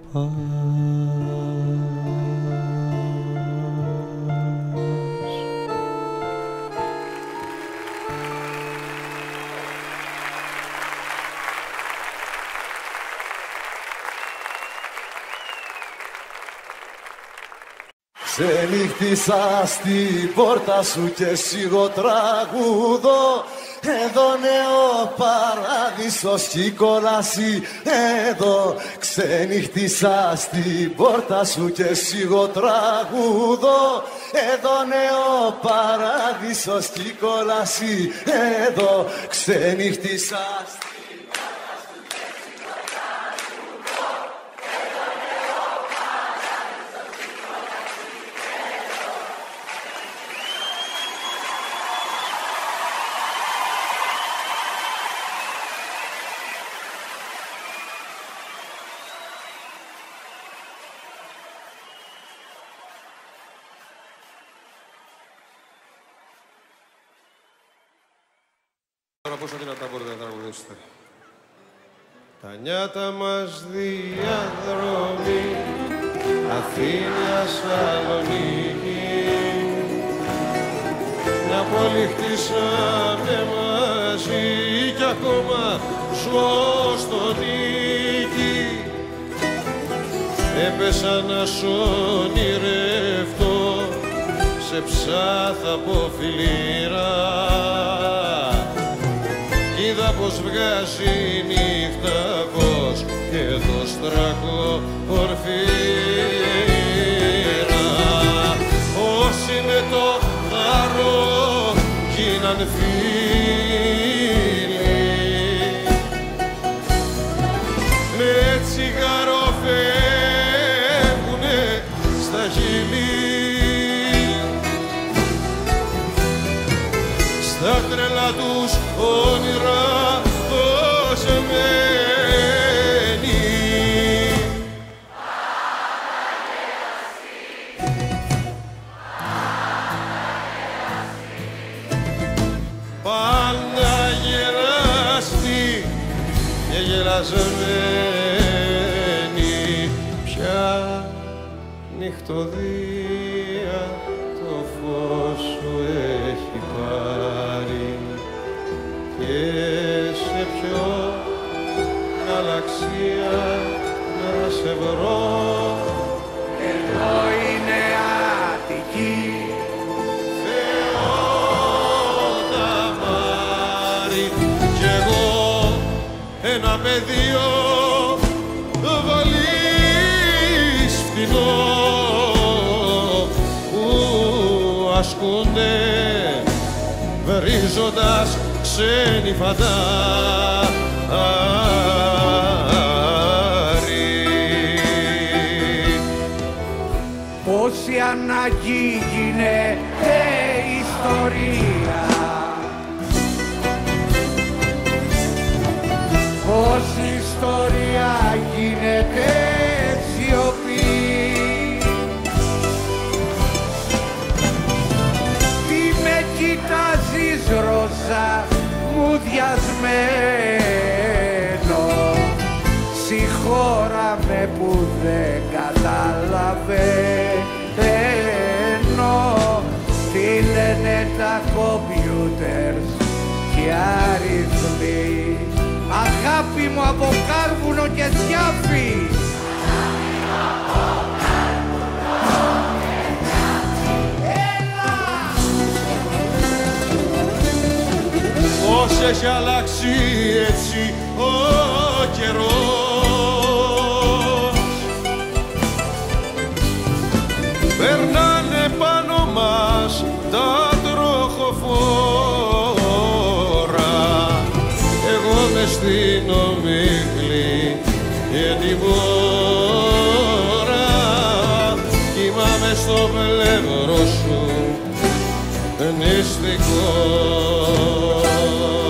Ξενύχτησα στην πόρτα σου και σιγό τραγουδώ. Εδώ νέο παράδεισος κι η κόλαση εδώ. Ξενύχτησα στην πόρτα σου και σιγό τραγουδώ. Εδώ νέο παράδεισος κι η κόλαση εδώ. Ξενύχτησα στην πόρτα σου και σιγό τραγουδώ. Εδώ νέο παράδεισος κι η κόλαση εδώ. Τώρα πόσο δυνατά μπορείτε να τραγουδήσετε. Τα νιάτα μας διαδρομή, Αθήνα, Σαλονίκη, μια πόλη χτίσαμε μαζί κι ακόμα ζω στον νίκη. Έπεσα να σ' ονειρευτώ, σε ψάθα από φιλήρα. Είδα πως βγάζει νύχτα φως και το στραγγό πορφύρα. Όσοι με το χαρό γίναν φίλοι, με τσιγάρο φεύγουνε στα χείλη. Στα τρελά τους όνειρα δοσεμένοι. Πάντα γεραστή και γελασμένη, πια νυχτωδία το φως σου έχει πάρει. Και σε ποιο γαλαξία να σε βρω. Εδώ είναι Αττική, Θεόταμάρη, κι εγώ ένα πεδίο βαλείς φτηνό που ασκούνται βρίζοντας ξένοι φαντάροι. πόση ανάγκη γίνεται ιστορία, πόση ιστορία γίνεται σιωπή. Τι με κοιτάζεις ροζά μουδιασμένο, συγχώρα με που δεν καταλαβαίνω τι λένε τα κομπιούτερς και αριθμοί. Αγάπη μου από κάρβουνο και θιάφι, Πώς έχει αλλάξει έτσι ο καιρός, περνάνε πάνω μας τα τροχοφόρα. Εγώ μες στην ομίχλη και την βόρα, κοιμάμαι στο πλευρό σου νηστικό.